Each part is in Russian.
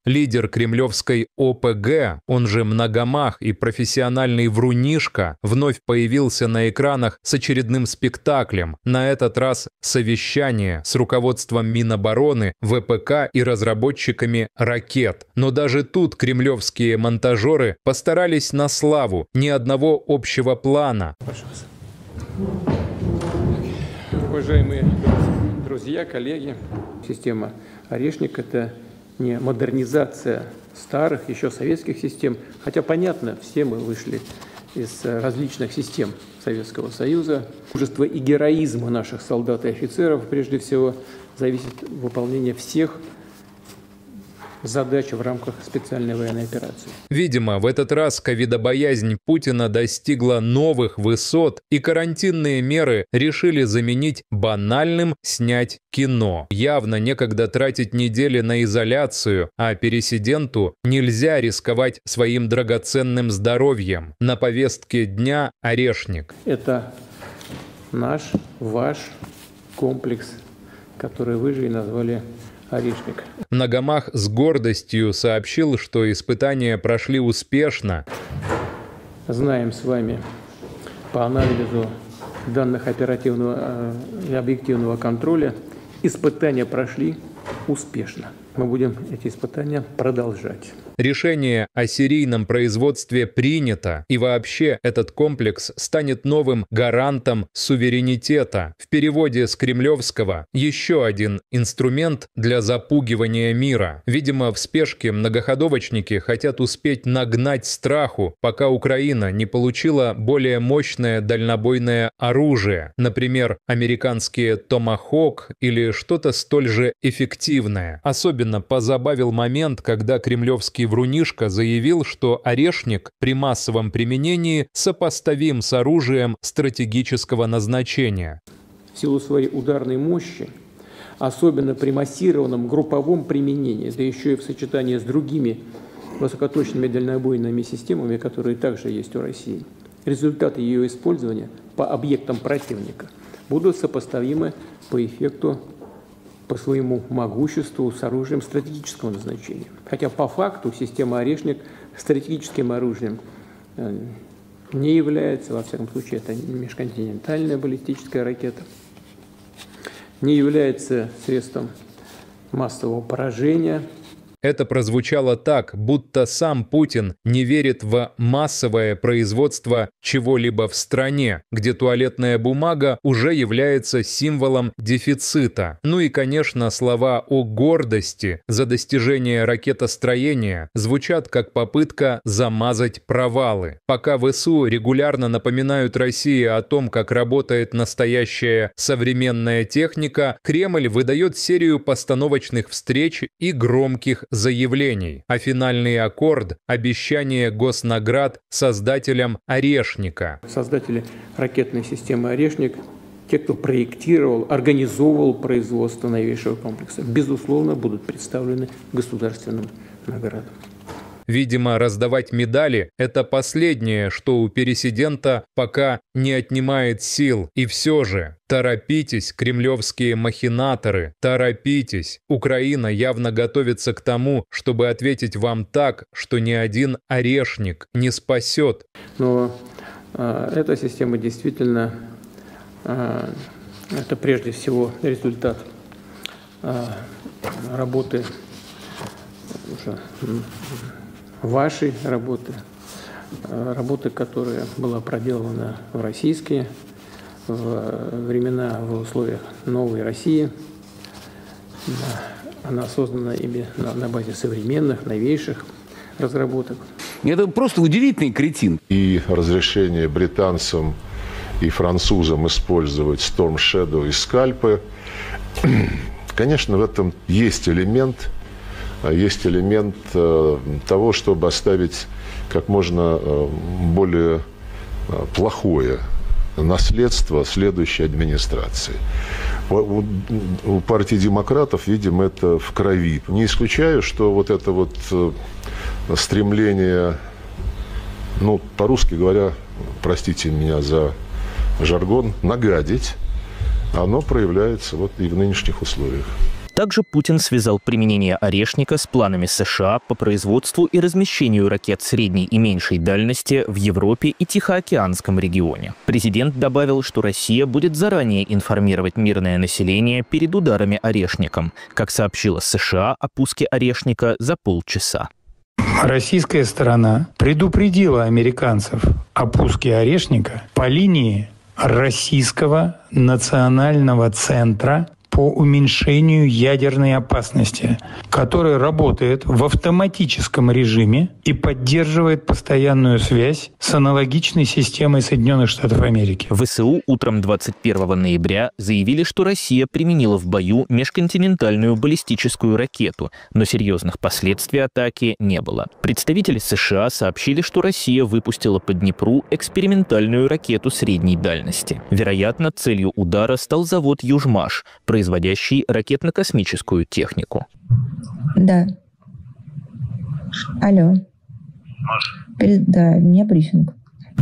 Лидер кремлевской ОПГ, он же Многомах и профессиональный врунишка, вновь появился на экранах с очередным спектаклем, на этот раз совещание с руководством Минобороны, ВПК и разработчиками ракет. Но даже тут кремлевские монтажеры постарались на славу, ни одного общего плана. Уважаемые друзья, коллеги, система «Орешник» — это не модернизация старых, еще советских систем, хотя, понятно, все мы вышли из различных систем Советского Союза. Мужество и героизм наших солдат и офицеров, прежде всего, зависит от выполнения всех задач в рамках специальной военной операции. Видимо, в этот раз ковидобоязнь Путина достигла новых высот, и карантинные меры решили заменить банальным снять кино. Явно некогда тратить недели на изоляцию, а пересиденту нельзя рисковать своим драгоценным здоровьем. На повестке дня «Орешник». Это наш, ваш комплекс, который вы же и назвали «Орешник». Многомах с гордостью сообщил, что испытания прошли успешно. Знаем с вами по анализу данных оперативного и объективного контроля, испытания прошли успешно. Мы будем эти испытания продолжать. Решение о серийном производстве принято, и вообще этот комплекс станет новым гарантом суверенитета. В переводе с кремлевского еще один инструмент для запугивания мира. Видимо, в спешке многоходовочники хотят успеть нагнать страху, пока Украина не получила более мощное дальнобойное оружие, например, американские «Томахок» или что-то столь же эффективное. Особенно позабавил момент, когда кремлевский врунишка заявил, что «Орешник» при массовом применении сопоставим с оружием стратегического назначения. В силу своей ударной мощи, особенно при массированном групповом применении, да еще и в сочетании с другими высокоточными дальнобойными системами, которые также есть у России, результаты ее использования по объектам противника будут сопоставимы по эффекту, по своему могуществу с оружием стратегического назначения. Хотя по факту система «Орешник» стратегическим оружием не является, во всяком случае, это межконтинентальная баллистическая ракета, не является средством массового поражения. Это прозвучало так, будто сам Путин не верит в массовое производство чего-либо в стране, где туалетная бумага уже является символом дефицита. Ну и, конечно, слова о гордости за достижение ракетостроения звучат как попытка замазать провалы. Пока ВСУ регулярно напоминают России о том, как работает настоящая современная техника, Кремль выдает серию постановочных встреч и громких заявлений, а финальный аккорд – обещание госнаград создателям «Орешника». Создатели ракетной системы «Орешник», те, кто проектировал, организовывал производство новейшего комплекса, безусловно, будут представлены государственным наградам. Видимо, раздавать медали – это последнее, что у пересидента пока не отнимает сил. И все же, торопитесь, кремлевские махинаторы, торопитесь. Украина явно готовится к тому, чтобы ответить вам так, что ни один «Орешник» не спасет. Но эта система действительно, это прежде всего результат работы вашей работы, которая была проделана в российские времена, в условиях новой России. Она создана ими на базе современных, новейших разработок. Это просто удивительный кретин. И разрешение британцам и французам использовать Storm Shadow и скальпы, конечно, в этом есть элемент того, чтобы оставить как можно более плохое наследство следующей администрации. У партии демократов, видимо, это в крови. Не исключаю, что вот это вот стремление, ну, по-русски говоря, простите меня за жаргон, нагадить, оно проявляется вот и в нынешних условиях. Также Путин связал применение «Орешника» с планами США по производству и размещению ракет средней и меньшей дальности в Европе и Тихоокеанском регионе. Президент добавил, что Россия будет заранее информировать мирное население перед ударами «Орешником», как сообщила США о пуске «Орешника» за полчаса. Российская сторона предупредила американцев о пуске «Орешника» по линии Российского национального центра по уменьшению ядерной опасности, который работает в автоматическом режиме и поддерживает постоянную связь с аналогичной системой Соединенных Штатов Америки. ВСУ утром 21 ноября заявили, что Россия применила в бою межконтинентальную баллистическую ракету, но серьезных последствий атаки не было. Представители США сообщили, что Россия выпустила по Днепру экспериментальную ракету средней дальности. Вероятно, целью удара стал завод «Южмаш», производящий ракетно-космическую технику. Да. Алло. Да, у меня брифинг. По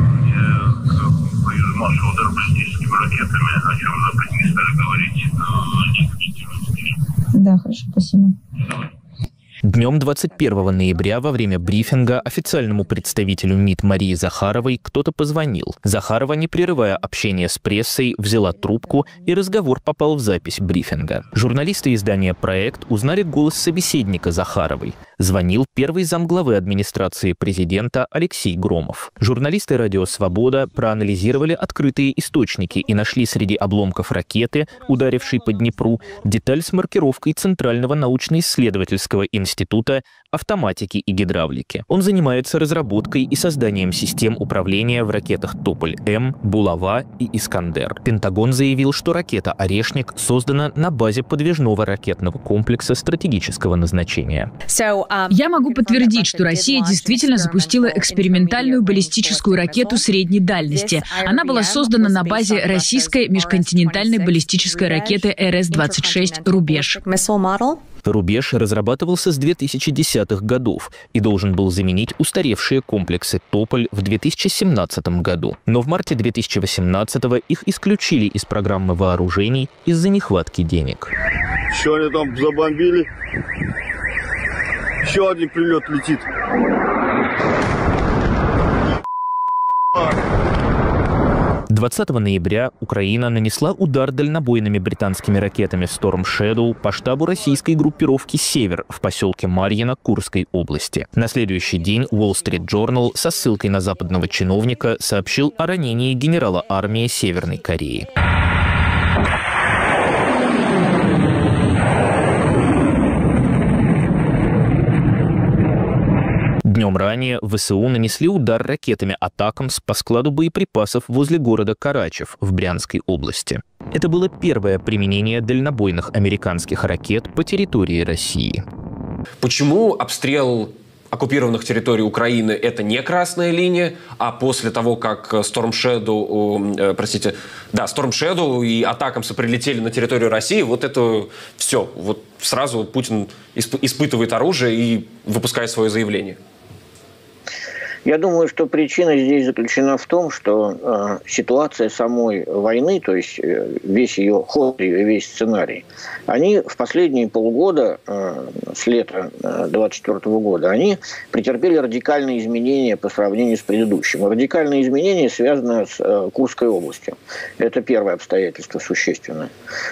Южмашу удар баллистическими ракетами, о чем Запад не стали говорить. Да, хорошо, спасибо. Днем 21 ноября во время брифинга официальному представителю МИД Марии Захаровой кто-то позвонил. Захарова, не прерывая общение с прессой, взяла трубку, и разговор попал в запись брифинга. Журналисты издания «Проект» узнали голос собеседника Захаровой. Звонил первый замглавы администрации президента Алексей Громов. Журналисты «Радио Свобода» проанализировали открытые источники и нашли среди обломков ракеты, ударившей по Днепру, деталь с маркировкой Центрального научно-исследовательского института автоматики и гидравлики. Он занимается разработкой и созданием систем управления в ракетах «Тополь-М», «Булава» и «Искандер». Пентагон заявил, что ракета «Орешник» создана на базе подвижного ракетного комплекса стратегического назначения. Я могу подтвердить, что Россия действительно запустила экспериментальную баллистическую ракету средней дальности. Она была создана на базе российской межконтинентальной баллистической ракеты РС-26 «Рубеж». «Рубеж» разрабатывался с 2010-х годов и должен был заменить устаревшие комплексы «Тополь» в 2017 году. Но в марте 2018-го их исключили из программы вооружений из-за нехватки денег. Что они там забомбили? Еще один прилет летит. 20 ноября Украина нанесла удар дальнобойными британскими ракетами Storm Shadow по штабу российской группировки «Север» в поселке Марьино Курской области. На следующий день Wall Street Journal со ссылкой на западного чиновника сообщил о ранении генерала армии Северной Кореи. Днем ранее ВСУ нанесли удар ракетами «Атакамс» по складу боеприпасов возле города Карачев в Брянской области. Это было первое применение дальнобойных американских ракет по территории России. Почему обстрел оккупированных территорий Украины – это не красная линия, а после того, как Storm Shadow и «Атакамсы» прилетели на территорию России, вот это все. Вот сразу Путин испытывает оружие и выпускает свое заявление. Я думаю, что причина здесь заключена в том, что ситуация самой войны, то есть весь ее ход, ее весь сценарий, они в последние полгода, с лета 2024 года, они претерпели радикальные изменения по сравнению с предыдущим. Радикальные изменения связаны с Курской областью. Это первое обстоятельство существенное.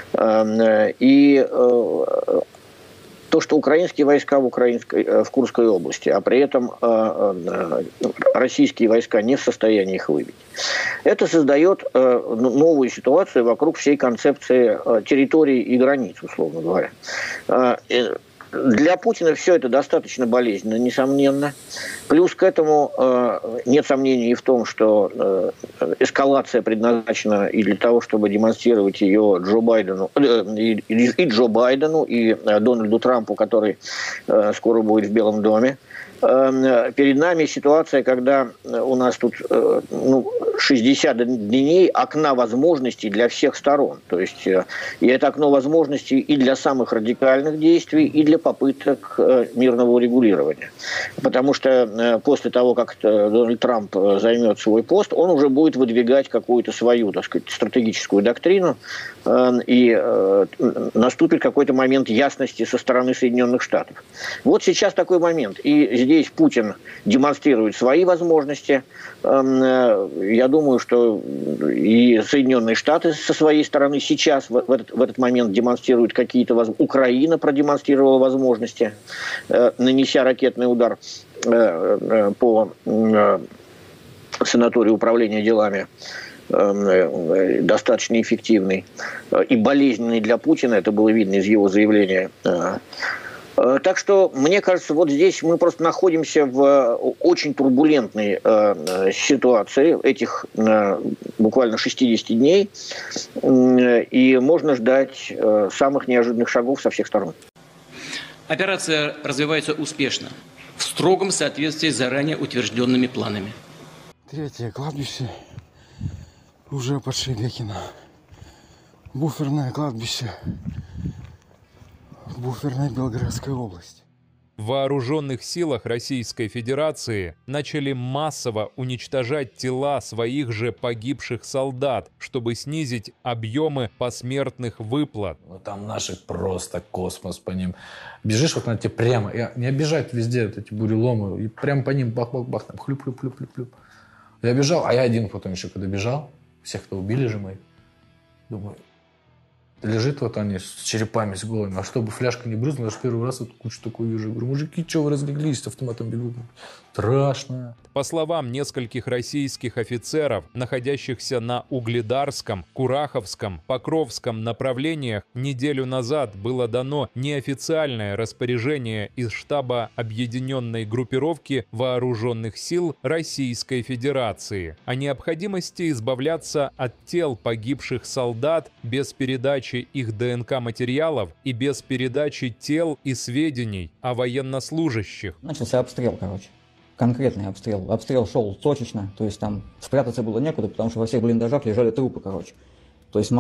И то, что украинские войска в Курской области, а при этом российские войска не в состоянии их выбить, это создает новую ситуацию вокруг всей концепции территорий и границ, условно говоря. Для Путина все это достаточно болезненно, несомненно. Плюс к этому нет сомнений и в том, что эскалация предназначена и для того, чтобы демонстрировать ее Джо Байдену, и Дональду Трампу, который скоро будет в Белом доме. Перед нами ситуация, когда у нас тут 60 дней окна возможностей для всех сторон. То есть и это окно возможностей и для самых радикальных действий, и для попыток мирного урегулирования. Потому что после того, как Дональд Трамп займет свой пост, он уже будет выдвигать какую-то свою, так сказать, стратегическую доктрину, и наступит какой-то момент ясности со стороны Соединенных Штатов. Вот сейчас такой момент. И здесь Путин демонстрирует свои возможности. Я думаю, что и Соединенные Штаты со своей стороны сейчас в этот момент демонстрируют какие-то возможности. Украина продемонстрировала возможности, нанеся ракетный удар по санаторию управления делами, достаточно эффективный и болезненный для Путина. Это было видно из его заявления. Так что, мне кажется, вот здесь мы просто находимся в очень турбулентной ситуации этих буквально 60 дней, и можно ждать самых неожиданных шагов со всех сторон. Операция развивается успешно, в строгом соответствии с заранее утвержденными планами. Третье кладбище уже под Шебекино. Буферное кладбище. Буферная Белгородская область. В вооруженных силах Российской Федерации начали массово уничтожать тела своих же погибших солдат, чтобы снизить объемы посмертных выплат. Ну, там наши просто космос по ним. Бежишь, вот на тебе прямо, не обижают везде вот эти буреломы, и прямо по ним бах-бах-бах, там хлюп-хлюп-хлюп-хлюп. Я бежал, а я один потом еще когда бежал, всех, кто убили же мы, думаю, лежит вот они с черепами, с голыми. А чтобы фляжка не брызнула, я же первый раз вот кучу такую вижу. Говорю, мужики, что вы разлеглись, с автоматом бегут? Страшно. По словам нескольких российских офицеров, находящихся на Угледарском, Кураховском, Покровском направлениях, неделю назад было дано неофициальное распоряжение из штаба Объединенной группировки Вооруженных сил Российской Федерации о необходимости избавляться от тел погибших солдат без передачи их ДНК-материалов и без передачи тел и сведений о военнослужащих. Начался обстрел, короче. Конкретный обстрел. Обстрел шел точечно, то есть там спрятаться было некуда, потому что во всех блиндажах лежали трупы, короче. То есть,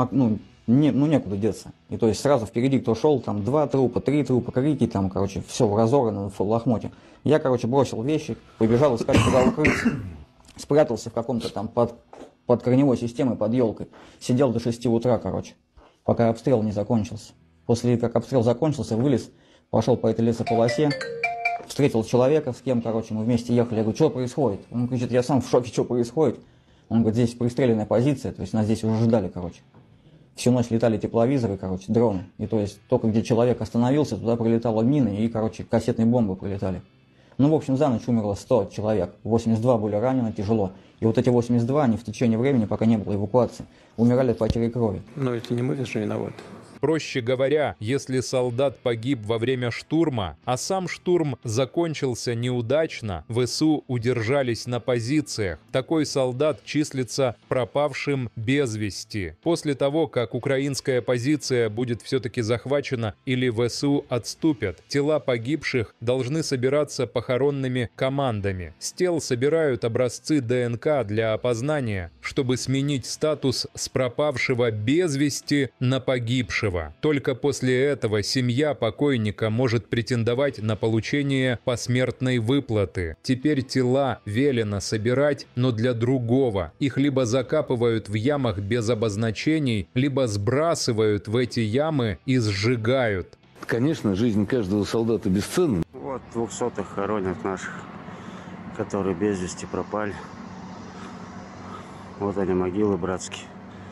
некуда деться. И то есть сразу впереди кто шел, там 2 трупа, 3 трупа, крики, там, короче, все разорвано в лохмоте. Я, короче, бросил вещи, побежал искать, куда укрыться. Спрятался в каком-то там под корневой системой, под елкой. Сидел до 6 утра, короче, пока обстрел не закончился. После как обстрел закончился, вылез, пошел по этой лесополосе. Встретил человека, с кем, короче, мы вместе ехали. Я говорю, что происходит? Он говорит, я сам в шоке, что происходит. Он говорит, здесь пристреленная позиция, то есть нас здесь уже ждали, короче. Всю ночь летали тепловизоры, короче, дроны. И то есть только где человек остановился, туда прилетала мины и, короче, кассетные бомбы прилетали. Ну, в общем, за ночь умерло 100 человек. 82 были ранены тяжело. И вот эти 82, они в течение времени, пока не было эвакуации, умирали от потери крови. Но это не мы же виноваты. Проще говоря, если солдат погиб во время штурма, а сам штурм закончился неудачно, ВСУ удержались на позициях, такой солдат числится пропавшим без вести. После того, как украинская позиция будет все-таки захвачена или ВСУ отступят, тела погибших должны собираться похоронными командами. С тел собирают образцы ДНК для опознания, чтобы сменить статус с пропавшего без вести на погибшего. Только после этого семья покойника может претендовать на получение посмертной выплаты. Теперь тела велено собирать, но для другого. Их либо закапывают в ямах без обозначений, либо сбрасывают в эти ямы и сжигают. Конечно, жизнь каждого солдата бесценна. Вот 200-х хоронят наших, которые без вести пропали. Вот они, могилы братские.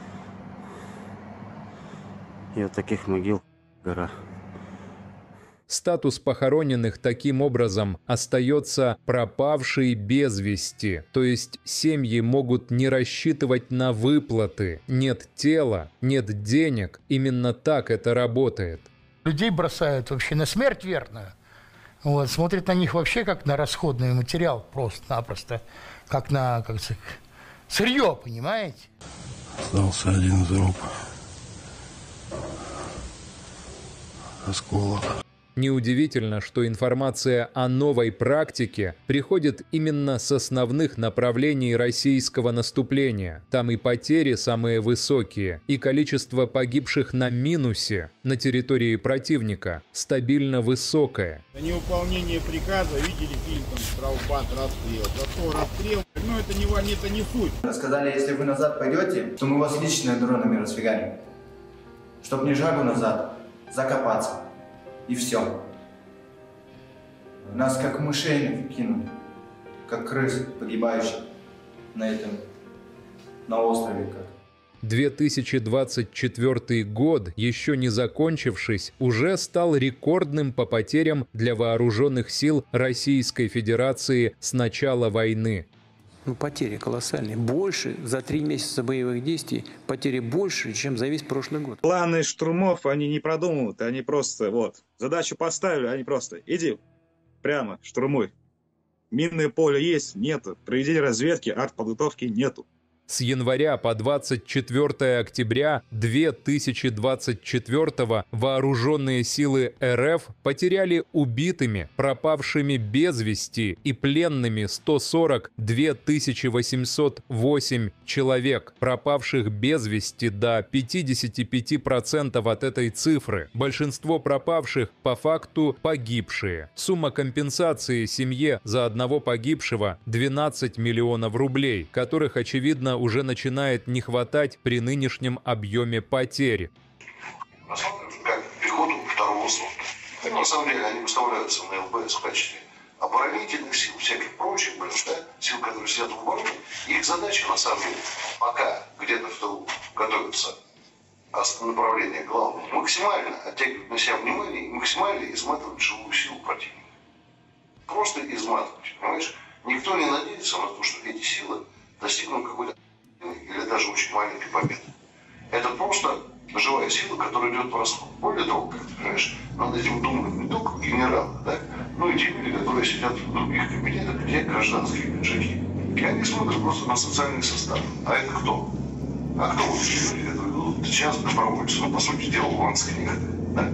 И вот таких могил гора. Статус похороненных таким образом остается пропавший без вести, то есть семьи могут не рассчитывать на выплаты. Нет тела, нет денег. Именно так это работает. Людей бросают вообще на смерть верную. Вот, смотрят на них вообще как на расходный материал, просто-напросто, как на, как сказать, сырье, понимаете? Остался один труп. Осколок. Неудивительно, что информация о новой практике приходит именно с основных направлений российского наступления. Там и потери самые высокие, и количество погибших на минусе на территории противника стабильно высокое. За невыполнение приказа видели фильм там «Штрафбат. Расстрел». За что расстрел? Ну это не суть. Сказали, если вы назад пойдете, то мы вас лично дронами расфигарим. Чтоб ни шагу назад, закопаться. И все. Нас как мышей кинули, как крыс погибающих на острове. 2024 год, еще не закончившись, уже стал рекордным по потерям для вооруженных сил Российской Федерации с начала войны. Потери колоссальные. Больше за 3 месяца боевых действий, потери больше, чем за весь прошлый год. Планы штурмов, они не продумывают, они просто, задачу поставили, они просто, иди, прямо, штурмуй. Минное поле есть, нету. Проведения разведки, артподготовки нету. С января по 24 октября 2024 вооруженные силы РФ потеряли убитыми, пропавшими без вести и пленными 142 808 человек, пропавших без вести до 55% от этой цифры. Большинство пропавших по факту погибшие. Сумма компенсации семье за одного погибшего 12 миллионов рублей, которых, очевидно, уже начинает не хватать при нынешнем объеме потерь. Рассматриваем как пехоту второго сорта. Так, на самом деле они выставляются на ЛБС в качестве оборонительных сил, всяких прочих, сил, которые сидят в обороне. Их задача, на самом деле, пока где-то в тылу готовится направление главное, максимально оттягивать на себя внимание и максимально изматывать живую силу противника. Просто изматывать, понимаешь? Никто не надеется на то, что эти силы достигнут какой-то или даже очень маленькой победы. Это просто живая сила, которая идет по расходу. Более того, как ты понимаешь, над этим думают не только генералы, да, но и те люди, которые сидят в других кабинетах, где гражданские пиджаки. И они смотрят просто на социальный состав. А это кто? А кто вот эти люди, которые идут сейчас добровольцы? По сути дела, луганская не хватает, да?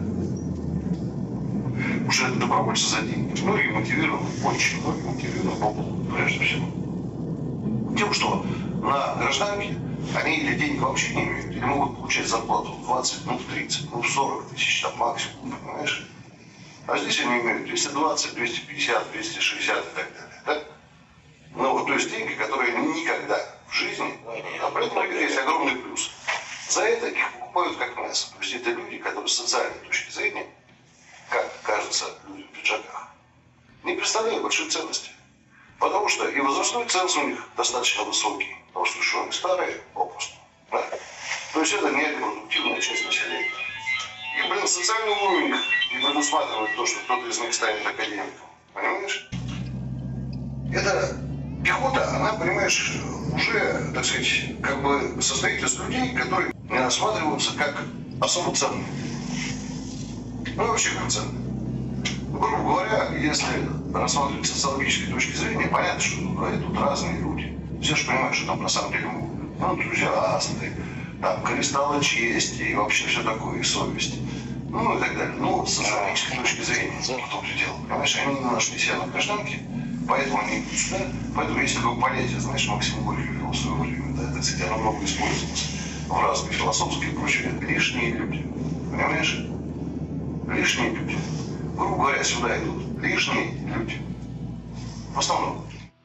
Уже это добровольцы за деньги. Многие мотивированы, очень многие мотивированы, прежде всего. Тем, что на гражданке они или денег вообще не имеют, или могут получать зарплату в 20, в 30, в 40 тысяч там максимум, понимаешь? А здесь они имеют 220, 250, 260 и так далее, да? Ну, то есть деньги, которые никогда в жизни, а при этом есть огромный плюс. За это их покупают как мясо. То есть это люди, которые с социальной точки зрения, как кажется, люди в пиджаках, не представляют большой ценности. Потому что и возрастной ценз у них достаточно высокий. Потому что они старые попросту. Да? То есть это не репродуктивная часть населения. И, социальный уровень не предусматривает то, что кто-то из них станет академиком. Понимаешь? Это пехота, она, понимаешь, уже, так сказать, как бы состоит из людей, которые не рассматриваются как особо ценные. Ну, вообще как ценные. Грубо говоря, если рассматривать с социологической точки зрения, понятно, что тут разные люди. Все же понимают, что там на самом деле энтузиасты, там кристаллы чести и вообще все такое, и совести. Ну и так далее. Но с социологической точки зрения, в том же дело, понимаешь, они не нашли себя на гражданке, поэтому они идут сюда. Поэтому есть такое понятие, знаешь, Максим Горький ввел в свое время, да, так сказать, оно много использовалось в разные философские и прочие. Лишние люди. Понимаешь? Лишние люди. Грубо говоря, сюда идут лишние люди. В основном.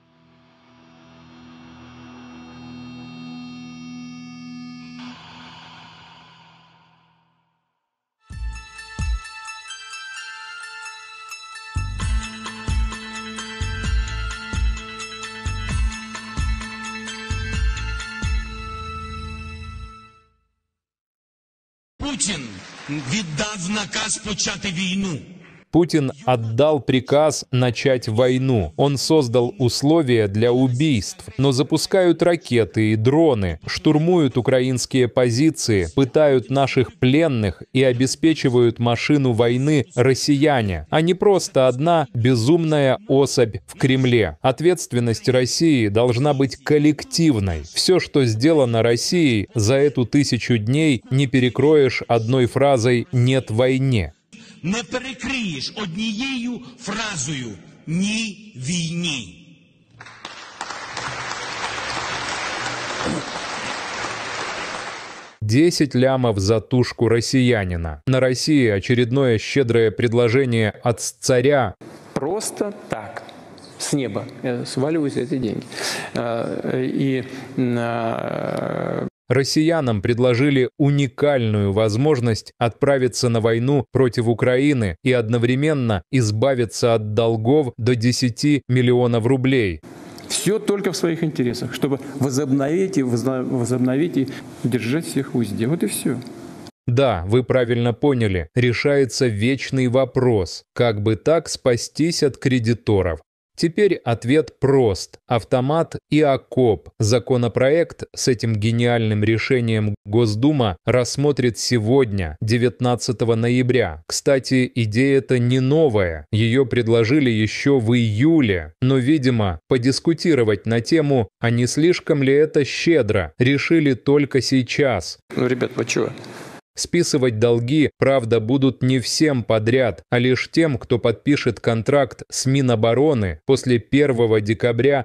Путін віддав наказ почати війну. Путин отдал приказ начать войну. Он создал условия для убийств. Но запускают ракеты и дроны, штурмуют украинские позиции, пытают наших пленных и обеспечивают машину войны россияне, а не просто одна безумная особь в Кремле. Ответственность России должна быть коллективной. Все, что сделано Россией за эту 1000 дней, не перекроешь одной фразой «нет войне». не перекриєш однією фразою «Ні війні». 10 лямов за тушку россиянина. На России очередное щедрое предложение от царя. Просто так, с неба сваливаются эти деньги. Россиянам предложили уникальную возможность отправиться на войну против Украины и одновременно избавиться от долгов до 10 миллионов рублей. Все только в своих интересах, чтобы возобновить и держать всех в узде. Вот и все. Да, вы правильно поняли. Решается вечный вопрос. Как бы так спастись от кредиторов? Теперь ответ прост. Автомат и окоп. Законопроект с этим гениальным решением Госдума рассмотрит сегодня, 19 ноября. Кстати, идея-то не новая. Ее предложили еще в июле. Но, видимо, подискутировать на тему, а не слишком ли это щедро, решили только сейчас. Ну, ребят, вы чего? Списывать долги, правда, будут не всем подряд, а лишь тем, кто подпишет контракт с Минобороны после 1 декабря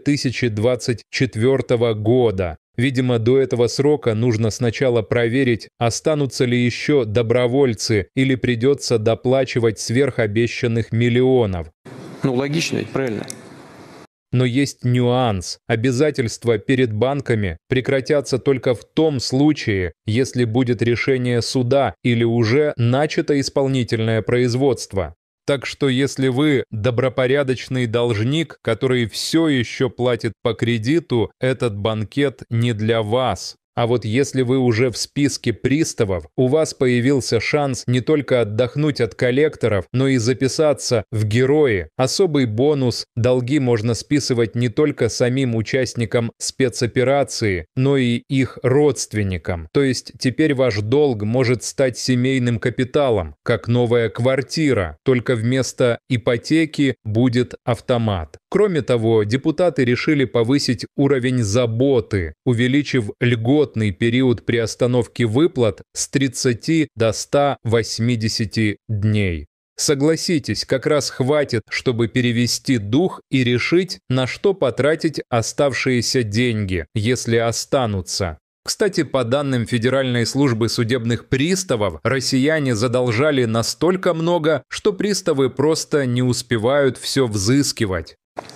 2024 года. Видимо, до этого срока нужно сначала проверить, останутся ли еще добровольцы или придется доплачивать сверхобещанных миллионов. Ну, логично ведь, правильно? Но есть нюанс. Обязательства перед банками прекратятся только в том случае, если будет решение суда или уже начато исполнительное производство. Так что если вы добропорядочный должник, который все еще платит по кредиту, этот банкет не для вас. А вот если вы уже в списке приставов, у вас появился шанс не только отдохнуть от коллекторов, но и записаться в герои. Особый бонус – долги можно списывать не только самим участникам спецоперации, но и их родственникам. То есть теперь ваш долг может стать семейным капиталом, как новая квартира, только вместо ипотеки будет автомат. Кроме того, депутаты решили повысить уровень заботы, увеличив льготный период приостановки выплат с 30 до 180 дней. Согласитесь, как раз хватит, чтобы перевести дух и решить, на что потратить оставшиеся деньги, если останутся. Кстати, по данным Федеральной службы судебных приставов, россияне задолжали настолько много, что приставы просто не успевают все взыскивать.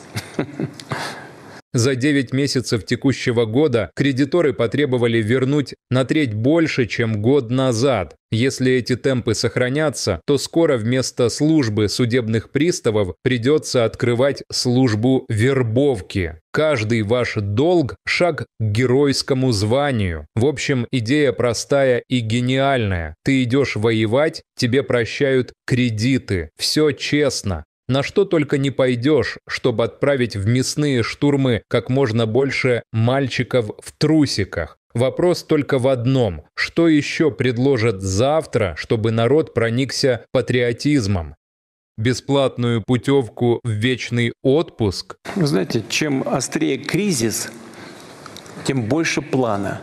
За 9 месяцев текущего года кредиторы потребовали вернуть на треть больше, чем год назад. Если эти темпы сохранятся, то скоро вместо службы судебных приставов придется открывать службу вербовки. Каждый ваш долг – шаг к геройскому званию. В общем, идея простая и гениальная. Ты идешь воевать, тебе прощают кредиты. Все честно. На что только не пойдешь, чтобы отправить в мясные штурмы как можно больше мальчиков в трусиках. Вопрос только в одном. Что еще предложат завтра, чтобы народ проникся патриотизмом? Бесплатную путевку в вечный отпуск? Вы знаете, чем острее кризис, тем больше плана.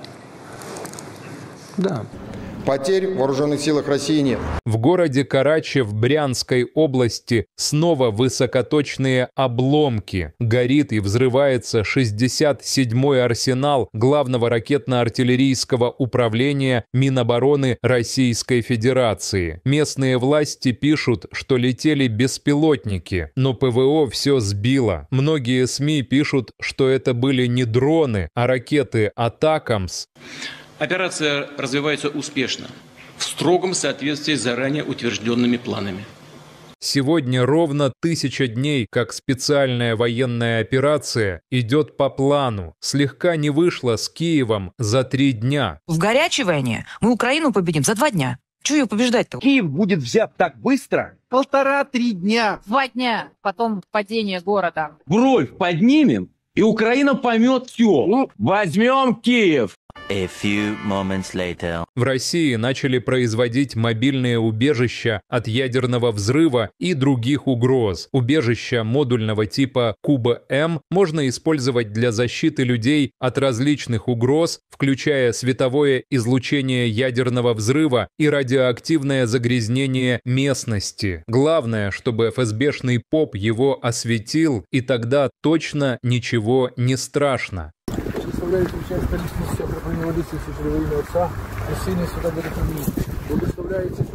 Да. Потерь в вооруженных силах России нет. В городе Карачи в Брянской области снова высокоточные обломки. Горит и взрывается 67-й арсенал Главного ракетно-артиллерийского управления Минобороны Российской Федерации. Местные власти пишут, что летели беспилотники, но ПВО все сбило. Многие СМИ пишут, что это были не дроны, а ракеты «Атакамс». Операция развивается успешно, в строгом соответствии с заранее утвержденными планами. Сегодня ровно 1000 дней, как специальная военная операция идет по плану. Слегка не вышло с Киевом за 3 дня. В горячей войне мы Украину победим за 2 дня. Чего ее побеждать-то? Киев будет взят так быстро? 1,5-3 дня. 2 дня, потом падение города. Бровь поднимем, и Украина поймет все. Возьмем Киев. A few moments later. В России начали производить мобильные убежища от ядерного взрыва и других угроз. Убежища модульного типа Куба-М можно использовать для защиты людей от различных угроз, включая световое излучение ядерного взрыва и радиоактивное загрязнение местности. Главное, чтобы ФСБшный поп его осветил, и тогда точно ничего не страшно. Представляющий часть личности окружения водителей во имя Отца, Сына и Святого Духа. Благословляется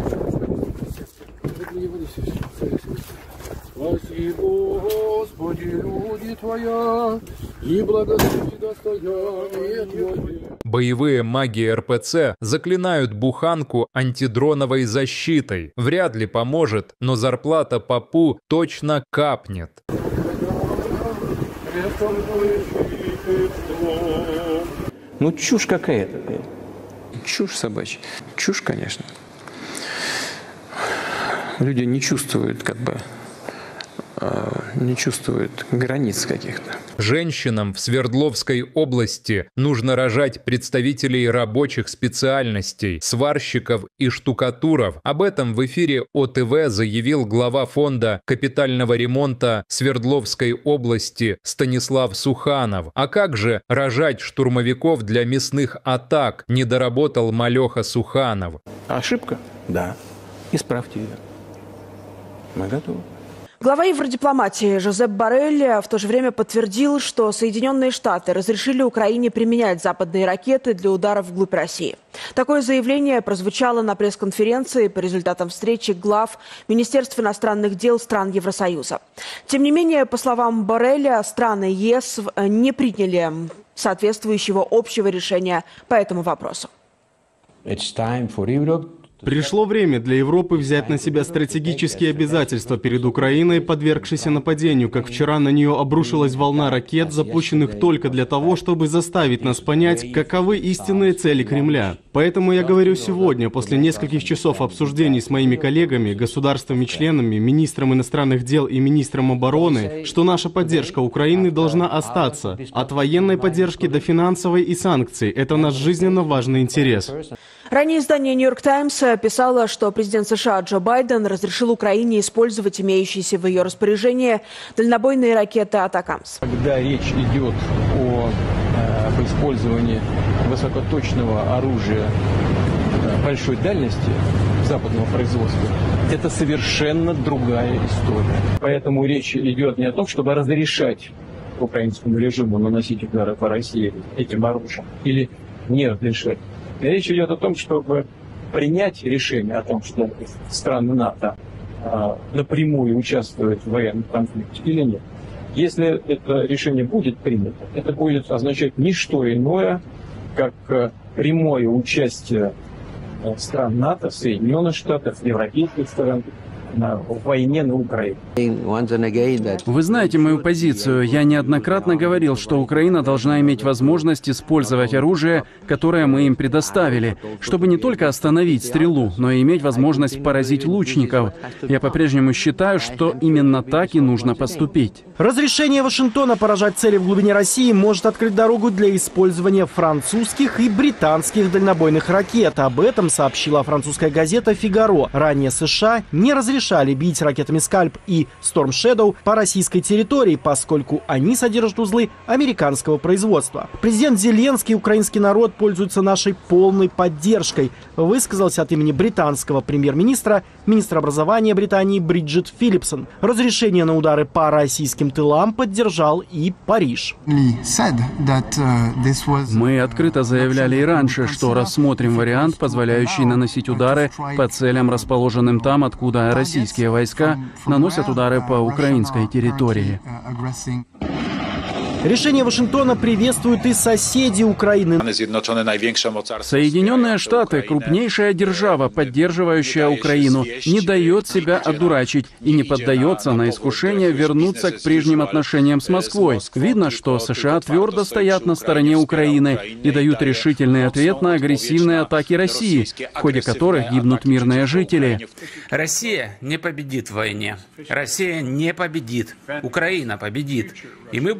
Спасибо, Господи, люди Твоя, и благослови достояние Твое. Боевые маги РПЦ заклинают буханку антидроновой защитой. Вряд ли поможет, но зарплата попу точно капнет. Ну, чушь какая-то. Чушь собачья. Чушь, конечно. Люди не чувствуют, не чувствуют границ каких-то. Женщинам в Свердловской области нужно рожать представителей рабочих специальностей, сварщиков и штукатуров. Об этом в эфире ОТВ заявил глава фонда капитального ремонта Свердловской области Станислав Суханов. А как же рожать штурмовиков для мясных атак, не доработал Малеха Суханов. Ошибка? Да. Исправьте ее. Мы готовы. Глава евродипломатии Жозеп Боррель в то же время подтвердил, что Соединенные Штаты разрешили Украине применять западные ракеты для ударов вглубь России. Такое заявление прозвучало на пресс-конференции по результатам встречи глав Министерств иностранных дел стран Евросоюза. Тем не менее, по словам Борреля, страны ЕС не приняли соответствующего общего решения по этому вопросу. Пришло время для Европы взять на себя стратегические обязательства перед Украиной, подвергшейся нападению, как вчера на нее обрушилась волна ракет, запущенных только для того, чтобы заставить нас понять, каковы истинные цели Кремля. Поэтому я говорю сегодня, после нескольких часов обсуждений с моими коллегами, государствами-членами, министром иностранных дел и министром обороны, что наша поддержка Украины должна остаться. От военной поддержки до финансовой и санкций. Это наш жизненно важный интерес. Ранее издание «Нью-Йорк Таймс» писало, что президент США Джо Байден разрешил Украине использовать имеющиеся в ее распоряжении дальнобойные ракеты «Атакамс». Когда речь идет об использовании высокоточного оружия большой дальности западного производства, это совершенно другая история. Поэтому речь идет не о том, чтобы разрешать украинскому режиму наносить удары по России этим оружием или не разрешать. Речь идет о том, чтобы принять решение о том, что страны НАТО напрямую участвуют в военном конфликте или нет. Если это решение будет принято, это будет означать не что иное, как прямое участие стран НАТО, Соединенных Штатов, европейских стран в войне на Украине. Вы знаете мою позицию. Я неоднократно говорил, что Украина должна иметь возможность использовать оружие, которое мы им предоставили, чтобы не только остановить стрелу, но и иметь возможность поразить лучников. Я по-прежнему считаю, что именно так и нужно поступить. Разрешение Вашингтона поражать цели в глубине России может открыть дорогу для использования французских и британских дальнобойных ракет. Об этом сообщила французская газета «Фигаро». Ранее США не разрешали бить ракетами «Скальп» и «Storm Shadow» по российской территории, поскольку они содержат узлы американского производства. Президент Зеленский и украинский народ пользуются нашей полной поддержкой, высказался от имени британского премьер-министра, министра образования Британии Бриджит Филлипсон. Разрешение на удары по российским тылам поддержал и Париж. Мы открыто заявляли и раньше, что рассмотрим вариант, позволяющий наносить удары по целям, расположенным там, откуда российские войска наносят удары по украинской территории. Решение Вашингтона приветствуют и соседи Украины. Соединенные Штаты, крупнейшая держава, поддерживающая Украину, не дает себя одурачить и не поддается на искушение вернуться к прежним отношениям с Москвой. Видно, что США твердо стоят на стороне Украины и дают решительный ответ на агрессивные атаки России, в ходе которых гибнут мирные жители. Россия не победит в войне. Россия не победит. Украина победит. И мы будем продолжать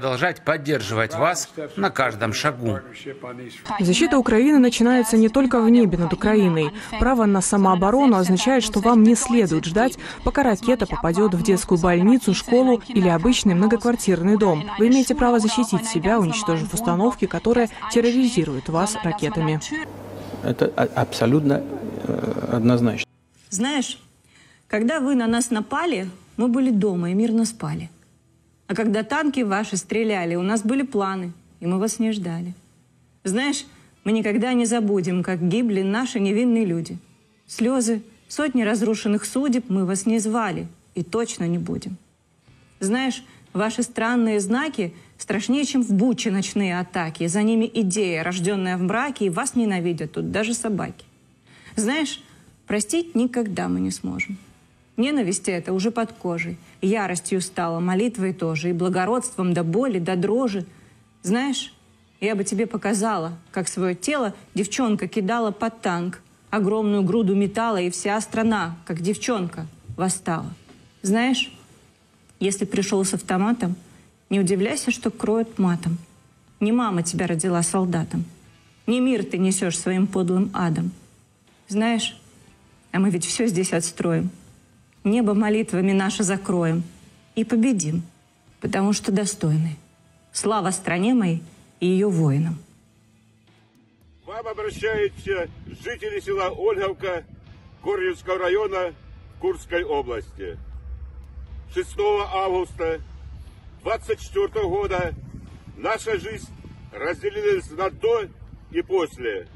продолжать поддерживать вас на каждом шагу. Защита Украины начинается не только в небе над Украиной. Право на самооборону означает, что вам не следует ждать, пока ракета попадет в детскую больницу, школу или обычный многоквартирный дом. Вы имеете право защитить себя, уничтожив установки, которые терроризируют вас ракетами. Это абсолютно однозначно. Знаешь, когда вы на нас напали, мы были дома и мирно спали. А когда танки ваши стреляли, у нас были планы, и мы вас не ждали. Знаешь, мы никогда не забудем, как гибли наши невинные люди. Слезы, сотни разрушенных судеб, мы вас не звали и точно не будем. Знаешь, ваши странные знаки страшнее, чем в Буче ночные атаки. За ними идея, рожденная в мраке, и вас ненавидят тут даже собаки. Знаешь, простить никогда мы не сможем. Ненависть это уже под кожей. Яростью стала, молитвой тоже, и благородством до боли, до дрожи. Знаешь, я бы тебе показала, как свое тело девчонка кидала под танк, огромную груду металла, и вся страна, как девчонка, восстала. Знаешь, если пришел с автоматом, не удивляйся, что кроют матом. Не мама тебя родила солдатом, не мир ты несешь своим подлым адом. Знаешь, а мы ведь все здесь отстроим. Небо молитвами наше закроем и победим, потому что достойны. Слава стране моей и ее воинам. К вам обращаются жители села Ольговка Корневского района Курской области. 6 августа 24 года наша жизнь разделилась на до и после.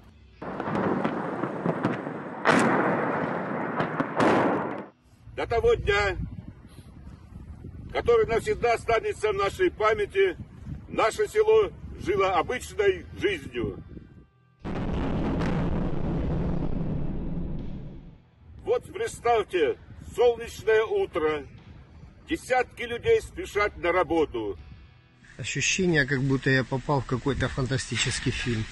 До того дня, который навсегда останется в нашей памяти, наше село жило обычной жизнью. Вот представьте, солнечное утро, десятки людей спешат на работу. Ощущение, как будто я попал в какой-то фантастический фильм.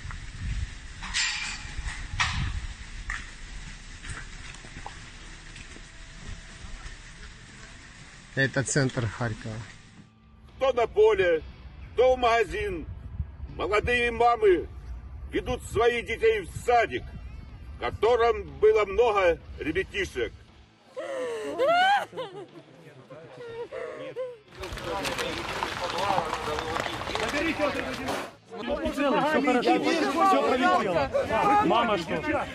Это центр Харькова. Кто на поле, кто в магазин. Молодые мамы ведут своих детей в садик, в котором было много ребятишек. Все хорошо, все пролетело. Мама что?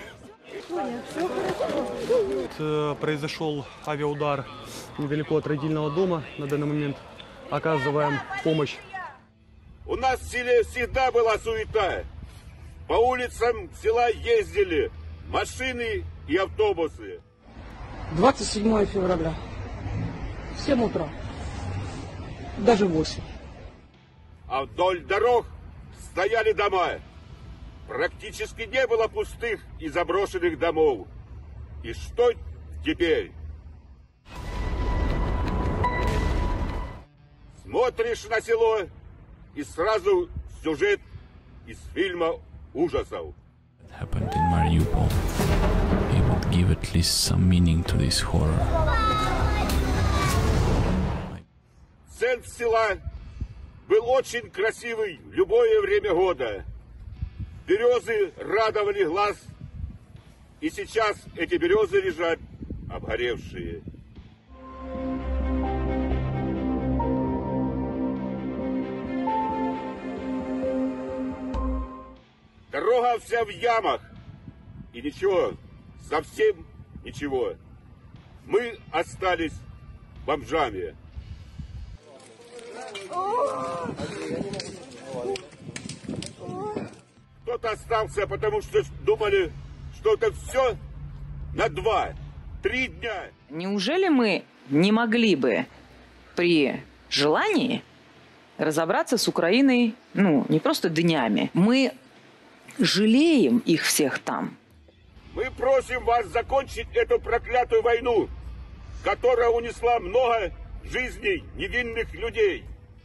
Произошел авиаудар недалеко от родильного дома. На данный момент оказываем помощь. У нас в селе всегда была суета. По улицам села ездили машины и автобусы. 27 февраля. 7 утра. Даже 8. А вдоль дорог стояли дома. Практически не было пустых и заброшенных домов. И что теперь? Смотришь на село, и сразу сюжет из фильма ужасов. Happened in Mariupol. It would give at least some meaning to this horror. Центр села был очень красивый в любое время года. Березы радовали глаз, и сейчас эти березы лежат обгоревшие. Дорога вся в ямах, и ничего, совсем ничего. Мы остались бомжами. Кто-то остался, потому что думали, что это все на 2-3 дня. Неужели мы не могли бы при желании разобраться с Украиной, не просто днями? Мы жалеем их всех там. Мы просим вас закончить эту проклятую войну, которая унесла много жизней невинных людей.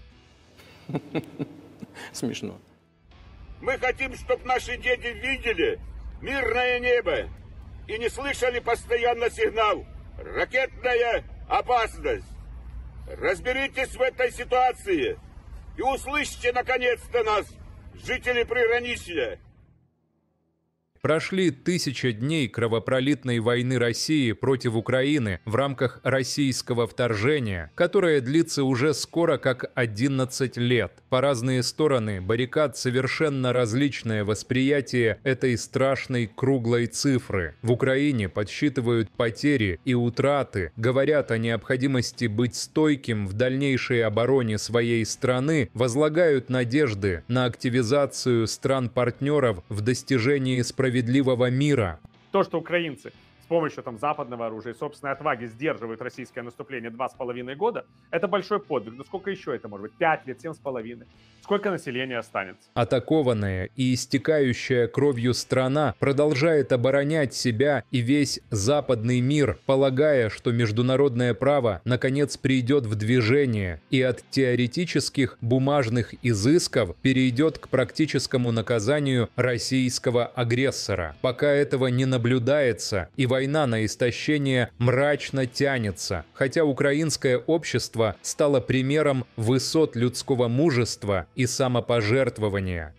Смешно. Мы хотим, чтобы наши дети видели мирное небо и не слышали постоянно сигнал «Ракетная опасность». Разберитесь в этой ситуации И услышьте, наконец-то, нас, жители приграничья. Прошли 1000 дней кровопролитной войны России против Украины в рамках российского вторжения, которое длится уже скоро как 11 лет. По разные стороны баррикад совершенно различное восприятие этой страшной круглой цифры. В Украине подсчитывают потери и утраты, говорят о необходимости быть стойким в дальнейшей обороне своей страны, возлагают надежды на активизацию стран-партнеров в достижении справедливого мира. То, что украинцы с помощью западного оружия и собственной отваги сдерживают российское наступление 2,5 года, это большой подвиг. Но сколько еще это может быть? 5 лет, 7,5? Сколько населения останется? Атакованная и истекающая кровью страна продолжает оборонять себя и весь западный мир, полагая, что международное право наконец придет в движение и от теоретических бумажных изысков перейдет к практическому наказанию российского агрессора. Пока этого не наблюдается, и война на истощение мрачно тянется, хотя украинское общество стало примером высот людского мужества и самопожертвования.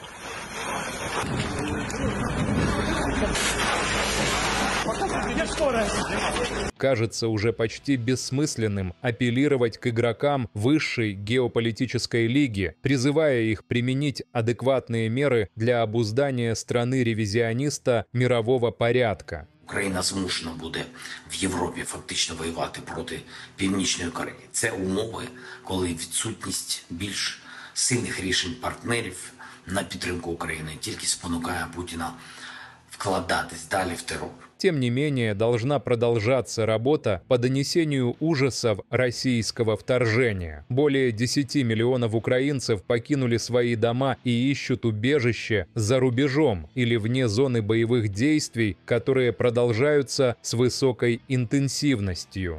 Кажется уже почти бессмысленным апеллировать к игрокам высшей геополитической лиги, призывая их применить адекватные меры для обуздания страны-ревізіоніста мирового порядка. Україна змушена буде в Європі фактично воювати проти Північної Кореї. Це умови, коли відсутність більш сильних рішень партнерів на підтримку України тільки спонукає Путіна вкладатись далі в террор. Тем не менее, должна продолжаться работа по донесению ужасов российского вторжения. Более 10 миллионов украинцев покинули свои дома и ищут убежище за рубежом или вне зоны боевых действий, которые продолжаются с высокой интенсивностью.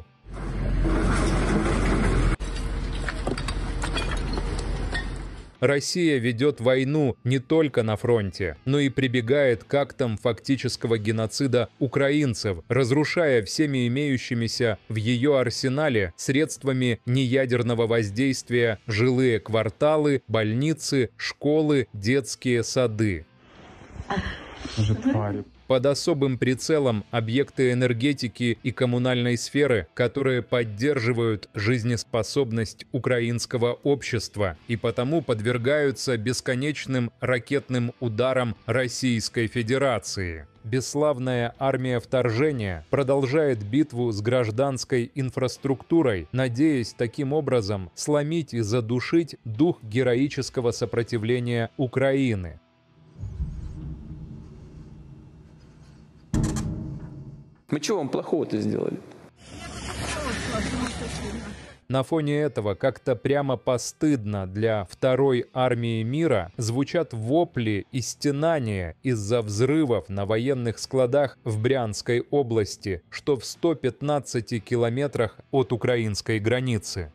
Россия ведет войну не только на фронте, но и прибегает к актам фактического геноцида украинцев, разрушая всеми имеющимися в ее арсенале средствами неядерного воздействия жилые кварталы, больницы, школы, детские сады. Под особым прицелом объекты энергетики и коммунальной сферы, которые поддерживают жизнеспособность украинского общества и потому подвергаются бесконечным ракетным ударам Российской Федерации. Бесславная армия вторжения продолжает битву с гражданской инфраструктурой, надеясь таким образом сломить и задушить дух героического сопротивления Украины. Мы чего вам плохого-то сделали? На фоне этого как-то прямо постыдно для второй армии мира звучат вопли и стенания из-за взрывов на военных складах в Брянской области, что в 115 километрах от украинской границы.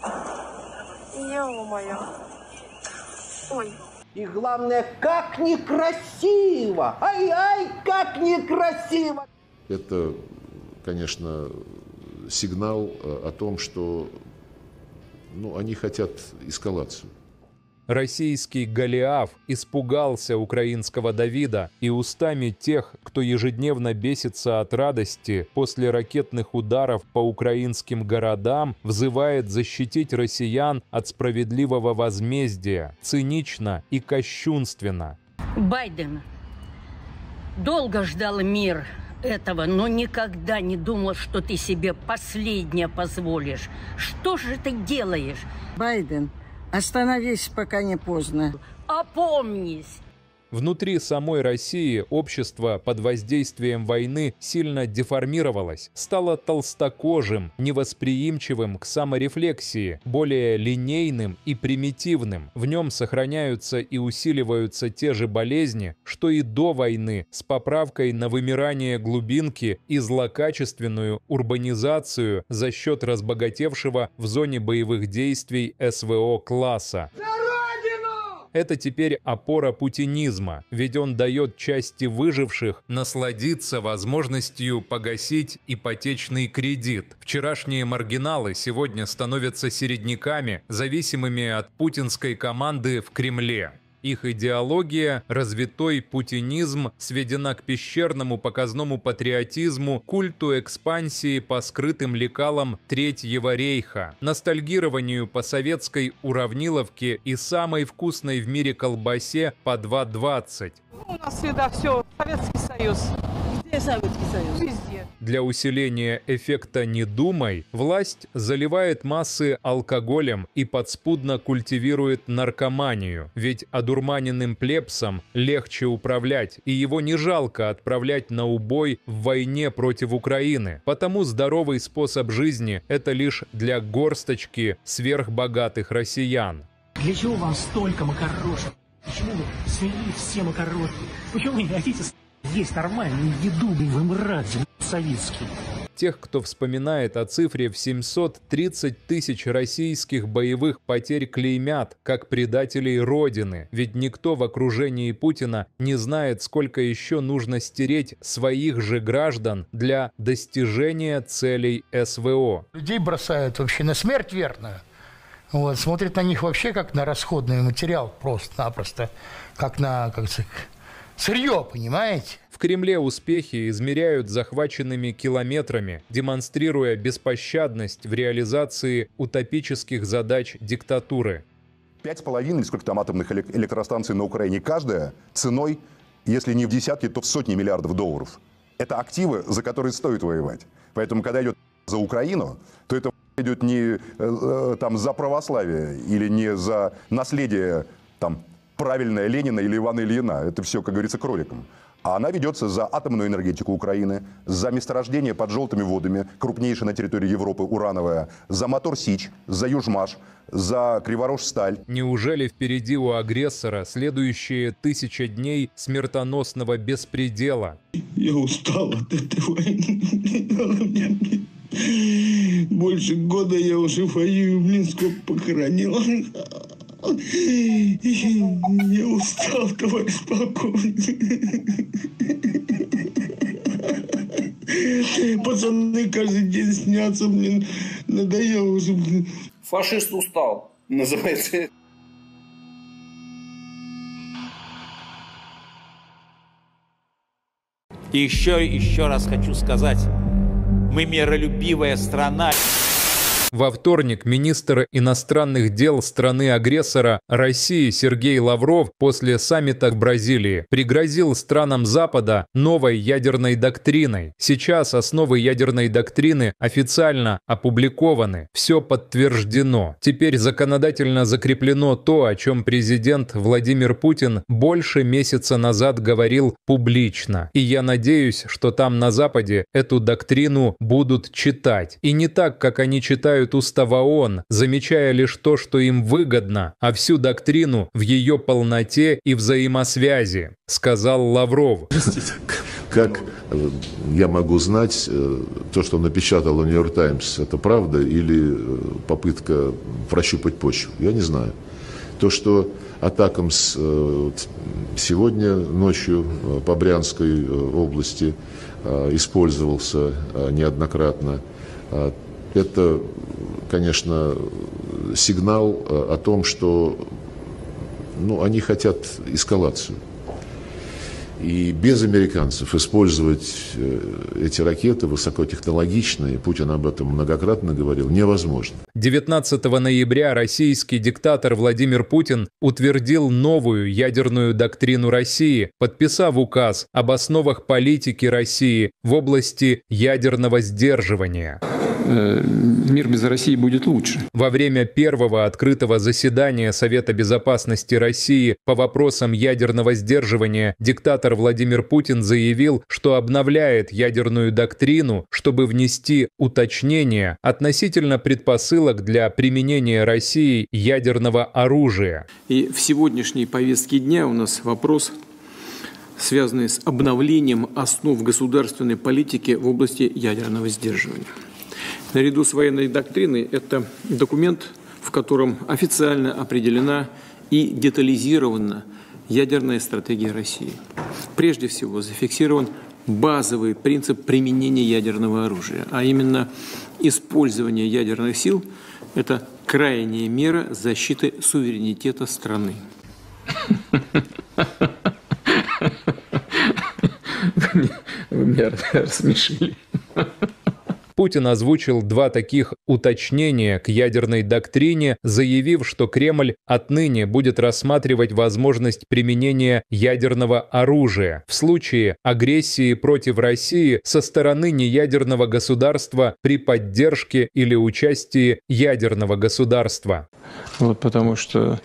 Ё-моё. Ой. И главное, как некрасиво! Ай-ай, как некрасиво! Это, конечно, сигнал о том, что они хотят эскалацию. Российский Голиаф испугался украинского Давида и устами тех, кто ежедневно бесится от радости после ракетных ударов по украинским городам, взывает защитить россиян от справедливого возмездия, цинично и кощунственно. Байден долго ждал мир этого, но никогда не думал, что ты себе последнее позволишь. Что же ты делаешь? Байден, остановись, пока не поздно. Опомнись! Внутри самой России общество под воздействием войны сильно деформировалось, стало толстокожим, невосприимчивым к саморефлексии, более линейным и примитивным. В нем сохраняются и усиливаются те же болезни, что и до войны, с поправкой на вымирание глубинки и злокачественную урбанизацию за счет разбогатевшего в зоне боевых действий СВО-класса. Это теперь опора путинизма, ведь он дает части выживших насладиться возможностью погасить ипотечный кредит. Вчерашние маргиналы сегодня становятся середняками, зависимыми от путинской команды в Кремле. Их идеология, развитой путинизм, сведена к пещерному показному патриотизму, культу экспансии по скрытым лекалам Третьего рейха, ностальгированию по советской уравниловке и самой вкусной в мире колбасе по 2,20. У нас всегда все Советский Союз. Где Советский Союз? Везде. Для усиления эффекта «не думай» власть заливает массы алкоголем и подспудно культивирует наркоманию, ведь одурманенным плебсом легче управлять, и его не жалко отправлять на убой в войне против Украины. Потому здоровый способ жизни – это лишь для горсточки сверхбогатых россиян. Для чего вам столько макарошек? Почему вы свели все макарошки? Почему вы не хотите есть нормальную еду, вы мрази советские? Тех, кто вспоминает о цифре в 730 тысяч российских боевых потерь, клеймят как предателей Родины, ведь никто в окружении Путина не знает, сколько еще нужно стереть своих же граждан для достижения целей СВО. Людей бросают вообще на смерть верную. Вот, смотрят на них вообще как на расходный материал, просто-напросто, как на, как сказать, сырье, понимаете? В Кремле успехи измеряют захваченными километрами, демонстрируя беспощадность в реализации утопических задач диктатуры. 5,5 или сколько там атомных электростанций на Украине, каждая ценой, если не в десятки, то в сотни миллиардов долларов. Это активы, за которые стоит воевать. Поэтому, когда идет за Украину, то это идет не там, за православие или не за наследие там, правильное Ленина или Ивана Ильина. Это все, как говорится, кроликом. А она ведется за атомную энергетику Украины, за месторождение под желтыми водами, крупнейшее на территории Европы урановое, за мотор Сич, за Южмаш, за Криворожсталь. Неужели впереди у агрессора следующие 1000 дней смертоносного беспредела? Я устал от этой войны. Больше года я уже воюю, блин, сколько похоронил. Я устал, товарищ полковник. Пацаны каждый день снятся, блин, надоело уже, блин. Фашист устал, называется. И еще раз хочу сказать, мы миролюбивая страна. Во вторник министр иностранных дел страны-агрессора России Сергей Лавров после саммита в Бразилии пригрозил странам Запада новой ядерной доктриной. Сейчас основы ядерной доктрины официально опубликованы. Все подтверждено. Теперь законодательно закреплено то, о чем президент Владимир Путин больше месяца назад говорил публично. И я надеюсь, что там на Западе эту доктрину будут читать. И не так, как они читают устав ООН, замечая лишь то, что им выгодно, а всю доктрину в ее полноте и взаимосвязи, сказал Лавров. Как я могу знать, то, что напечатал «Нью-Йорк Таймс», это правда или попытка прощупать почву? Я не знаю. То, что атакам сегодня ночью по Брянской области использовался неоднократно, это, конечно, сигнал о том, что они хотят эскалацию. И без американцев использовать эти ракеты высокотехнологичные, Путин об этом многократно говорил, невозможно. 19 ноября российский диктатор Владимир Путин утвердил новую ядерную доктрину России, подписав указ об основах политики России в области ядерного сдерживания. Мир без России будет лучше. Во время первого открытого заседания Совета безопасности России по вопросам ядерного сдерживания диктатор Владимир Путин заявил, что обновляет ядерную доктрину, чтобы внести уточнения относительно предпосылок для применения Россией ядерного оружия. И в сегодняшней повестке дня у нас вопрос, связанный с обновлением основ государственной политики в области ядерного сдерживания. Наряду с военной доктриной это документ, в котором официально определена и детализирована ядерная стратегия России. Прежде всего зафиксирован базовый принцип применения ядерного оружия, а именно использование ядерных сил – это крайняя мера защиты суверенитета страны. Вы меня рассмешили. Путин озвучил два таких уточнения к ядерной доктрине, заявив, что Кремль отныне будет рассматривать возможность применения ядерного оружия в случае агрессии против России со стороны неядерного государства при поддержке или участии ядерного государства. Вот потому что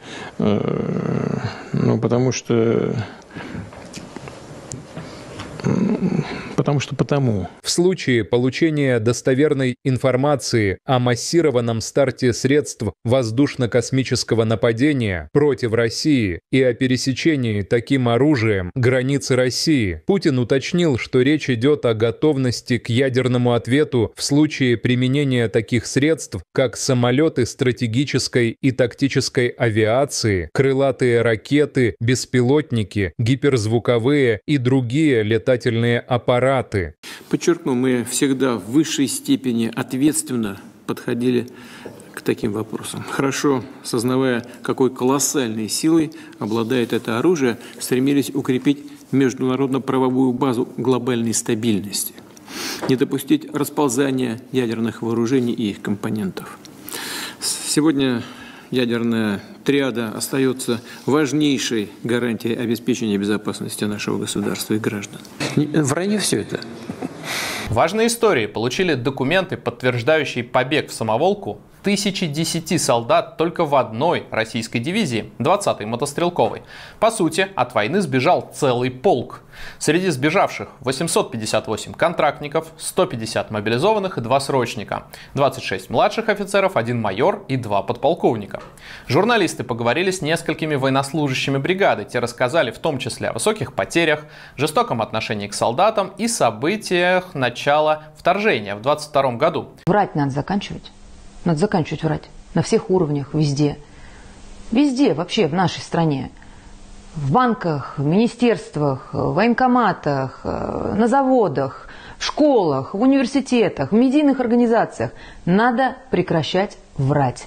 В случае получения достоверной информации о массированном старте средств воздушно-космического нападения против России и о пересечении таким оружием границы России, Путин уточнил, что речь идет о готовности к ядерному ответу в случае применения таких средств, как самолеты стратегической и тактической авиации, крылатые ракеты, беспилотники, гиперзвуковые и другие летательные аппараты. Подчеркну, мы всегда в высшей степени ответственно подходили к таким вопросам. Хорошо сознавая, какой колоссальной силой обладает это оружие, стремились укрепить международно-правовую базу глобальной стабильности, не допустить расползания ядерных вооружений и их компонентов. Сегодня ядерная триада остается важнейшей гарантией обеспечения безопасности нашего государства и граждан. Вранье все это. Важные истории получили документы, подтверждающие побег в самоволку 1010 солдат только в одной российской дивизии, 20-й мотострелковой. По сути, от войны сбежал целый полк. Среди сбежавших 858 контрактников, 150 мобилизованных и 2 срочника, 26 младших офицеров, 1 майор и 2 подполковника. Журналисты поговорили с несколькими военнослужащими бригады. Те рассказали в том числе о высоких потерях, жестоком отношении к солдатам и событиях начала вторжения в 22 году. Врать надо заканчивать. Надо заканчивать врать. На всех уровнях, везде. Везде, вообще, в нашей стране. В банках, в министерствах, в военкоматах, на заводах, в школах, в университетах, в медийных организациях. Надо прекращать врать.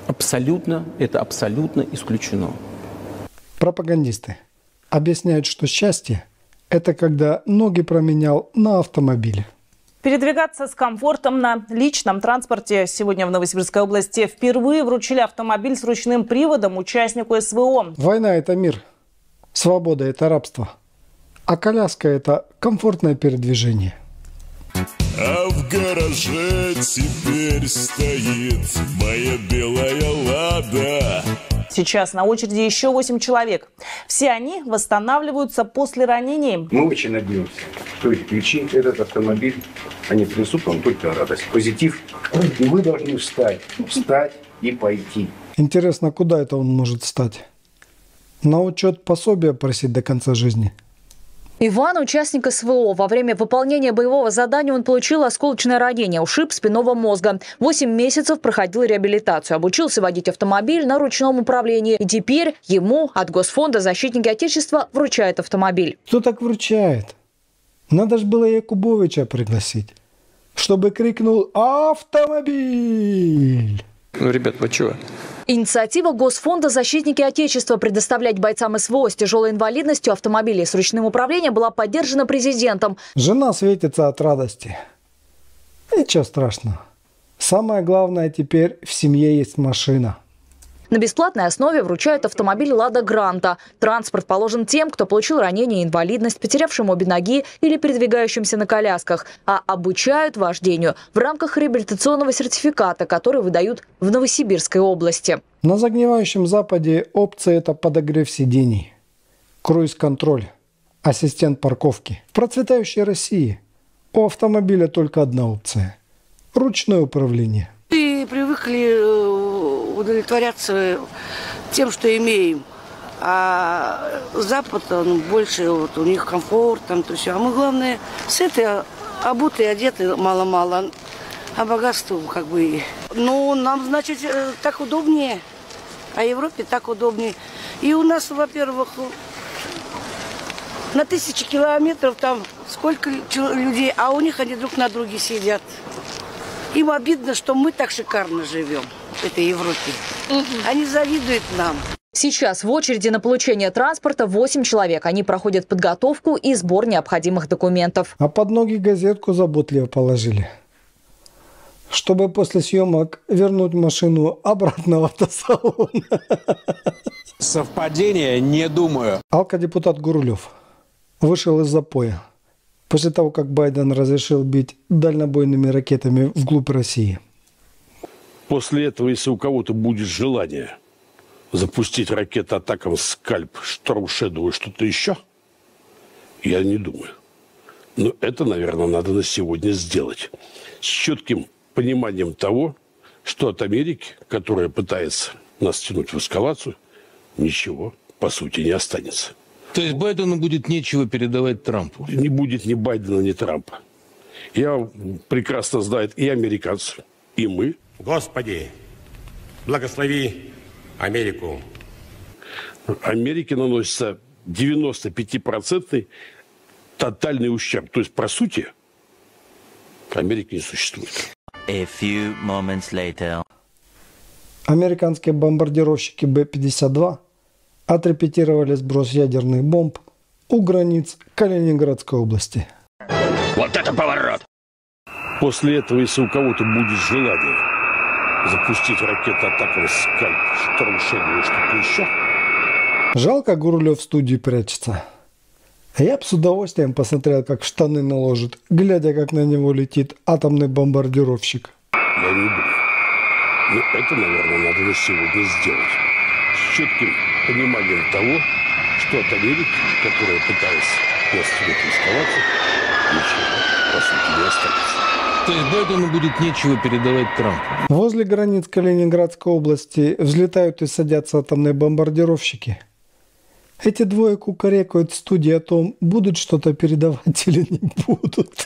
Это абсолютно исключено. Пропагандисты объясняют, что счастье – это когда ноги променял на автомобиле. Передвигаться с комфортом на личном транспорте. Сегодня в Новосибирской области впервые вручили автомобиль с ручным приводом участнику СВО. Война – это мир, свобода – это рабство, а коляска – это комфортное передвижение. А в гараже теперь стоит моя белая «Лада». Сейчас на очереди еще 8 человек. Все они восстанавливаются после ранений. Мы очень надеемся, что эти ключи, этот автомобиль, они принесут вам только радость, позитив. И вы должны встать и пойти. Интересно, куда это он может встать? На учет пособия просить до конца жизни? Иван – участник СВО. Во время выполнения боевого задания он получил осколочное ранение, ушиб спинного мозга. 8 месяцев проходил реабилитацию, обучился водить автомобиль на ручном управлении. И теперь ему от Госфонда «Защитники Отечества» вручают автомобиль. Кто так вручает? Надо же было Якубовича пригласить, чтобы крикнул «Автомобиль!». Ну, ребят, вы чего? Инициатива Госфонда «Защитники Отечества» предоставлять бойцам СВО с тяжелой инвалидностью автомобили с ручным управлением была поддержана президентом. Жена светится от радости. Ничего страшного. Самое главное, теперь в семье есть машина. На бесплатной основе вручают автомобиль «Лада Гранта». Транспорт положен тем, кто получил ранение и инвалидность, потерявшим обе ноги или передвигающимся на колясках. А обучают вождению в рамках реабилитационного сертификата, который выдают в Новосибирской области. На загнивающем Западе опция – это подогрев сидений, круиз-контроль, ассистент парковки. В процветающей России у автомобиля только одна опция – ручное управление. И привыкли удовлетворяться тем, что имеем. А Запад, он больше, вот, у них комфорт, там, то все. А мы, главное, сыты, обуты, одеты мало-мало. А богатство, как бы... Ну, нам, значит, так удобнее. А Европе так удобнее. И у нас, во-первых, на 1000 километров там сколько людей, а у них они друг на друге сидят. Им обидно, что мы так шикарно живем в этой Европе. Они завидуют нам. Сейчас в очереди на получение транспорта 8 человек. Они проходят подготовку и сбор необходимых документов. А под ноги газетку заботливо положили, чтобы после съемок вернуть машину обратно в автосалон. Совпадение, не думаю. Алкодепутат Гурулев вышел из запоя после того, как Байден разрешил бить дальнобойными ракетами вглубь России. После этого, если у кого-то будет желание запустить ракеты атакам «Скальп», «Шторм Шэдоу» и что-то еще, я не думаю. Но это, наверное, надо на сегодня сделать. С четким пониманием того, что от Америки, которая пытается нас тянуть в эскалацию, ничего, по сути, не останется. То есть Байдену будет нечего передавать Трампу? Не будет ни Байдена, ни Трампа. Я прекрасно знаю и американцев, и мы. Господи, благослови Америку. Америке наносится 95% тотальный ущерб. То есть, по сути, Америки не существует. A few moments later. Американские бомбардировщики Б-52 отрепетировали сброс ядерных бомб у границ Калининградской области. Вот это поворот! После этого, если у кого-то будет желание запустить ракеты атакам «Скальп», «Шторм Шэдоу» и что-то еще. Жалко, Гурулев в студии прячется. Я бы с удовольствием посмотрел, как в штаны наложит, глядя, как на него летит атомный бомбардировщик. Я не думаю. Но это, наверное, надо на сегодня сделать. С четким пониманием того, что от Америки, которая пытается нас тянуть в эскалацию, ничего, по сути, не останется. То есть Байдену будет нечего передавать Трампу? Возле границ Калининградской области взлетают и садятся атомные бомбардировщики. Эти двое кукарекают в студии о том, будут что-то передавать или не будут.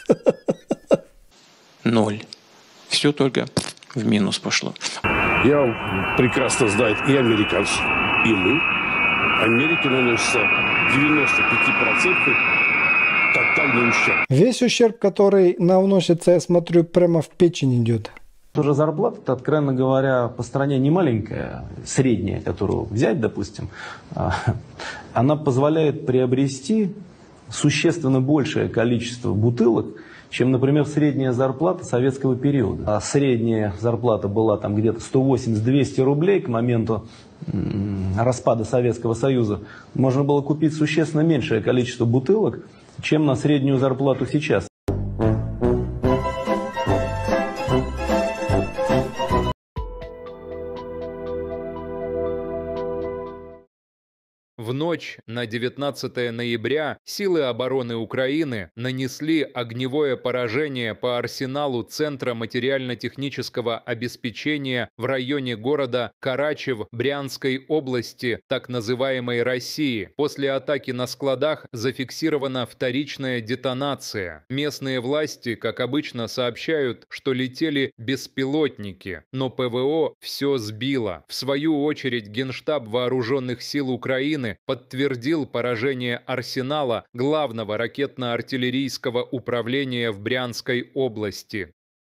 0. Все только в минус пошло. Я прекрасно знаю и американцев, и мы. Америке наносится 95% тотальный ущерб. Весь ущерб, который навносится, я смотрю, прямо в печень идет. Тоже зарплата, откровенно говоря, по стране не маленькая, средняя, которую взять, допустим, она позволяет приобрести существенно большее количество бутылок, чем, например, средняя зарплата советского периода. А средняя зарплата была там где-то 180-200 рублей к моменту распада Советского Союза. Можно было купить существенно меньшее количество бутылок, чем на среднюю зарплату сейчас. В ночь на 19 ноября силы обороны Украины нанесли огневое поражение по арсеналу Центра материально-технического обеспечения в районе города Карачев Брянской области, так называемой России. После атаки на складах зафиксирована вторичная детонация. Местные власти, как обычно, сообщают, что летели беспилотники, но ПВО все сбило. В свою очередь Генштаб Вооруженных сил Украины подтвердил поражение арсенала главного ракетно-артиллерийского управления в Брянской области.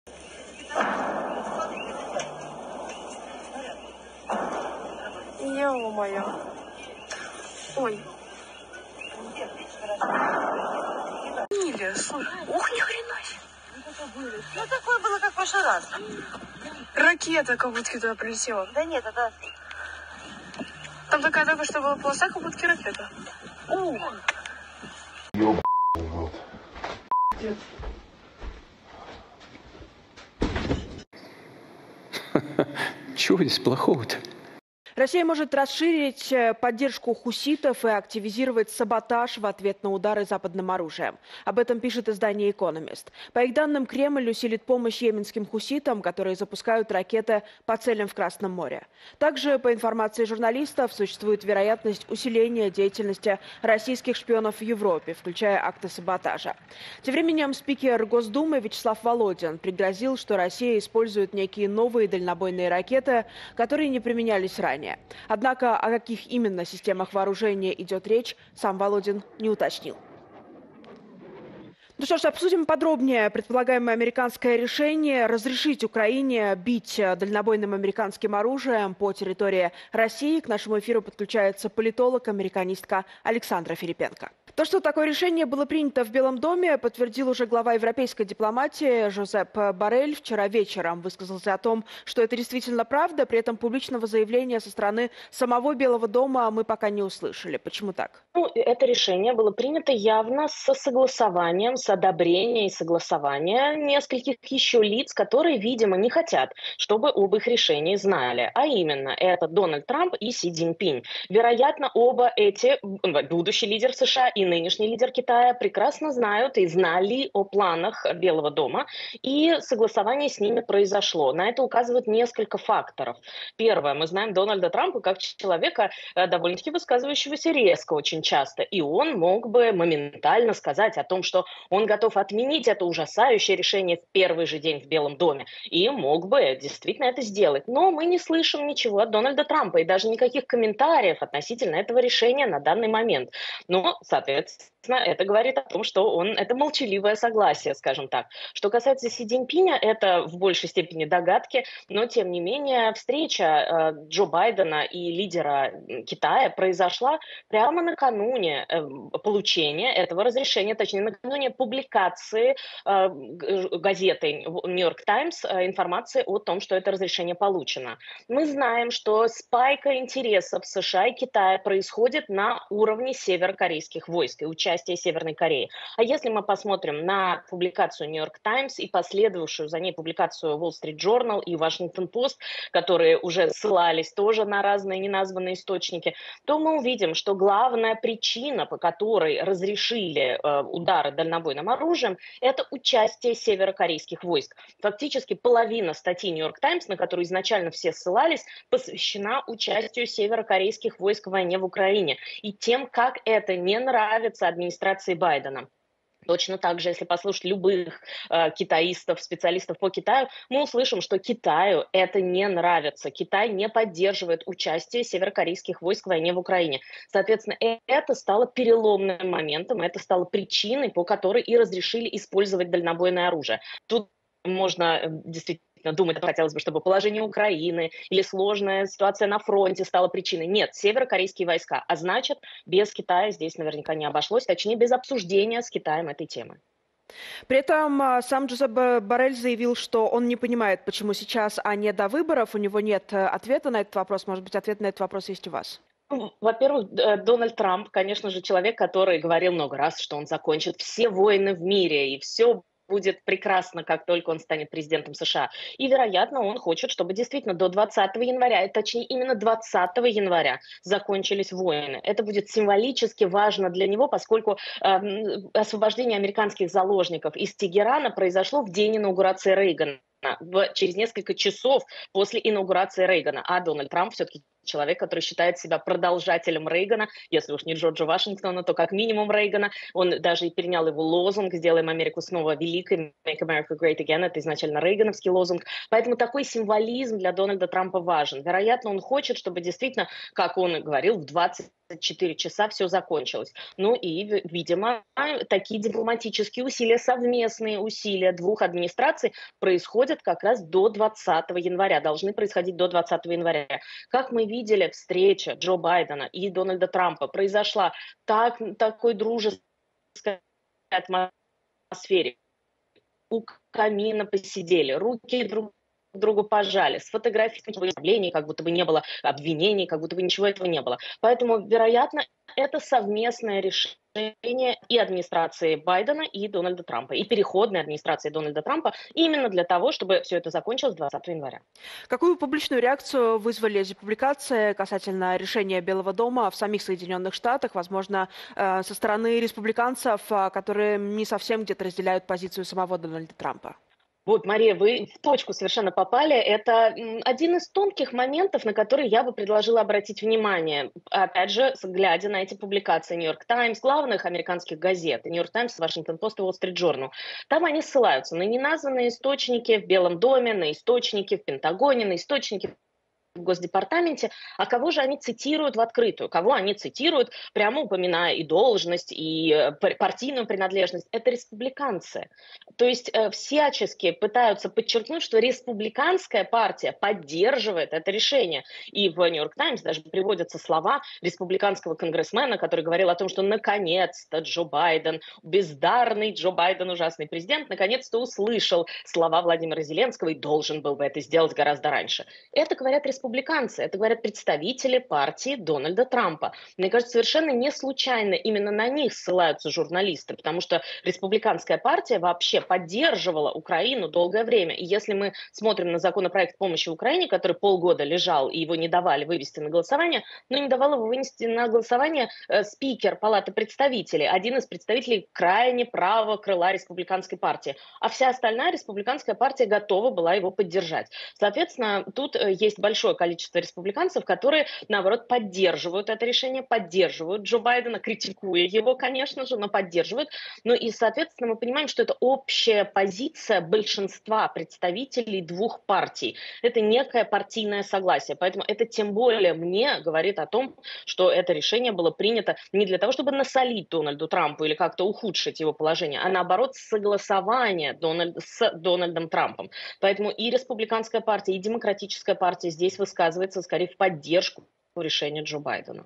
Ё-моё. Ой. Ух, ни хрена себе. Ну, такое было, как в прошлый раз. Ракета как будто туда прилетела. Да нет, это... Там такая только что была полоса, как будто ракета. Ух. Чего здесь плохого-то? Россия может расширить поддержку хуситов и активизировать саботаж в ответ на удары западным оружием. Об этом пишет издание «Экономист». По их данным, Кремль усилит помощь йеменским хуситам, которые запускают ракеты по целям в Красном море. Также, по информации журналистов, существует вероятность усиления деятельности российских шпионов в Европе, включая акты саботажа. Тем временем спикер Госдумы Вячеслав Володин пригрозил, что Россия использует некие новые дальнобойные ракеты, которые не применялись ранее. вооружения. Однако о каких именно системах вооружения идет речь, сам Володин не уточнил. Ну что ж, обсудим подробнее предполагаемое американское решение разрешить Украине бить дальнобойным американским оружием по территории России. К нашему эфиру подключается политолог, американистка Александра Филипенко. То, что такое решение было принято в Белом доме, подтвердил уже глава европейской дипломатии Жозеп Боррель. Вчера вечером высказался о том, что это действительно правда. При этом публичного заявления со стороны самого Белого дома мы пока не услышали. Почему так? Это решение было принято явно со согласованием, с одобрением и согласования нескольких еще лиц, которые, видимо, не хотят, чтобы об их решении знали. А именно, это Дональд Трамп и Си Цзиньпинь. Вероятно, оба эти, будущий лидер США и нынешний лидер Китая, прекрасно знают и знали о планах Белого дома, и согласование с ними произошло. На это указывает несколько факторов. Первое, мы знаем Дональда Трампа как человека, довольно-таки высказывающегося резко очень часто, и он мог бы моментально сказать о том, что он готов отменить это ужасающее решение в первый же день в Белом доме, и мог бы действительно это сделать. Но мы не слышим ничего от Дональда Трампа, и даже никаких комментариев относительно этого решения на данный момент. Но, соответственно, это говорит о том, что это молчаливое согласие, скажем так. Что касается Си Цзиньпиня, это в большей степени догадки, но, тем не менее, встреча Джо Байдена и лидера Китая произошла прямо накануне получения этого разрешения, точнее, накануне публикации газетой «Нью-Йорк Таймс» информации о том, что это разрешение получено. Мы знаем, что спайка интересов США и Китая происходит на уровне северокорейских войск и участия Северной Кореи. А если мы посмотрим на публикацию «Нью-Йорк Таймс» и последовавшую за ней публикацию Wall Street Journal и Washington Post, которые уже ссылались тоже на разные неназванные источники, то мы увидим, что главная причина, по которой разрешили удары дальнобойным оружием, это участие северокорейских войск. Фактически половина статьи «Нью-Йорк Таймс», на которую изначально все ссылались, посвящена участию северокорейских войск в войне в Украине и тем, как это не нравится администрации Байдена. Точно так же, если послушать любых китаистов, специалистов по Китаю, мы услышим, что Китаю это не нравится. Китай не поддерживает участие северокорейских войск в войне в Украине. Соответственно, это стало переломным моментом, это стало причиной, по которой и разрешили использовать дальнобойное оружие. Тут можно действительно думать, хотелось бы, чтобы положение Украины или сложная ситуация на фронте стала причиной. Нет, северокорейские войска, а значит, без Китая здесь наверняка не обошлось, точнее, без обсуждения с Китаем этой темы. При этом сам Жозеп Боррель заявил, что он не понимает, почему сейчас, а не до выборов. У него нет ответа на этот вопрос. Может быть, ответ на этот вопрос есть у вас? Во-первых, Дональд Трамп, конечно же, человек, который говорил много раз, что он закончит все войны в мире и все будет прекрасно, как только он станет президентом США. И, вероятно, он хочет, чтобы действительно до 20 января, точнее именно 20 января закончились войны. Это будет символически важно для него, поскольку освобождение американских заложников из Тегерана произошло в день инаугурации Рейгана, через несколько часов после инаугурации Рейгана. А Дональд Трамп все-таки человек, который считает себя продолжателем Рейгана, если уж не Джорджа Вашингтона, то как минимум Рейгана. Он даже и перенял его лозунг «Сделаем Америку снова великой», «Make America Great Again», это изначально рейгановский лозунг. Поэтому такой символизм для Дональда Трампа важен. Вероятно, он хочет, чтобы действительно, как он и говорил, в 24 часа все закончилось. Ну и, видимо, такие дипломатические усилия, совместные усилия двух администраций происходят как раз до 20 января, должны происходить до 20 января. Как мы видели, встреча Джо Байдена и Дональда Трампа произошла такой дружеской атмосфере. У камина посидели, руки друг другу пожали, сфотографировали, как будто бы не было обвинений, как будто бы ничего этого не было. Поэтому, вероятно, это совместное решение и администрации Байдена, и Дональда Трампа, и переходной администрации Дональда Трампа, именно для того, чтобы все это закончилось 20 января. Какую публичную реакцию вызвали эти публикации касательно решения Белого дома в самих Соединенных Штатах, возможно, со стороны республиканцев, которые не совсем где-то разделяют позицию самого Дональда Трампа? Вот, Мария, вы в точку совершенно попали. Это один из тонких моментов, на который я бы предложила обратить внимание. Опять же, глядя на эти публикации «Нью-Йорк Таймс», главных американских газет, «Нью-Йорк Таймс», «Вашингтон Пост» и «Уолл Стрит Джорнал». Там они ссылаются на неназванные источники в Белом доме, на источники в Пентагоне, на источники в Госдепартаменте, а кого же они цитируют в открытую, кого они цитируют, прямо упоминая и должность, и партийную принадлежность. Это республиканцы. То есть всячески пытаются подчеркнуть, что республиканская партия поддерживает это решение. И в «Нью-Йорк Таймс» даже приводятся слова республиканского конгрессмена, который говорил о том, что наконец-то Джо Байден, бездарный Джо Байден, ужасный президент, наконец-то услышал слова Владимира Зеленского и должен был бы это сделать гораздо раньше. Это говорят республиканцы, это говорят представители партии Дональда Трампа. Мне кажется, совершенно не случайно именно на них ссылаются журналисты, потому что республиканская партия вообще поддерживала Украину долгое время. И если мы смотрим на законопроект помощи Украине, который полгода лежал и его не давали вывести на голосование, но не давал его вынести на голосование спикер Палаты представителей, один из представителей крайне правого крыла республиканской партии. А вся остальная республиканская партия готова была его поддержать. Соответственно, тут есть большое количество республиканцев, которые, наоборот, поддерживают это решение, поддерживают Джо Байдена, критикуя его, конечно же, но поддерживают. Ну и, соответственно, мы понимаем, что это общая позиция большинства представителей двух партий. Это некое партийное согласие. Поэтому это тем более мне говорит о том, что это решение было принято не для того, чтобы насолить Дональду Трампу или как-то ухудшить его положение, а наоборот согласование с Дональдом Трампом. Поэтому и республиканская партия, и демократическая партия здесь высказывается скорее в поддержку решения Джо Байдена.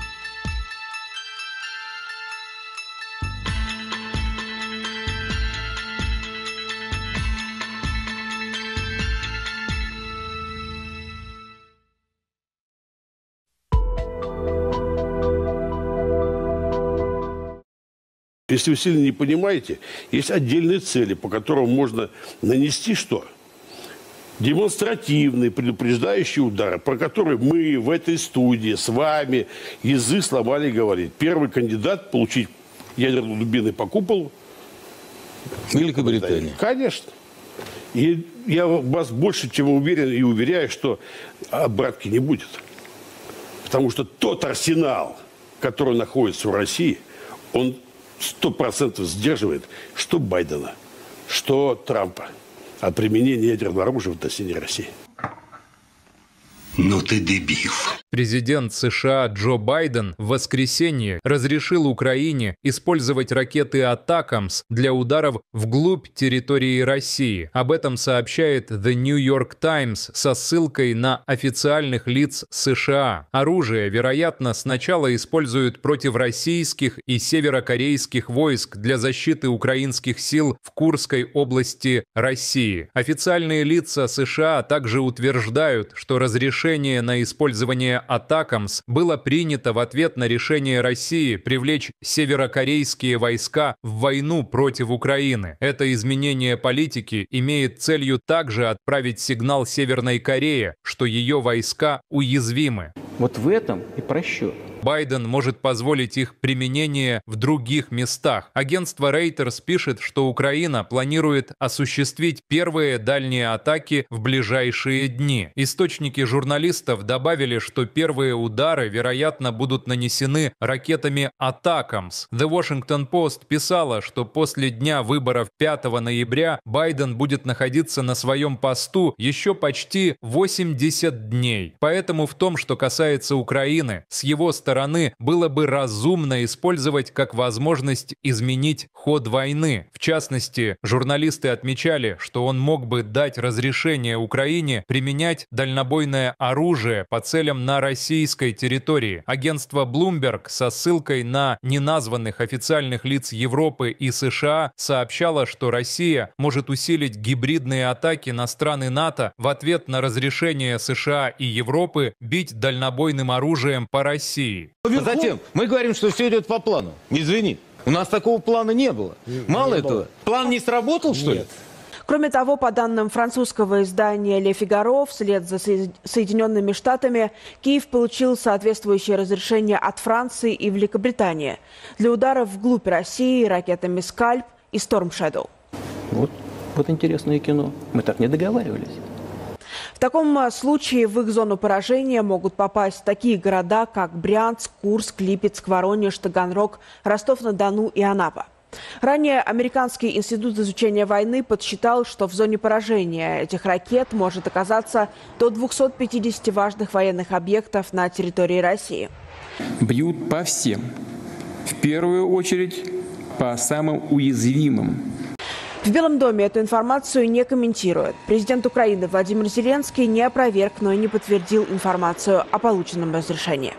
Если вы сильно не понимаете, есть отдельные цели, по которым можно нанести что? Демонстративные, предупреждающие удары, про которые мы в этой студии с вами язык сломали говорить. Первый кандидат получить ядерные дубины по куполу. Великобритания. Конечно. И я вас больше чем уверен и уверяю, что обратки не будет. Потому что тот арсенал, который находится в России, он 100% сдерживает что Байдена, что Трампа от применения ядерного оружия в отношении России. Ну ты дебил. Президент США Джо Байден в воскресенье разрешил Украине использовать ракеты «Атакамс» для ударов вглубь территории России. Об этом сообщает The New York Times со ссылкой на официальных лиц США. Оружие, вероятно, сначала используют против российских и северокорейских войск для защиты украинских сил в Курской области России. Официальные лица США также утверждают, что разрешение на использование «Атакамс» было принято в ответ на решение России привлечь северокорейские войска в войну против Украины. Это изменение политики имеет целью также отправить сигнал Северной Корее, что ее войска уязвимы. Вот в этом и просчет. Байден может позволить их применение в других местах. Агентство Reuters пишет, что Украина планирует осуществить первые дальние атаки в ближайшие дни. Источники журналистов добавили, что первые удары, вероятно, будут нанесены ракетами «Атакамс». The Washington Post писала, что после дня выборов 5 ноября Байден будет находиться на своем посту еще почти 80 дней. Поэтому в том, что касается Украины, с его стороны было бы разумно использовать как возможность изменить ход войны. В частности, журналисты отмечали, что он мог бы дать разрешение Украине применять дальнобойное оружие по целям на российской территории. Агентство Bloomberg со ссылкой на неназванных официальных лиц Европы и США сообщало, что Россия может усилить гибридные атаки на страны НАТО в ответ на разрешение США и Европы бить дальнобойным оружием по России. А затем мы говорим, что все идет по плану. Извини, у нас такого плана не было. Мало этого, план не сработал, что ли? Кроме того, по данным французского издания «Ле Фигаро», вслед за Соединенными Штатами Киев получил соответствующее разрешение от Франции и Великобритании для ударов вглубь России ракетами «Скальп» и «Storm Shadow». Вот интересное кино. Мы так не договаривались. В таком случае в их зону поражения могут попасть такие города, как Брянск, Курск, Липецк, Воронеж, Таганрог, Ростов-на-Дону и Анапа. Ранее Американский институт изучения войны подсчитал, что в зоне поражения этих ракет может оказаться до 250 важных военных объектов на территории России. Бьют по всем. В первую очередь по самым уязвимым. В Белом доме эту информацию не комментируют. Президент Украины Владимир Зеленский не опроверг, но и не подтвердил информацию о полученном разрешении.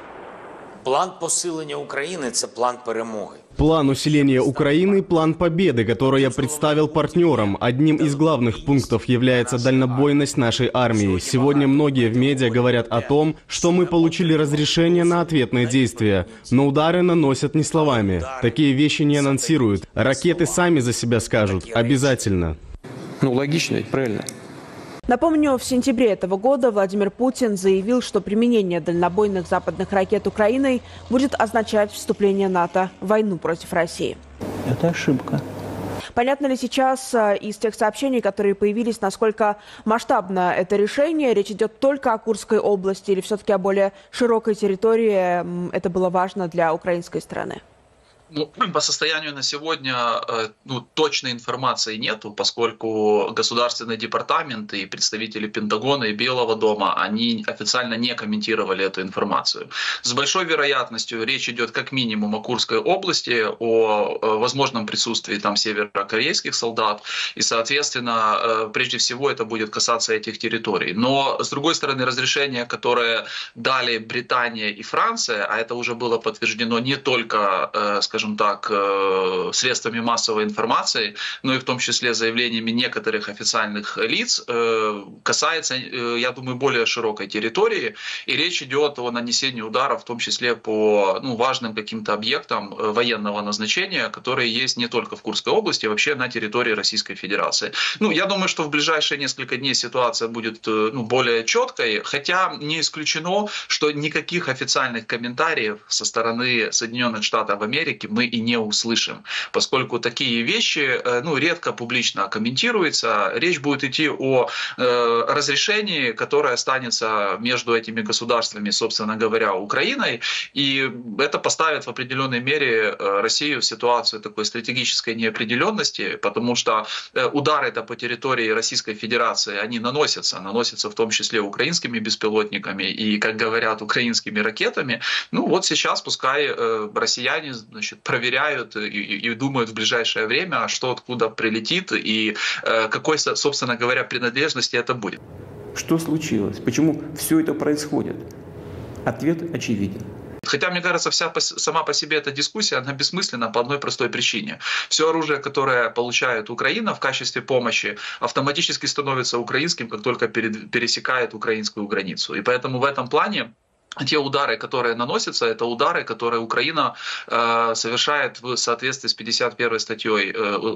План посилення України – це план перемоги. План усиления Украины – план победы, который я представил партнерам. Одним из главных пунктов является дальнобойность нашей армии. Сегодня многие в медиа говорят о том, что мы получили разрешение на ответные действия. Но удары наносят не словами. Такие вещи не анонсируют. Ракеты сами за себя скажут. Обязательно. Ну, логично ведь, правильно? Напомню, в сентябре этого года Владимир Путин заявил, что применение дальнобойных западных ракет Украиной будет означать вступление НАТО в войну против России. Это ошибка. Понятно ли сейчас из тех сообщений, которые появились, насколько масштабно это решение? Речь идет только о Курской области или все-таки о более широкой территории? Это было важно для украинской стороны. Ну, по состоянию на сегодня точной информации нету, поскольку Государственный департамент и представители Пентагона и Белого дома, они официально не комментировали эту информацию. С большой вероятностью речь идет как минимум о Курской области, о возможном присутствии там северокорейских солдат, и, соответственно, прежде всего это будет касаться этих территорий. Но, с другой стороны, разрешение, которое дали Британия и Франция, а это уже было подтверждено не только, скажем так, средствами массовой информации, но и в том числе заявлениями некоторых официальных лиц, касается, я думаю, более широкой территории. И речь идет о нанесении ударов, в том числе по важным каким-то объектам военного назначения, которые есть не только в Курской области, а вообще на территории Российской Федерации. Я думаю, что в ближайшие несколько дней ситуация будет более четкой, хотя не исключено, что никаких официальных комментариев со стороны Соединенных Штатов Америки мы и не услышим, поскольку такие вещи редко публично комментируются. Речь будет идти о разрешении, которое останется между этими государствами, собственно говоря, Украиной, и это поставит в определенной мере Россию в ситуацию такой стратегической неопределенности, потому что удары-то по территории Российской Федерации, они наносятся в том числе украинскими беспилотниками и, как говорят, украинскими ракетами. Вот сейчас пускай россияне, проверяют и думают в ближайшее время, что откуда прилетит и какой, собственно говоря, принадлежности это будет. Что случилось? Почему все это происходит? Ответ очевиден. Хотя, мне кажется, сама по себе эта дискуссия, она бессмысленна по одной простой причине. Все оружие, которое получает Украина в качестве помощи, автоматически становится украинским, как только пересекает украинскую границу. И поэтому в этом плане те удары, которые наносятся, это удары, которые Украина совершает в соответствии с 51 статьей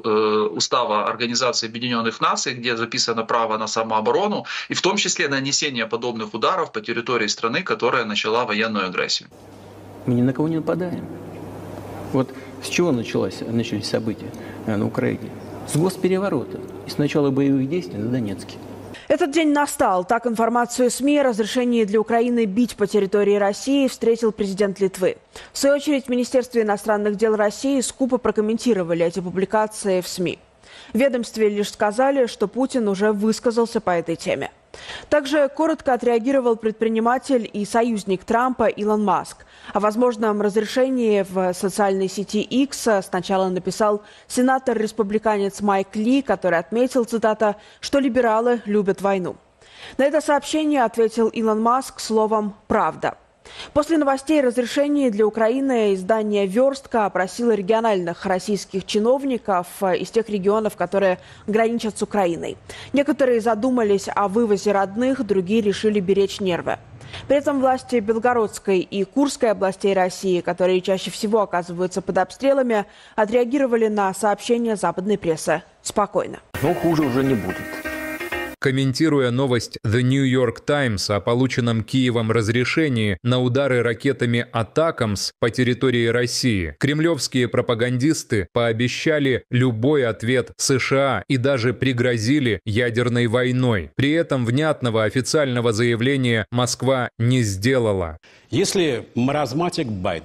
Устава Организации Объединенных Наций, где записано право на самооборону, и в том числе нанесение подобных ударов по территории страны, которая начала военную агрессию. Мы ни на кого не нападаем. Вот с чего начались события на Украине? С госпереворота и с начала боевых действий на Донецке. Этот день настал. Так информацию СМИ о разрешении для Украины бить по территории России встретил президент Литвы. В свою очередь, в Министерстве иностранных дел России скупо прокомментировали эти публикации в СМИ. В ведомстве лишь сказали, что Путин уже высказался по этой теме. Также коротко отреагировал предприниматель и союзник Трампа Илон Маск. О возможном разрешении в социальной сети X сначала написал сенатор-республиканец Майк Ли, который отметил, цитата, что либералы любят войну. На это сообщение ответил Илон Маск словом «правда». После новостей о разрешении для Украины издание «Верстка» опросило региональных российских чиновников из тех регионов, которые граничат с Украиной. Некоторые задумались о вывозе родных, другие решили беречь нервы. При этом власти Белгородской и Курской областей России, которые чаще всего оказываются под обстрелами, отреагировали на сообщения западной прессы спокойно. Но хуже уже не будет. Комментируя новость The New York Times о полученном Киевом разрешении на удары ракетами «Атакамс» по территории России, кремлевские пропагандисты пообещали любой ответ США и даже пригрозили ядерной войной. При этом внятного официального заявления Москва не сделала. Если маразматик Байден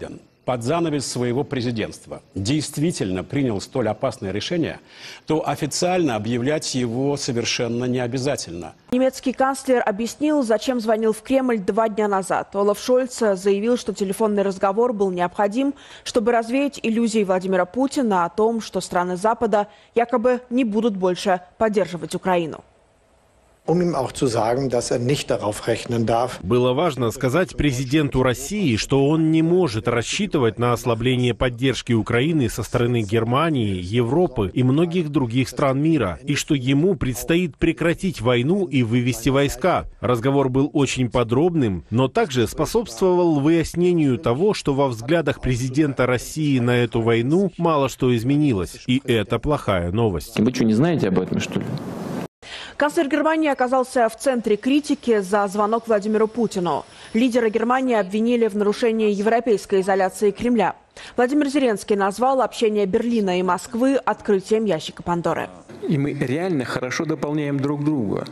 под занавес своего президентства действительно принял столь опасное решение, то официально объявлять его совершенно не обязательно. Немецкий канцлер объяснил, зачем звонил в Кремль 2 дня назад. Олаф Шольц заявил, что телефонный разговор был необходим, чтобы развеять иллюзии Владимира Путина о том, что страны Запада якобы не будут больше поддерживать Украину. Было важно сказать президенту России, что он не может рассчитывать на ослабление поддержки Украины со стороны Германии, Европы и многих других стран мира, и что ему предстоит прекратить войну и вывести войска. Разговор был очень подробным, но также способствовал выяснению того, что во взглядах президента России на эту войну мало что изменилось, и это плохая новость. Вы что, не знаете об этом, что ли? Канцлер Германии оказался в центре критики за звонок Владимиру Путину. Лидера Германии обвинили в нарушении европейской изоляции Кремля. Владимир Зеленский назвал общение Берлина и Москвы открытием ящика Пандоры. И мы реально хорошо дополняем друг друга.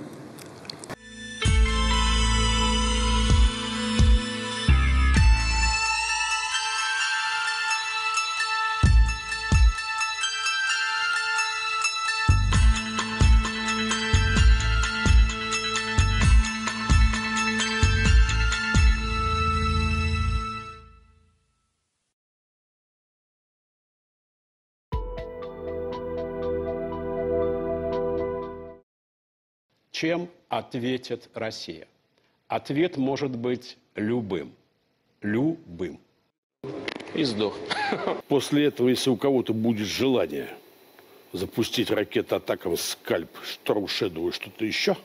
Чем ответит Россия? Ответ может быть любым. Любым. И сдох. После этого, если у кого-то будет желание запустить ракеты атакам «Скальп», «Шторм Шэдоу» и что-то еще,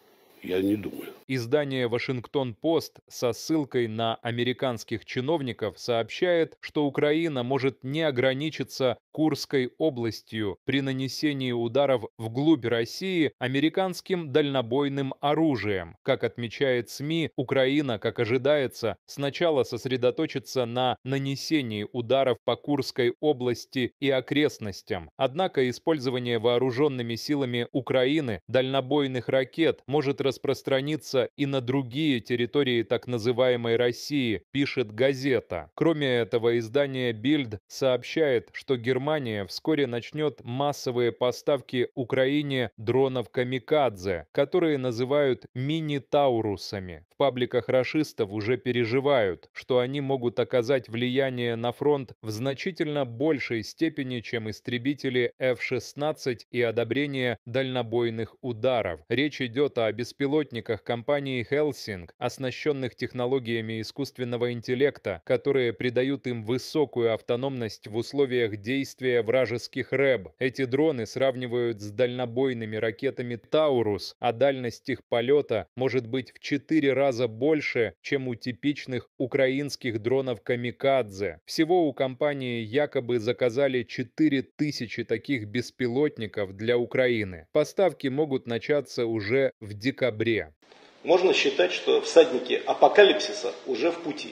я не думаю. Издание «Вашингтон-Пост» со ссылкой на американских чиновников сообщает, что Украина может не ограничиться Курской областью при нанесении ударов вглубь России американским дальнобойным оружием. Как отмечает СМИ, Украина, как ожидается, сначала сосредоточится на нанесении ударов по Курской области и окрестностям. Однако использование вооруженными силами Украины дальнобойных ракет может распространиться и на другие территории так называемой России, пишет газета. Кроме этого, издание Bild сообщает, что Германия вскоре начнет массовые поставки Украине дронов «Камикадзе», которые называют мини-таурусами. В пабликах рашистов уже переживают, что они могут оказать влияние на фронт в значительно большей степени, чем истребители F-16 и одобрение дальнобойных ударов. Речь идет о беспилотниках компании Helsing, оснащенных технологиями искусственного интеллекта, которые придают им высокую автономность в условиях действия вражеских РЭБ. Эти дроны сравнивают с дальнобойными ракетами «Таурус», а дальность их полета может быть в 4 раза больше, чем у типичных украинских дронов «Камикадзе». Всего у компании якобы заказали 4000 таких беспилотников для Украины. Поставки могут начаться уже в декабре. Можно считать, что всадники апокалипсиса уже в пути.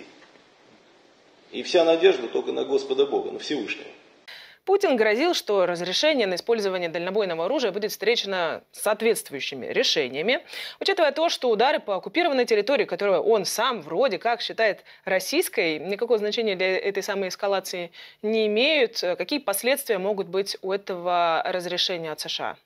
И вся надежда только на Господа Бога, на Всевышнего. Путин грозил, что разрешение на использование дальнобойного оружия будет встречено соответствующими решениями. Учитывая то, что удары по оккупированной территории, которую он сам вроде как считает российской, никакого значения для этой самой эскалации не имеют, какие последствия могут быть у этого разрешения от США?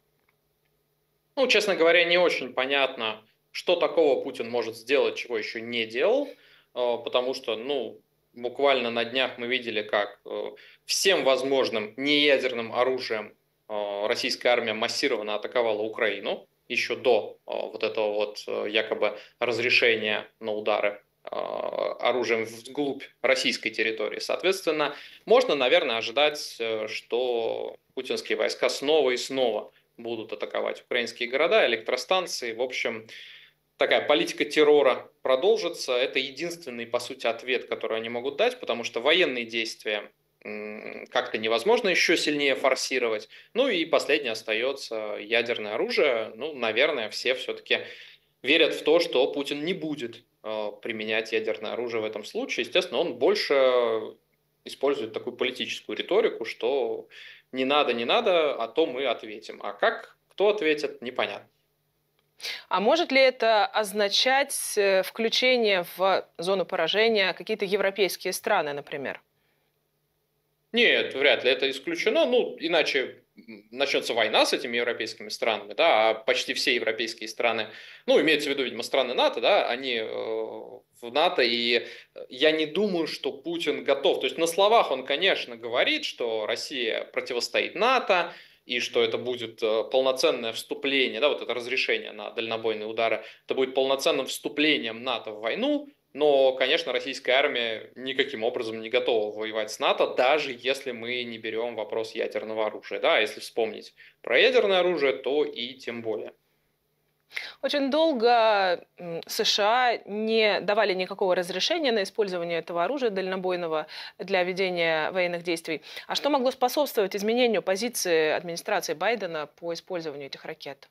Ну, честно говоря, не очень понятно, что такого Путин может сделать, чего еще не делал, потому что, буквально на днях мы видели, как всем возможным неядерным оружием российская армия массированно атаковала Украину, еще до вот этого вот якобы разрешения на удары оружием вглубь российской территории. Соответственно, можно, наверное, ожидать, что путинские войска снова и снова будут атаковать украинские города, электростанции. В общем, такая политика террора продолжится. Это единственный, по сути, ответ, который они могут дать, потому что военные действия как-то невозможно еще сильнее форсировать. Ну и последнее остается ядерное оружие. Наверное, все все-таки верят в то, что Путин не будет применять ядерное оружие в этом случае. Естественно, он больше использует такую политическую риторику, что не надо, а то мы ответим. А как, кто ответит, непонятно. А может ли это означать включение в зону поражения какие-то европейские страны, например? Нет, вряд ли это исключено. Ну, иначе начнется война с этими европейскими странами, да, а почти все европейские страны, ну, имеется в виду, видимо, страны НАТО, да, они в НАТО, и я не думаю, что Путин готов. То есть на словах он, конечно, говорит, что Россия противостоит НАТО, и что это будет полноценное вступление, да, вот это разрешение на дальнобойные удары, это будет полноценным вступлением НАТО в войну. Но, конечно, российская армия никаким образом не готова воевать с НАТО, даже если мы не берем вопрос ядерного оружия. Да, если вспомнить про ядерное оружие, то и тем более. Очень долго США не давали никакого разрешения на использование этого оружия дальнобойного для ведения военных действий. А что могло способствовать изменению позиции администрации Байдена по использованию этих ракет?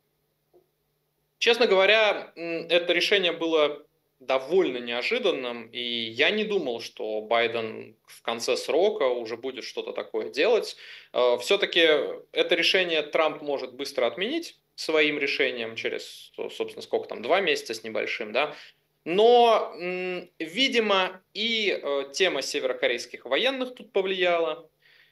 Честно говоря, это решение было довольно неожиданным, и я не думал, что Байден в конце срока уже будет что-то такое делать. Все-таки это решение Трамп может быстро отменить своим решением через, собственно, сколько там, 2 месяца с небольшим, да. Но, видимо, и тема северокорейских военных тут повлияла,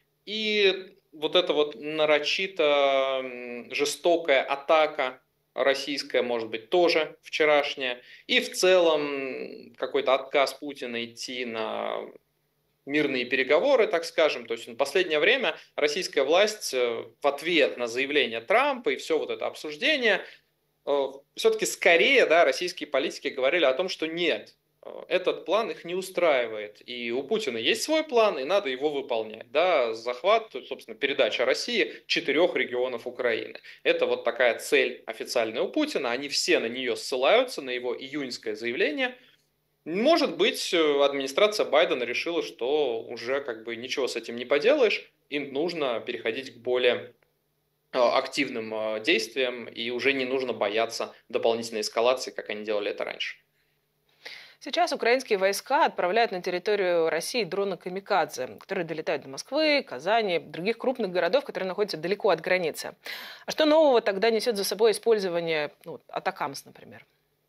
и вот эта вот нарочито жестокая атака российская, может быть, тоже вчерашняя, и в целом какой-то отказ Путина идти на мирные переговоры, так скажем. То есть в последнее время российская власть в ответ на заявление Трампа и все вот это обсуждение, все-таки скорее, да, российские политики говорили о том, что нет, этот план их не устраивает. И у Путина есть свой план, и надо его выполнять. Да, захват, собственно, передача России 4 регионов Украины. Это вот такая цель официальная у Путина. Они все на нее ссылаются, на его июньское заявление. Может быть, администрация Байдена решила, что уже как бы ничего с этим не поделаешь, им нужно переходить к более активным действиям, и уже не нужно бояться дополнительной эскалации, как они делали это раньше. Сейчас украинские войска отправляют на территорию России дроны «Камикадзе», которые долетают до Москвы, Казани, других крупных городов, которые находятся далеко от границы. А что нового тогда несет за собой использование атакамс, например?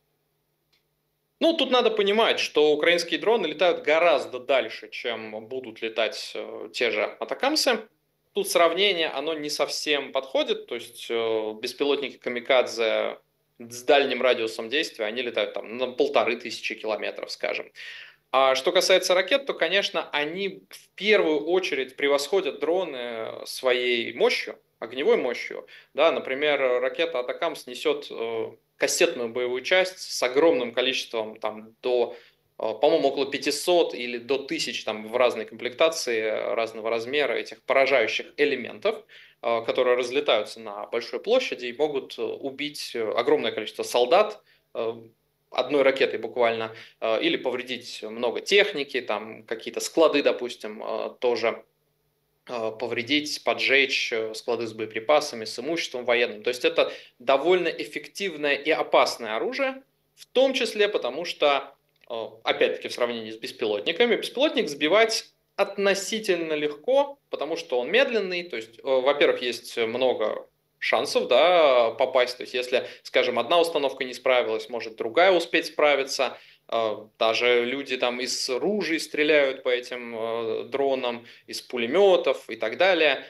Ну, тут надо понимать, что украинские дроны летают гораздо дальше, чем будут летать те же атакамсы. Тут сравнение, оно не совсем подходит, то есть беспилотники «Камикадзе» с дальним радиусом действия, они летают там на 1500 километров, скажем. А что касается ракет, то, конечно, они в первую очередь превосходят дроны своей мощью, огневой мощью. Да, например, ракета «Атакамс» несет кассетную боевую часть с огромным количеством, там, до, по-моему, около 500 или до 1000 там, в разной комплектации, разного размера этих поражающих элементов, которые разлетаются на большой площади и могут убить огромное количество солдат одной ракетой буквально, или повредить много техники, там какие-то склады, допустим, тоже повредить, поджечь склады с боеприпасами, с имуществом военным. То есть это довольно эффективное и опасное оружие, в том числе потому что, опять-таки в сравнении с беспилотниками, беспилотник сбивать относительно легко, потому что он медленный, то есть, во-первых, есть много шансов, да, попасть, то есть если, скажем, одна установка не справилась, может другая успеть справиться, даже люди там из ружей стреляют по этим дронам, из пулеметов и так далее.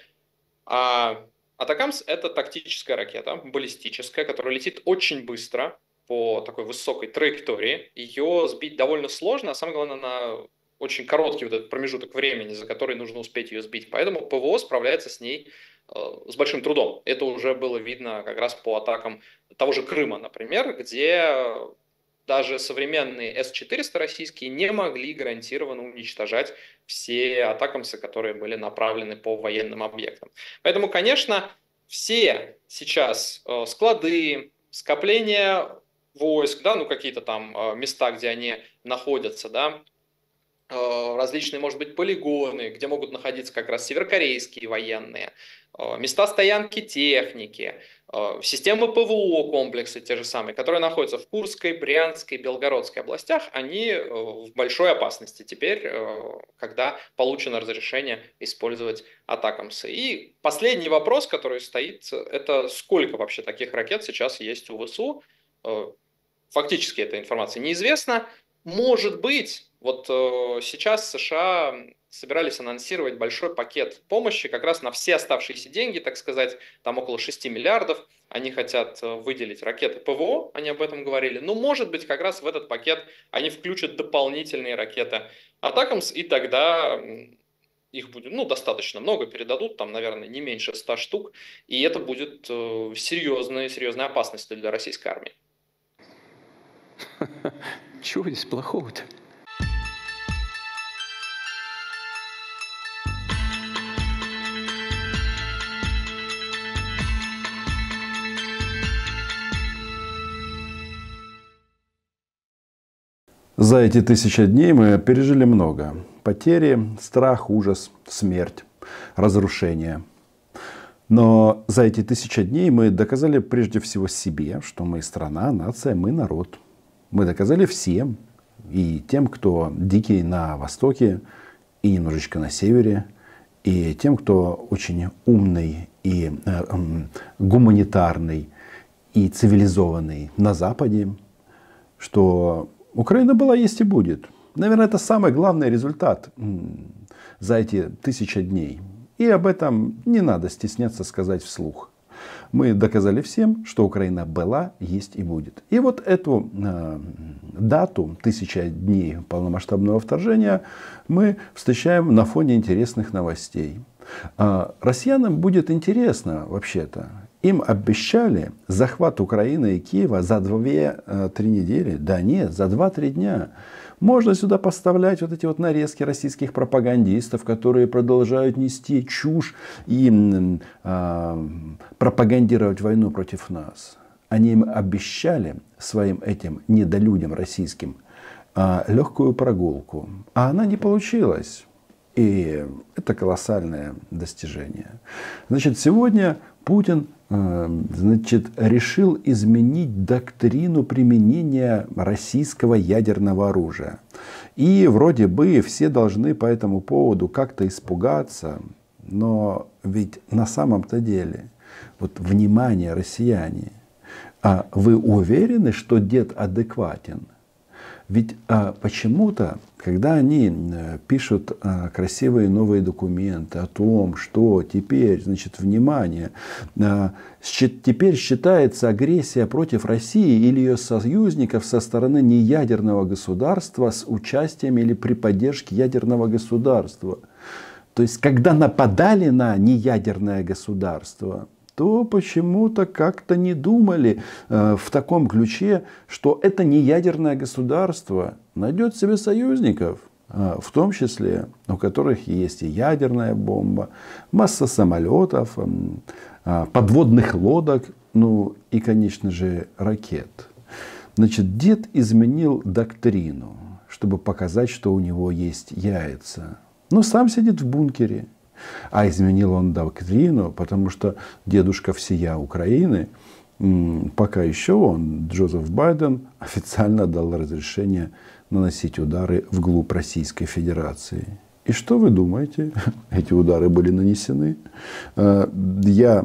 А Атакамс — это тактическая ракета, баллистическая, которая летит очень быстро по такой высокой траектории. Ее сбить довольно сложно, а самое главное, на очень короткий вот этот промежуток времени, за который нужно успеть ее сбить. Поэтому ПВО справляется с ней с большим трудом. Это уже было видно как раз по атакам того же Крыма, например, где даже современные С-400 российские не могли гарантированно уничтожать все атакамсы, которые были направлены по военным объектам. Поэтому, конечно, все сейчас склады, скопления войск, да, ну какие-то там места, где они находятся, да, различные, может быть, полигоны, где могут находиться как раз северокорейские военные, места стоянки техники, системы ПВО комплексы те же самые, которые находятся в Курской, Брянской, Белгородской областях, они в большой опасности теперь, когда получено разрешение использовать атакамсы. И последний вопрос, который стоит, это сколько вообще таких ракет сейчас есть у ВСУ. Фактически эта информация неизвестна. Может быть, вот сейчас США собирались анонсировать большой пакет помощи как раз на все оставшиеся деньги, так сказать, там около 6 миллиардов. Они хотят выделить ракеты ПВО, они об этом говорили. Но, может быть, как раз в этот пакет они включат дополнительные ракеты Атакамс, и тогда их будет достаточно много, передадут, там, наверное, не меньше 100 штук, и это будет серьезной опасностью для российской армии. Чего здесь плохого-то? За эти 1000 дней мы пережили много. Потери, страх, ужас, смерть, разрушение. Но за эти 1000 дней мы доказали прежде всего себе, что мы страна, нация, мы народ. Мы доказали всем, и тем, кто дикий на востоке, и немножечко на севере, и тем, кто очень умный и гуманитарный, и цивилизованный на западе, что Украина была, есть и будет. Наверное, это самый главный результат за эти 1000 дней. И об этом не надо стесняться сказать вслух. Мы доказали всем, что Украина была, есть и будет. И вот эту дату, 1000 дней полномасштабного вторжения, мы встречаем на фоне интересных новостей. Россиянам будет интересно вообще-то. Им обещали захват Украины и Киева за 2-3 недели. Да нет, за 2-3 дня. Можно сюда поставлять вот эти вот нарезки российских пропагандистов, которые продолжают нести чушь и пропагандировать войну против нас. Они им обещали своим этим недолюдям российским легкую прогулку. А она не получилась. И это колоссальное достижение. Значит, сегодня Путин решил изменить доктрину применения российского ядерного оружия. И вроде бы все должны по этому поводу как-то испугаться. Но ведь на самом-то деле, вот внимание, россияне, а вы уверены, что дед адекватен? Ведь почему-то, когда они пишут красивые новые документы о том, что теперь, значит, внимание, теперь считается агрессия против России или ее союзников со стороны неядерного государства с участием или при поддержке ядерного государства. То есть, когда нападали на неядерное государство, то почему-то как-то не думали в таком ключе, что это неядерное государство найдет себе союзников, в том числе у которых есть и ядерная бомба, масса самолетов, подводных лодок, ну и, конечно же, ракет. Значит, дед изменил доктрину, чтобы показать, что у него есть яйца. Но сам сидит в бункере. А изменил он доктрину, потому что дедушка всея Украины, пока еще он, Джозеф Байден, официально дал разрешение наносить удары вглубь Российской Федерации. И что вы думаете? Эти удары были нанесены. Я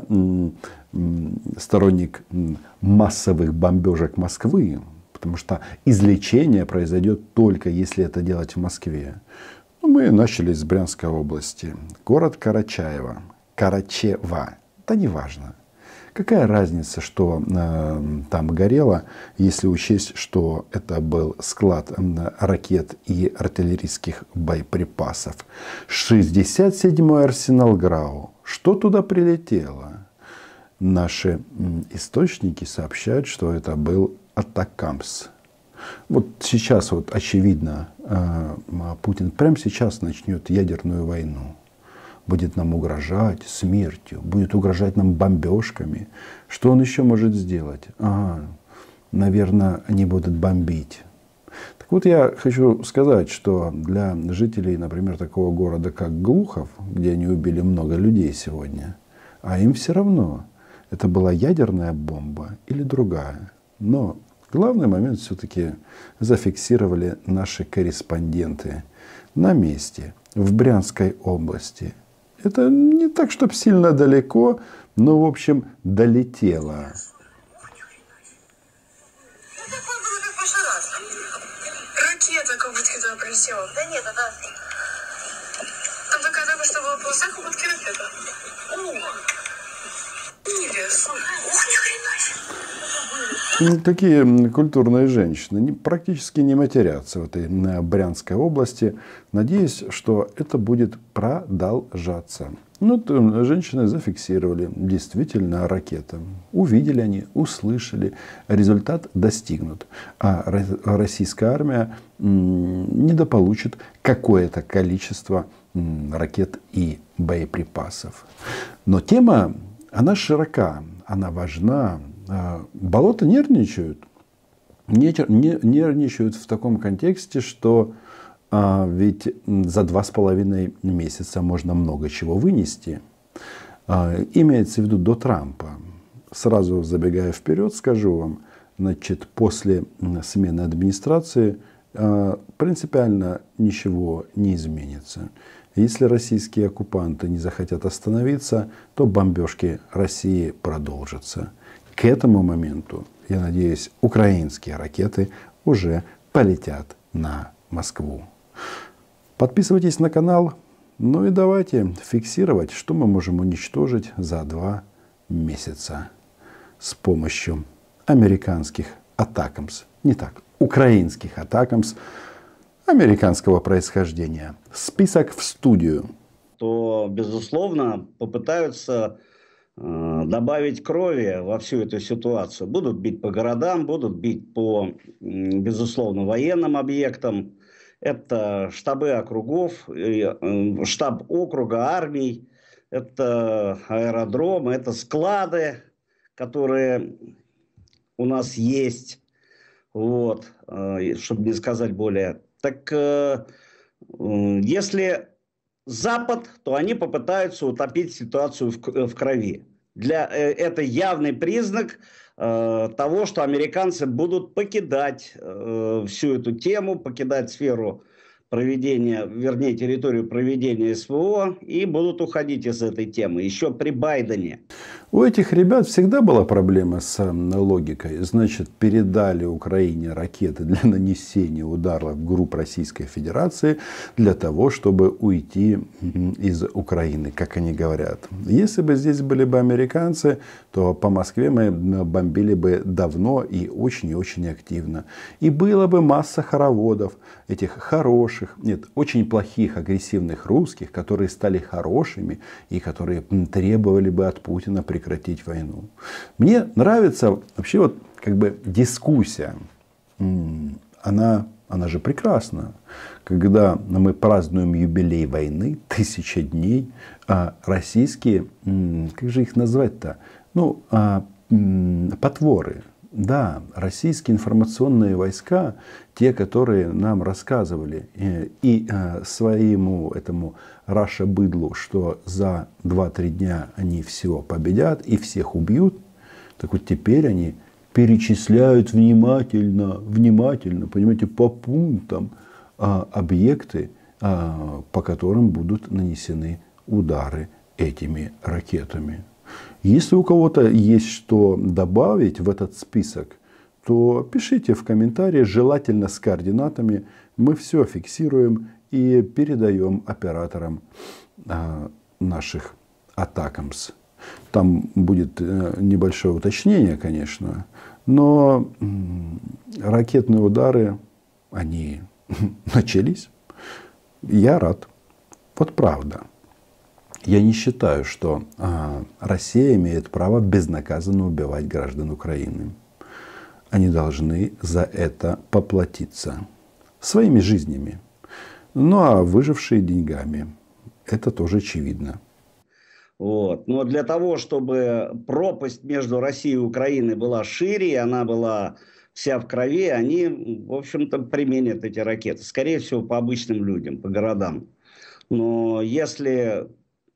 сторонник массовых бомбежек Москвы, потому что излечение произойдет только если это делать в Москве. Мы начали с Брянской области. Город Карачаево. Карачева. Да не важно. Какая разница, что там горело, если учесть, что это был склад ракет и артиллерийских боеприпасов. 67-й арсенал ГРАУ. Что туда прилетело? Наши источники сообщают, что это был Атакамс. Вот сейчас вот очевидно, Путин прямо сейчас начнет ядерную войну. Будет нам угрожать смертью, будет угрожать нам бомбежками. Что он еще может сделать? Наверное, они будут бомбить. Так вот, я хочу сказать, что для жителей, например, такого города, как Глухов, где они убили много людей сегодня, а им все равно, это была ядерная бомба или другая. Но главный момент все-таки зафиксировали наши корреспонденты на месте, в Брянской области. Это не так, чтобы сильно далеко, но, в общем, долетело. Ракета как будто туда прилетела. Да нет, это полосах обмотки ракета. Ух, ни хрена себе. Такие культурные женщины практически не матерятся в этой Брянской области. Надеюсь, что это будет продолжаться. Ну, женщины зафиксировали действительно ракета. Увидели они, услышали. Результат достигнут. А российская армия недополучит какое-то количество ракет и боеприпасов. Но тема, она широка, она важна. Болота нервничают. Нервничают в таком контексте, что ведь за 2,5 месяца можно много чего вынести. Имеется в виду до Трампа. Сразу забегая вперед, скажу вам, значит, после смены администрации принципиально ничего не изменится. Если российские оккупанты не захотят остановиться, то бомбежки России продолжатся. К этому моменту, я надеюсь, украинские ракеты уже полетят на Москву. Подписывайтесь на канал. Ну и давайте фиксировать, что мы можем уничтожить за 2 месяца с помощью американских атакамс. Не так, украинских атакамс американского происхождения. Список в студию. То, безусловно, попытаются добавить крови во всю эту ситуацию. Будут бить по городам, будут бить по, безусловно, военным объектам. Это штабы округов, штаб округа армий, это аэродромы, это склады, которые у нас есть, вот, чтобы не сказать более. Так если Запад, то они попытаются утопить ситуацию в крови. Это явный признак того, что американцы будут покидать всю эту тему, покидать сферу проведения, вернее, территорию проведения СВО и будут уходить из этой темы. Еще при Байдене. У этих ребят всегда была проблема с логикой. Значит, передали Украине ракеты для нанесения ударов в групп Российской Федерации для того, чтобы уйти из Украины, как они говорят. Если бы здесь были бы американцы, то по Москве мы бомбили бы давно и очень активно. И было бы масса хороводов, этих хороших, нет, очень плохих, агрессивных русских, которые стали хорошими и которые требовали бы от Путина прекратить войну. Мне нравится вообще вот как бы дискуссия. Она же прекрасна. Когда мы празднуем юбилей войны, 1000 дней, а российские, как же их назвать-то? Ну, потворы. Да, российские информационные войска, те, которые нам рассказывали и своему этому Раша-быдлу, что за 2-3 дня они все победят и всех убьют, так вот теперь они перечисляют внимательно, понимаете, по пунктам объекты, по которым будут нанесены удары этими ракетами. Если у кого-то есть что добавить в этот список, то пишите в комментарии, желательно с координатами. Мы все фиксируем и передаем операторам наших атакамс. Там будет небольшое уточнение, конечно, но ракетные удары, они начались. Я рад. Вот правда. Я не считаю, что Россия имеет право безнаказанно убивать граждан Украины. Они должны за это поплатиться своими жизнями. Ну а выжившие деньгами, это тоже очевидно. Вот. Но для того, чтобы пропасть между Россией и Украиной была шире, она была вся в крови, они, в общем-то, применят эти ракеты. Скорее всего, по обычным людям, по городам. Но если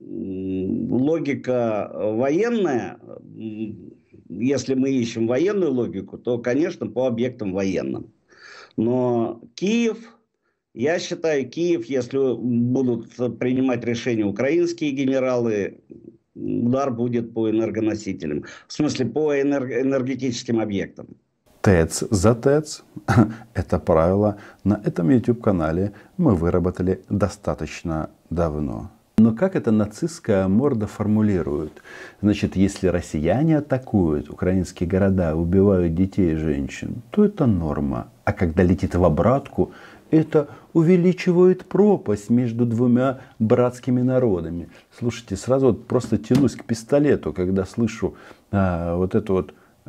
логика военная, если мы ищем военную логику, то, конечно, по объектам военным. Но Киев, я считаю, Киев, если будут принимать решения украинские генералы, удар будет по энергоносителям. В смысле, по энергетическим объектам. ТЭЦ за ТЭЦ. Это правило на этом YouTube-канале мы выработали достаточно давно. Но как это нацистская морда формулирует? Значит, если россияне атакуют украинские города, убивают детей и женщин, то это норма. А когда летит в обратку, это увеличивает пропасть между двумя братскими народами. Слушайте, сразу вот просто тянусь к пистолету, когда слышу вот эту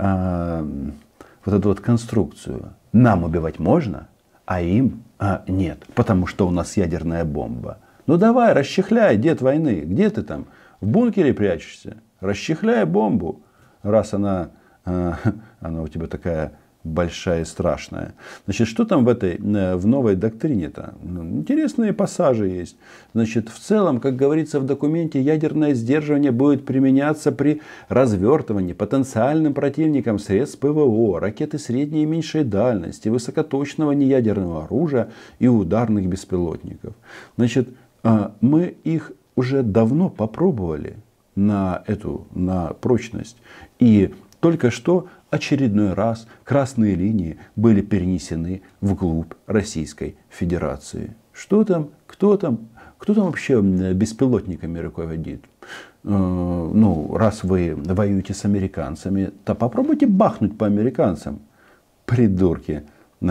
конструкцию. Нам убивать можно, а им нет, потому что у нас ядерная бомба. Ну давай, расчехляй, дед войны. Где ты там? В бункере прячешься? Расчехляй бомбу, раз она у тебя такая большая и страшная. Значит, что там в новой доктрине-то? Интересные пассажи есть. Значит, в целом, как говорится в документе, ядерное сдерживание будет применяться при развертывании потенциальным противникам средств ПВО, ракеты средней и меньшей дальности, высокоточного неядерного оружия и ударных беспилотников. Значит, мы их уже давно попробовали на прочность. И только что очередной раз красные линии были перенесены вглубь Российской Федерации. Что там? Кто там вообще беспилотниками руководит? Ну, раз вы воюете с американцами, то попробуйте бахнуть по американцам. Придурки,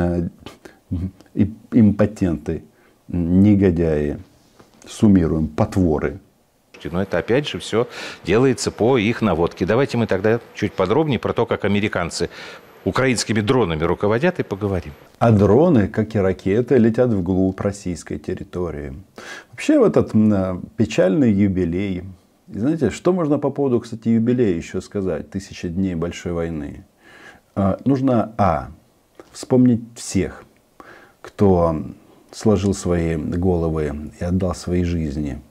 импотенты, негодяи. Суммируем, потворы. Но это опять же все делается по их наводке. Давайте мы тогда чуть подробнее про то, как американцы украинскими дронами руководят, и поговорим. А дроны, как и ракеты, летят вглубь российской территории. Вообще в этот печальный юбилей. И знаете, что можно по поводу, кстати, юбилея еще сказать? 1000 дней большой войны. Нужно вспомнить всех, кто сложил свои головы и отдал свои жизни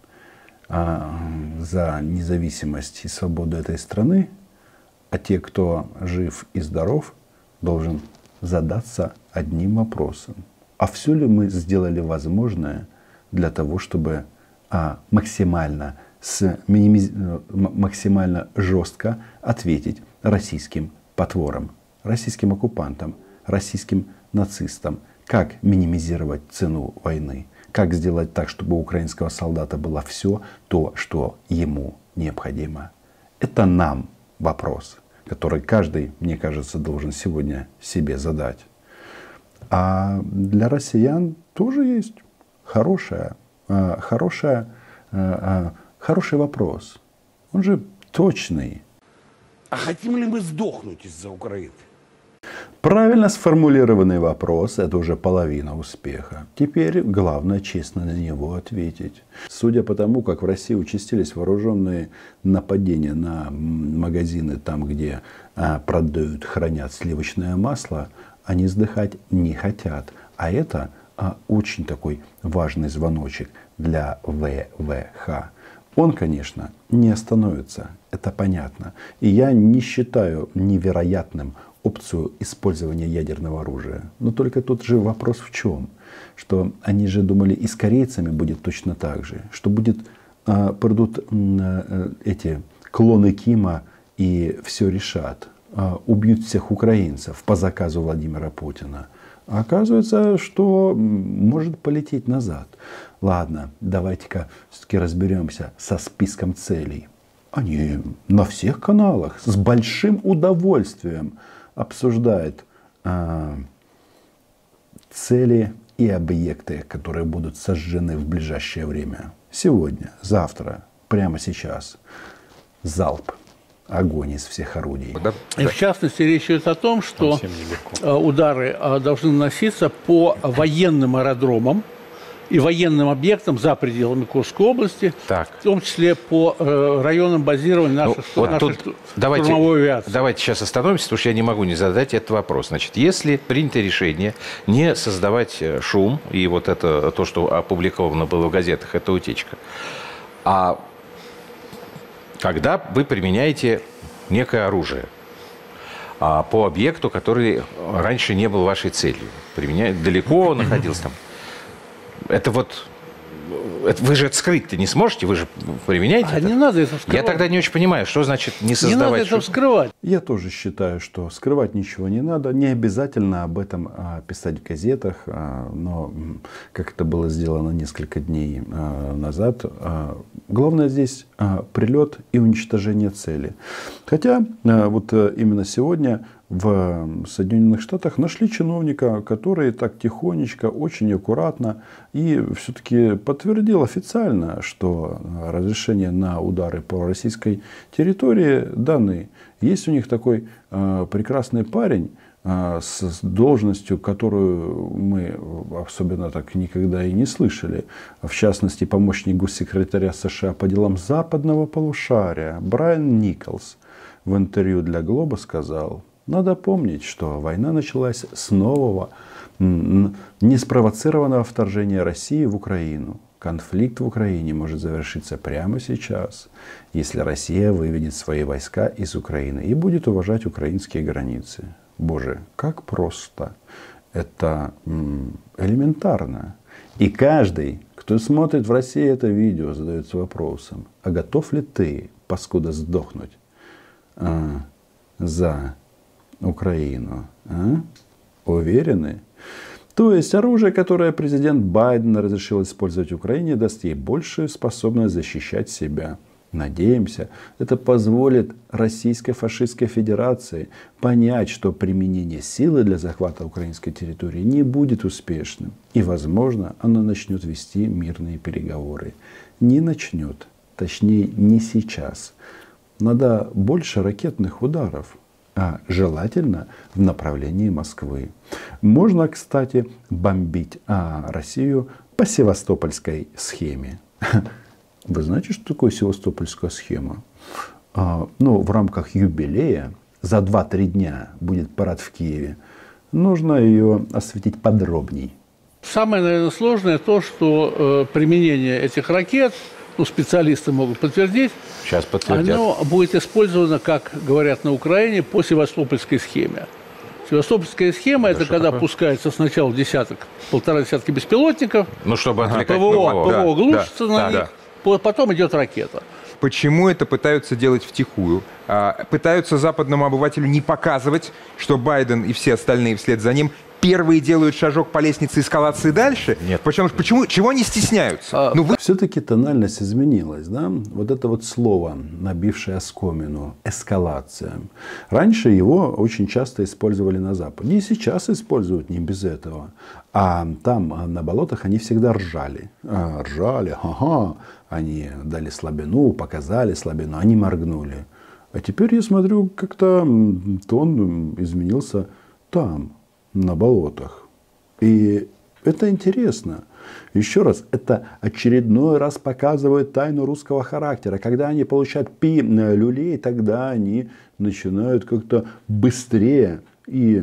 за независимость и свободу этой страны, а те, кто жив и здоров, должен задаться одним вопросом. А все ли мы сделали возможное для того, чтобы максимально жестко ответить российским потворам, российским оккупантам, российским нацистам? Как минимизировать цену войны? Как сделать так, чтобы у украинского солдата было все то, что ему необходимо? Это нам вопрос, который каждый, мне кажется, должен сегодня себе задать. А для россиян тоже есть хороший вопрос. Он же точный. А хотим ли мы сдохнуть из-за Украины? Правильно сформулированный вопрос – это уже половина успеха. Теперь главное честно на него ответить. Судя по тому, как в России участились вооруженные нападения на магазины, там, где продают, хранят сливочное масло, они сдыхать не хотят. А это очень такой важный звоночек для ВВХ. Он, конечно, не остановится, это понятно. И я не считаю невероятным опцию использования ядерного оружия. Но только тут же вопрос в чем? Что они же думали, и с корейцами будет точно так же. Что придут эти клоны Кима и все решат. Убьют всех украинцев по заказу Владимира Путина. А оказывается, что может полететь назад. Ладно, давайте-ка все-таки разберемся со списком целей. Они на всех каналах с большим удовольствием обсуждают цели и объекты, которые будут сожжены в ближайшее время. Сегодня, завтра, прямо сейчас. Залп. Огонь из всех орудий. И в частности, речь идет о том, что удары должны наноситься по военным аэродромам и военным объектам за пределами Курской области, в том числе по районам базирования нашей штурмовой авиации. Давайте сейчас остановимся, потому что я не могу не задать этот вопрос. Значит, если принято решение не создавать шум, и вот это то, что опубликовано было в газетах, это утечка, а когда вы применяете некое оружие по объекту, который раньше не был вашей целью, далеко находился там, это вот Вы же это скрыть-то не сможете, вы же применяете это? Не надо это скрывать. Я тогда не очень понимаю, что значит не создавать. Не надо это скрывать. Я тоже считаю, что скрывать ничего не надо. Не обязательно об этом писать в газетах, но как это было сделано несколько дней назад. Главное здесь прилет и уничтожение цели. Хотя вот именно сегодня в Соединенных Штатах нашли чиновника, который так тихонечко, очень аккуратно и все-таки подтвердил официально, что разрешения на удары по российской территории даны. Есть у них такой прекрасный парень с должностью, которую мы особенно так никогда и не слышали. В частности, помощник госсекретаря США по делам западного полушария Брайан Николс в интервью для Глоба сказал: надо помнить, что война началась с нового, неспровоцированного вторжения России в Украину. Конфликт в Украине может завершиться прямо сейчас, если Россия выведет свои войска из Украины и будет уважать украинские границы. Боже, как просто. Это элементарно. И каждый, кто смотрит в России это видео, задается вопросом: а готов ли ты, паскуда, сдохнуть за Украину? Уверены? То есть оружие, которое президент Байден разрешил использовать в Украине, даст ей большую способность защищать себя. Надеемся, это позволит Российской фашистской Федерации понять, что применение силы для захвата украинской территории не будет успешным. И, возможно, она начнет вести мирные переговоры. Не начнет. Точнее, не сейчас. Надо больше ракетных ударов. А желательно в направлении Москвы. Можно, кстати, бомбить Россию по севастопольской схеме. Вы знаете, что такое севастопольская схема? В рамках юбилея за 2-3 дня будет парад в Киеве. Нужно ее осветить подробней. Самое, наверное, сложное то, что применение этих ракет, специалисты могут подтвердить, сейчас подтвердят, оно будет использовано, как говорят на Украине, по севастопольской схеме. Севастопольская схема — это когда пускается сначала полтора десятка беспилотников, чтобы отвлекать ПВО глушится на них, потом идет ракета. Почему это пытаются делать втихую? Пытаются западному обывателю не показывать, что Байден и все остальные вслед за ним первые делают шажок по лестнице эскалации дальше? Нет. Почему? Чего они стесняются? Все-таки тональность изменилась, да? Вот это вот слово, набившее оскомину, эскалация. Раньше его очень часто использовали на Западе. И сейчас используют не без этого. А там, на болотах, они всегда ржали. Ржали, ага. Они дали слабину, показали слабину, они моргнули. А теперь я смотрю, как-то тон изменился там, на болотах. И это интересно. Еще раз, это очередной раз показывает тайну русского характера. Когда они получают люлей, тогда они начинают как-то быстрее и,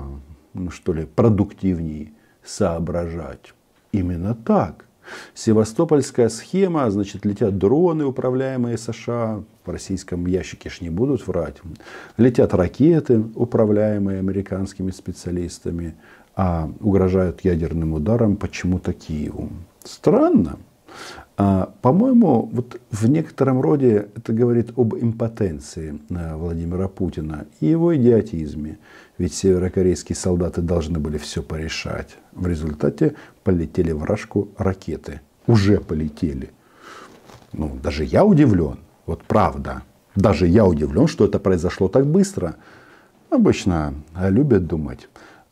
продуктивнее соображать. Именно так. Севастопольская схема, значит, летят дроны, управляемые США, в российском ящике ж не будут врать. Летят ракеты, управляемые американскими специалистами, а угрожают ядерным ударом почему-то Киеву. Странно. По-моему, вот в некотором роде это говорит об импотенции Владимира Путина и его идиотизме. Ведь северокорейские солдаты должны были все порешать. В результате полетели в Рашку ракеты. Уже полетели. Даже я удивлен. Вот правда. Даже я удивлен, что это произошло так быстро. Обычно любят думать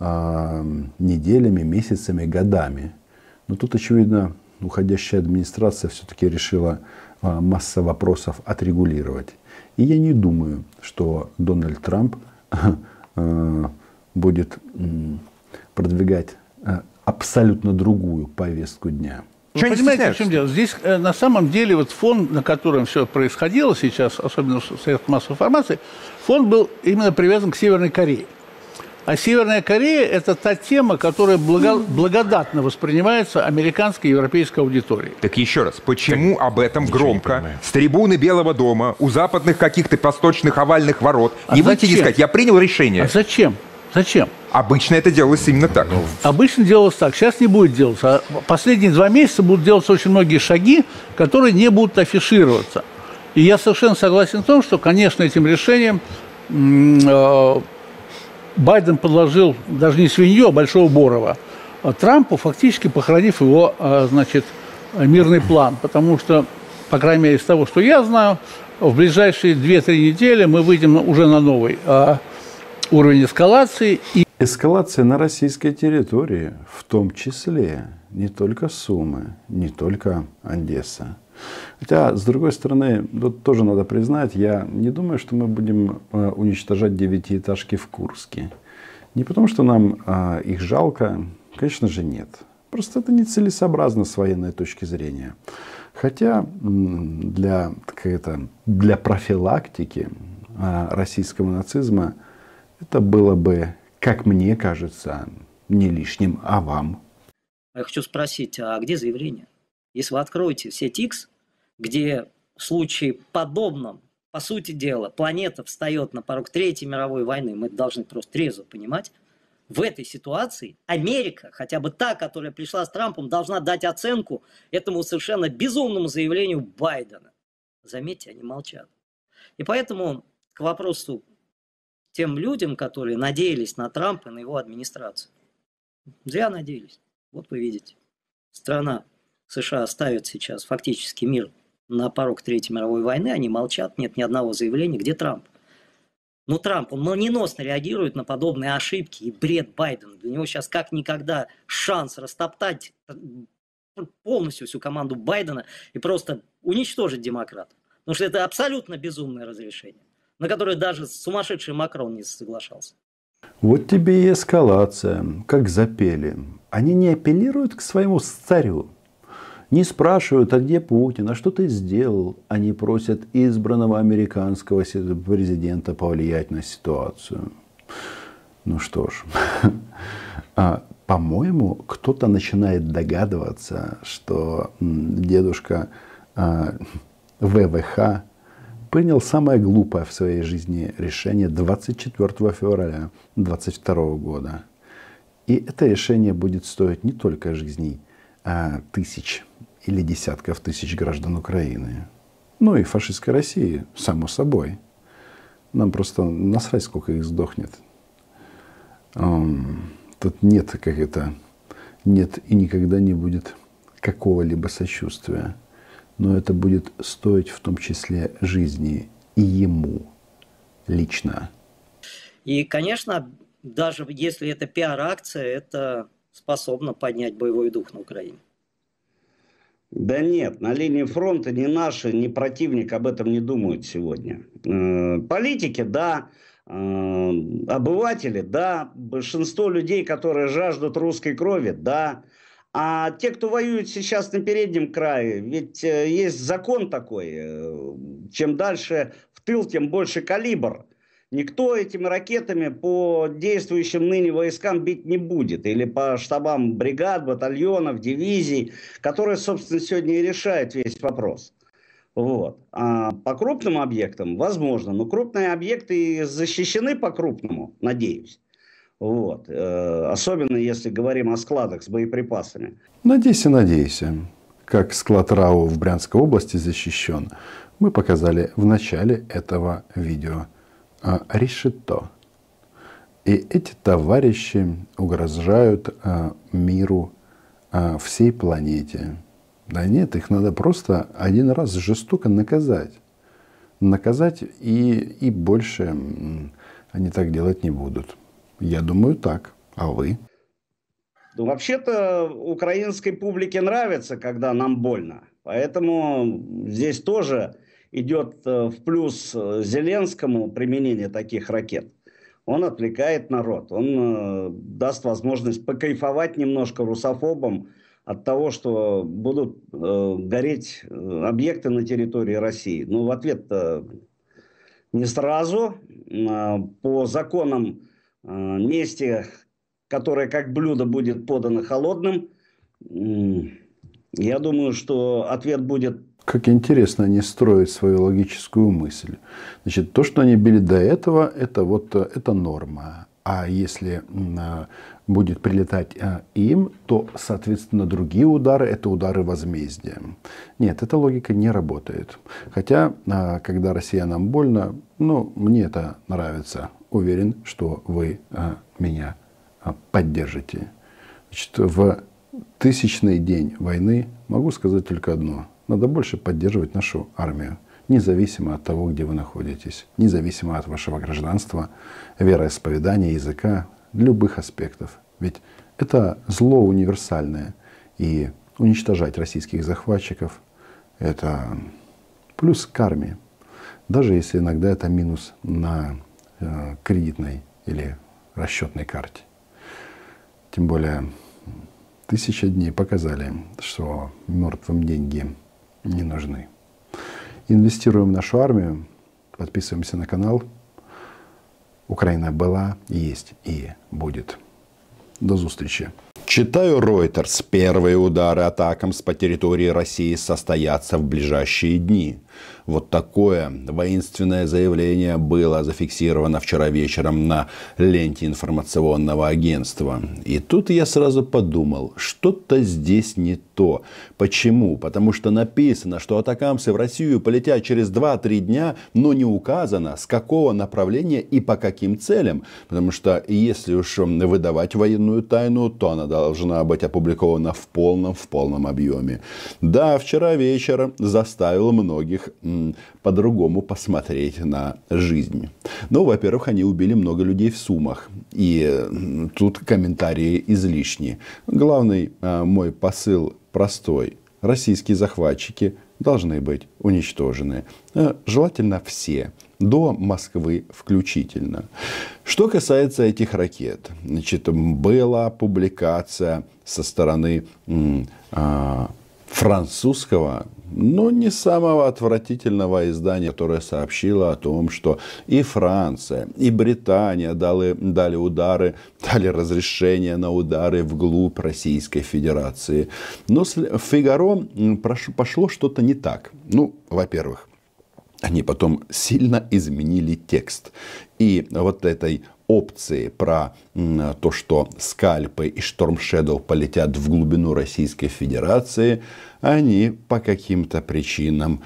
неделями, месяцами, годами. Но тут, очевидно, уходящая администрация все-таки решила массу вопросов отрегулировать. И я не думаю, что Дональд Трамп будет продвигать абсолютно другую повестку дня. Вы понимаете, в чем дело? Здесь на самом деле вот фон, на котором все происходило сейчас, особенно в средствах массовой информации, фон был именно привязан к Северной Корее. А Северная Корея – это та тема, которая благодатно воспринимается американской и европейской аудиторией. Так еще раз, почему об этом громко с трибуны Белого дома, у западных каких-то восточных овальных ворот не выйти и сказать: я принял решение? А зачем? Зачем? Обычно это делалось именно так. Обычно делалось так. Сейчас не будет делаться. А последние 2 месяца будут делаться очень многие шаги, которые не будут афишироваться. И я совершенно согласен в том, что, конечно, этим решением Байден подложил даже не свинью, а большого Борова Трампу, фактически похоронив его, значит, мирный план. Потому что, по крайней мере, из того, что я знаю, в ближайшие 2-3 недели мы выйдем уже на новый уровень эскалации. Эскалация на российской территории, в том числе не только Сумы, не только Одесса. Хотя, с другой стороны, тут тоже надо признать, я не думаю, что мы будем уничтожать 9-этажки в Курске. Не потому, что нам их жалко, конечно же, нет. Просто это нецелесообразно с военной точки зрения. Хотя для профилактики российского нацизма это было бы, как мне кажется, не лишним. А вам? Я хочу спросить, а где заявление? Если вы откроете сеть X, где в случае подобном, по сути дела, планета встает на порог Третьей мировой войны, мы должны просто трезво понимать, в этой ситуации Америка, хотя бы та, которая пришла с Трампом, должна дать оценку этому совершенно безумному заявлению Байдена. Заметьте, они молчат. И поэтому к вопросу тем людям, которые надеялись на Трампа и на его администрацию. Зря надеялись. Вот вы видите, страна США ставит сейчас фактически мир на порог Третьей мировой войны, они молчат, нет ни одного заявления, где Трамп. Но Трамп, он молниеносно реагирует на подобные ошибки и бред Байдена. Для него сейчас как никогда шанс растоптать полностью всю команду Байдена и просто уничтожить демократов. Потому что это абсолютно безумное разрешение, на которое даже сумасшедший Макрон не соглашался. Вот тебе и эскалация, как запели. Они не апеллируют к своему царю. Не спрашивают, а где Путин, а что ты сделал. Они просят избранного американского президента повлиять на ситуацию. Ну что ж, по-моему, кто-то начинает догадываться, что дедушка ВВХ принял самое глупое в своей жизни решение 24 февраля 2022 года. И это решение будет стоить не только жизней тысяч или десятков тысяч граждан Украины, но и фашистской России, само собой. Нам просто насрать, сколько их сдохнет. Тут нет нет и никогда не будет какого-либо сочувствия. Но это будет стоить в том числе жизни и ему лично. И, конечно, даже если это пиар-акция, это способно поднять боевой дух на Украине. Да нет, на линии фронта ни наши, ни противник об этом не думают сегодня. Политики, да, обыватели, да, большинство людей, которые жаждут русской крови, да. А те, кто воюет сейчас на переднем крае, ведь есть закон такой, чем дальше в тыл, тем больше калибр. Никто этими ракетами по действующим ныне войскам бить не будет. Или по штабам бригад, батальонов, дивизий, которые, собственно, сегодня и решают весь вопрос. Вот. А по крупным объектам возможно. Но крупные объекты защищены по-крупному, надеюсь. Вот. Особенно если говорим о складах с боеприпасами. Надейся, надейся. Как склад РАО в Брянской области защищен, мы показали в начале этого видео. Решето. И эти товарищи угрожают миру, всей планете. Да нет, их надо просто один раз жестоко наказать. Наказать и больше они так делать не будут. Я думаю так. А вы? Ну, вообще-то украинской публике нравится, когда нам больно. Поэтому здесь тоже идет в плюс Зеленскому применение таких ракет. Он отвлекает народ. Он даст возможность покайфовать немножко русофобам от того, что будут гореть объекты на территории России. Но в ответ не сразу. По законам мести, которое как блюдо будет подано холодным, я думаю, что ответ будет... Как интересно они строят свою логическую мысль. Значит, то, что они били до этого, это норма. А если будет прилетать им, то, соответственно, другие удары – это удары возмездия. Нет, эта логика не работает. Хотя, когда россиянам больно, мне это нравится. Уверен, что вы меня поддержите. Значит, в 1000-й день войны могу сказать только одно. Надо больше поддерживать нашу армию. Независимо от того, где вы находитесь. Независимо от вашего гражданства, вероисповедания, языка, любых аспектов. Ведь это зло универсальное. И уничтожать российских захватчиков – это плюс к армии. Даже если иногда это минус на кредитной или расчетной карте. Тем более 1000 дней показали, что мертвым деньги не нужны. Инвестируем в нашу армию, подписываемся на канал. Украина была, есть и будет. До зустрічі. Читаю Reuters. Первые удары атакамс по территории России состоятся в ближайшие дни. Вот такое воинственное заявление было зафиксировано вчера вечером на ленте информационного агентства. И тут я сразу подумал, что-то здесь не то. Почему? Потому что написано, что атакамсы в Россию полетят через 2-3 дня, но не указано, с какого направления и по каким целям. Потому что если уж выдавать военную тайну, то она должна быть опубликована в полном объеме. Да, вчера вечер заставил многих по-другому посмотреть на жизнь. Ну, во-первых, они убили много людей в Сумах. И тут комментарии излишни. Главный мой посыл простой. Российские захватчики должны быть уничтожены. Желательно все. До Москвы включительно. Что касается этих ракет. Значит, была публикация со стороны французского, но не самого отвратительного издания, которое сообщило о том, что и Франция, и Британия дали удары, дали разрешение на удары вглубь Российской Федерации. Но в «Фигаро» пошло что-то не так. Ну, во-первых, они потом сильно изменили текст. И вот этой опции про то, что скальпы и Storm Shadow полетят в глубину Российской Федерации, они по каким-то причинам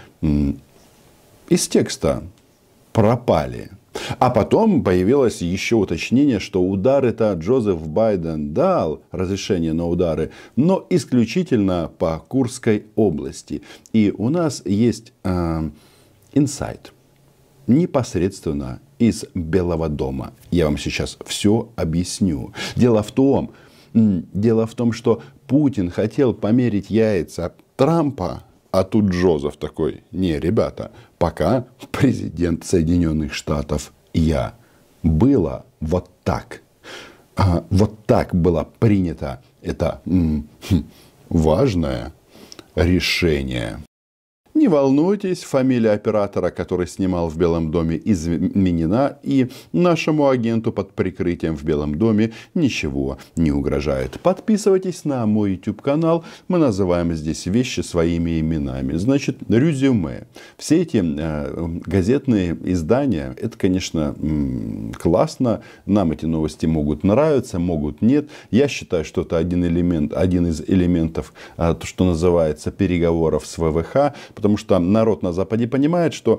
из текста пропали. А потом появилось еще уточнение, что удары-то Джозеф Байден дал разрешение на удары, но исключительно по Курской области. И у нас есть инсайт непосредственно из Белого дома. Я вам сейчас все объясню. Дело в том, что Путин хотел померить яйца Трампа, а тут Джозеф такой: не, ребята, пока президент Соединенных Штатов я. Было вот так. Вот так было принято это важное решение. Не волнуйтесь, фамилия оператора, который снимал в Белом доме, изменена, и нашему агенту под прикрытием в Белом доме ничего не угрожает. Подписывайтесь на мой YouTube-канал, мы называем здесь вещи своими именами. Значит, резюме. Все эти газетные издания, это, конечно, классно, нам эти новости могут нравиться, могут нет. Я считаю, что это один из элементов, то, что называется, переговоров с ВВХ, потому что народ на Западе понимает, что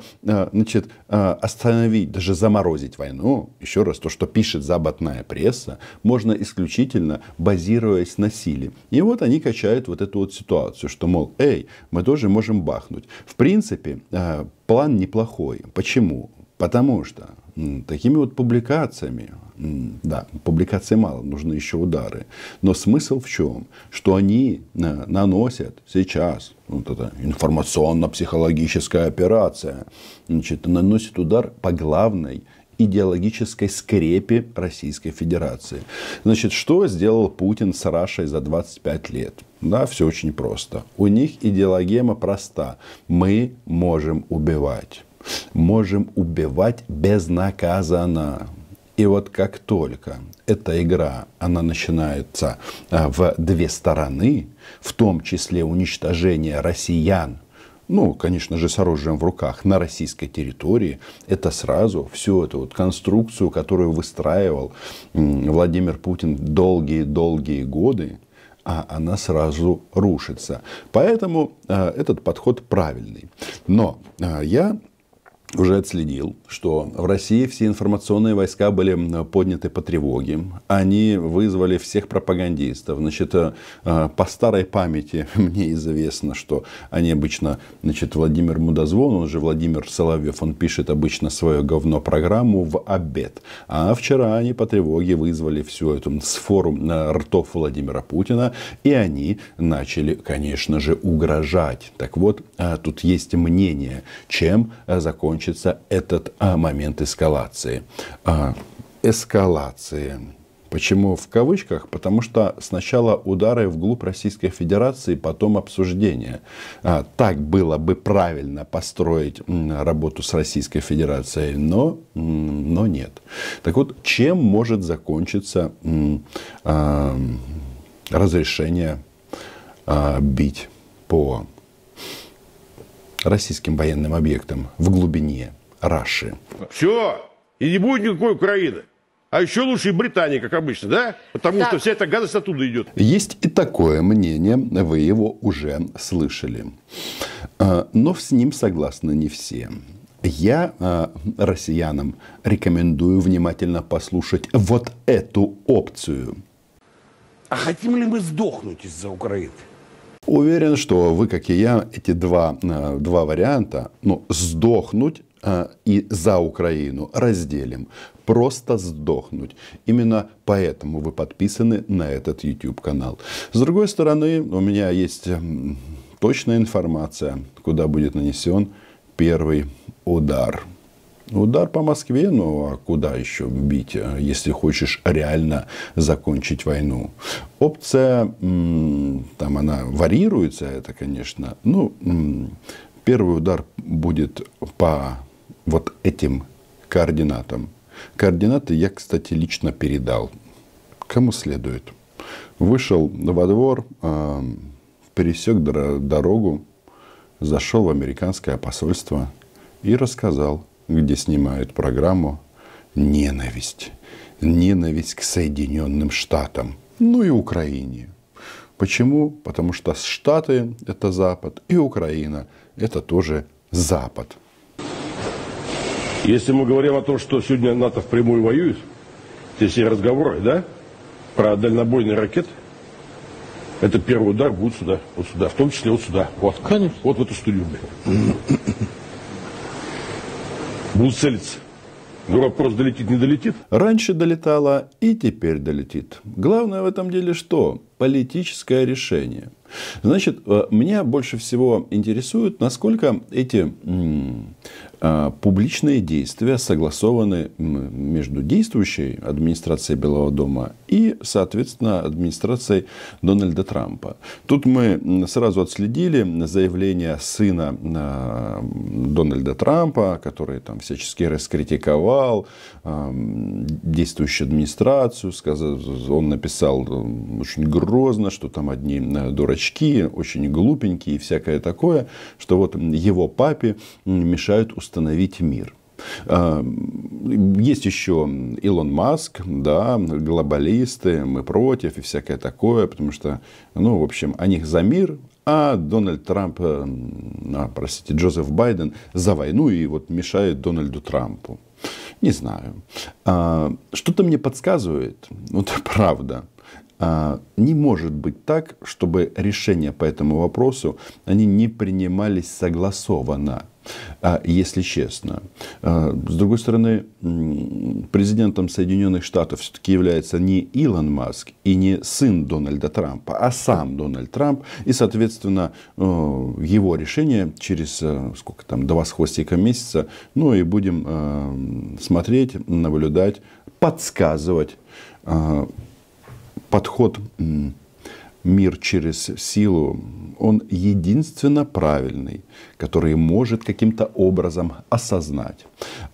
остановить, даже заморозить войну, еще раз, то, что пишет западная пресса, можно исключительно базируясь на силе. И вот они качают вот эту вот ситуацию, что, мол, мы тоже можем бахнуть. В принципе, план неплохой. Почему? Потому что такими вот публикациями, да, публикаций мало, нужны еще удары. Но смысл в чем? Что они наносят сейчас, вот эта информационно-психологическая операция, значит, наносит удар по главной идеологической скрепе Российской Федерации. Значит, что сделал Путин с Рашей за 25 лет? Да, все очень просто. У них идеологема проста. Мы можем убивать. Можем убивать безнаказанно. И вот как только эта игра, она начинается в две стороны, в том числе уничтожение россиян ну, конечно же, с оружием в руках на российской территории, это сразу всю эту вот конструкцию, которую выстраивал Владимир Путин долгие-долгие годы, а она сразу рушится. Поэтому этот подход правильный. Но я уже отследил, что в России все информационные войска были подняты по тревоге. Они вызвали всех пропагандистов. Значит, по старой памяти мне известно, что они обычно, значит, Владимир Мудозвон, он же Владимир Соловьев, он пишет обычно свою говно-программу в обед. А вчера они по тревоге вызвали всю эту сфору ртов Владимира Путина, и они начали, конечно же, угрожать. Так вот, тут есть мнение, чем закончится этот момент эскалации. Почему в кавычках? Потому что сначала удары вглубь Российской Федерации, потом обсуждение. Так было бы правильно построить работу с Российской Федерацией, но нет. Так вот, чем может закончиться разрешение бить по российским военным объектам в глубине Раши? Все, и не будет никакой Украины. А еще лучше и Британии, как обычно, да? Потому что вся эта гадость оттуда идет. Есть и такое мнение, вы его уже слышали. Но с ним согласны не все. Я россиянам рекомендую внимательно послушать вот эту опцию. А хотим ли мы сдохнуть из-за Украины? Уверен, что вы, как и я, эти два варианта, сдохнуть и за Украину разделим. Просто сдохнуть. Именно поэтому вы подписаны на этот YouTube-канал. С другой стороны, у меня есть точная информация, куда будет нанесен первый удар. Удар по Москве, ну а куда еще бить, если хочешь реально закончить войну? Опция, там она варьируется, это, конечно. Первый удар будет по вот этим координатам. Координаты я, кстати, лично передал. Кому следует. Вышел во двор, пересек дорогу, зашел в американское посольство и рассказал, где снимают программу «Ненависть». Ненависть к Соединенным Штатам. Ну и Украине. Почему? Потому что Штаты – это Запад, и Украина – это тоже Запад. Если мы говорим о том, что сегодня НАТО впрямую воюет, те все разговоры, да, про дальнобойные ракеты, это первый удар будет сюда, вот сюда, в том числе вот сюда, вот, конечно, вот в эту студию. Будут целиться. Но вопрос, долетит, не долетит? Раньше долетало и теперь долетит. Главное в этом деле что? Политическое решение. Значит, меня больше всего интересует, насколько эти публичные действия согласованы между действующей администрацией Белого дома и, соответственно, администрацией Дональда Трампа. Тут мы сразу отследили заявление сына Дональда Трампа, который там всячески раскритиковал действующую администрацию. Он написал очень грозно, что там одни дурачки, очень глупенькие и всякое такое, что вот его папе мешают установить мир. Есть еще Илон Маск, да, глобалисты, мы против и всякое такое, потому что, в общем, они за мир, а Дональд Трамп, Джозеф Байден за войну и вот мешает Дональду Трампу. Не знаю. Что-то мне подсказывает, вот правда, не может быть так, чтобы решения по этому вопросу они не принимались согласованно, если честно. С другой стороны, президентом Соединенных Штатов все-таки является не Илон Маск и не сын Дональда Трампа, а сам Дональд Трамп. И, соответственно, его решение через, 2 с хвостиком месяца, и будем смотреть, наблюдать, подсказывать. Подход «мир через силу», он единственно правильный, который может каким-то образом осознать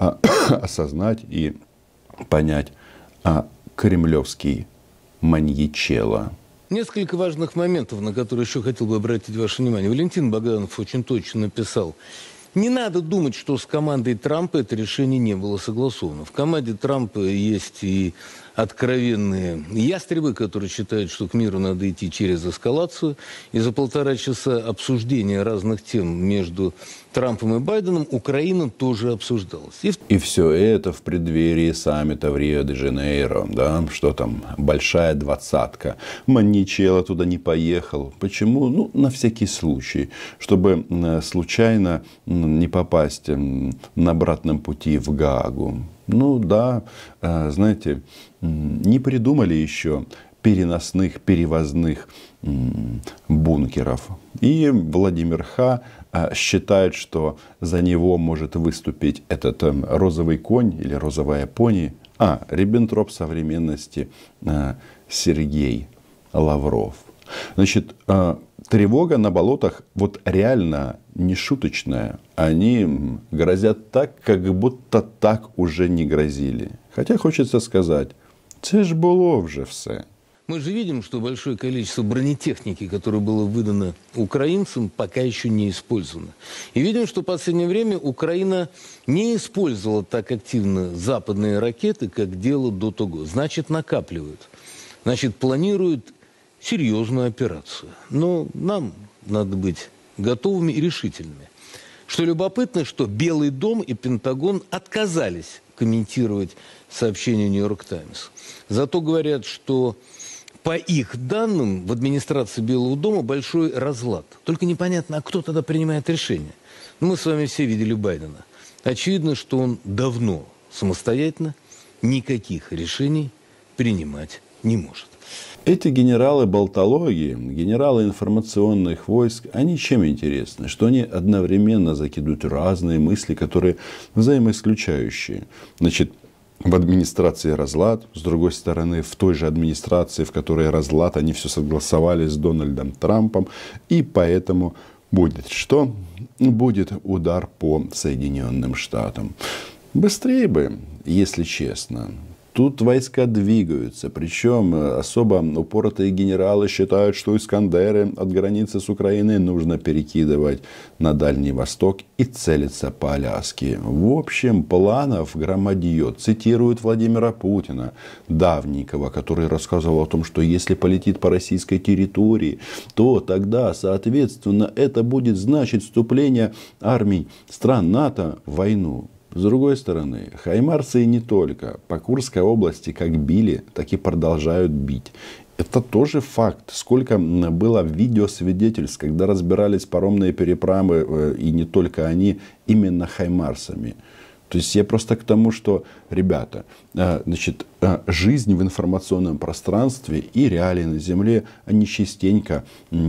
и понять кремлевский маньячелло. Несколько важных моментов, на которые еще хотел бы обратить ваше внимание. Валентин Богданов очень точно написал. Не надо думать, что с командой Трампа это решение не было согласовано. В команде Трампа есть и откровенные ястребы, которые считают, что к миру надо идти через эскалацию. И за 1,5 часа обсуждения разных тем между Трампом и Байденом Украина тоже обсуждалась. И все это в преддверии саммита в Рио-де-Жанейро. Да? Что там, большая двадцатка. Манничелло туда не поехал. Почему? Ну, на всякий случай. Чтобы случайно не попасть на обратном пути в Гаагу. Ну да, знаете, не придумали еще переносных, перевозных бункеров. И Владимир Ха считает, что за него может выступить этот розовый конь или розовая пони. Риббентроп современности Сергей Лавров. Значит, тревога на болотах вот реально не шуточная. Они грозят так, как будто так уже не грозили. Хотя хочется сказать, це ж було вже все. Мы же видим, что большое количество бронетехники, которое было выдано украинцам, пока еще не использовано. И видим, что в последнее время Украина не использовала так активно западные ракеты, как делала до того. Значит, накапливают. Значит, планируют серьезную операцию. Но нам надо быть готовыми и решительными. Что любопытно, что Белый дом и Пентагон отказались комментировать сообщение «Нью-Йорк Таймс». Зато говорят, что по их данным в администрации Белого дома большой разлад. Только непонятно, а кто тогда принимает решение. Мы с вами все видели Байдена. Очевидно, что он давно самостоятельно никаких решений принимать не может. Эти генералы болтологии, генералы информационных войск, они чем интересны? Что они одновременно закидывают разные мысли, которые взаимоисключающие. Значит, в администрации разлад, с другой стороны, в той же администрации, в которой разлад, они все согласовали с Дональдом Трампом, и поэтому будет что? Будет удар по Соединенным Штатам. Быстрее бы, если честно. Тут войска двигаются, причем особо упоротые генералы считают, что Искандеры от границы с Украиной нужно перекидывать на Дальний Восток и целиться по Аляске. В общем, планов громадье. Цитируют Владимира Путина, давненького, который рассказывал о том, что если полетит по российской территории, то тогда, соответственно, это будет значить вступление армий стран НАТО в войну. С другой стороны, хаймарсы и не только. По Курской области как били, так и продолжают бить. Это тоже факт. Сколько было видеосвидетельств, когда разбирались паромные переправы, и не только они, именно хаймарсами. То есть я просто к тому, что, ребята, значит, жизнь в информационном пространстве и реалии на Земле, они частенько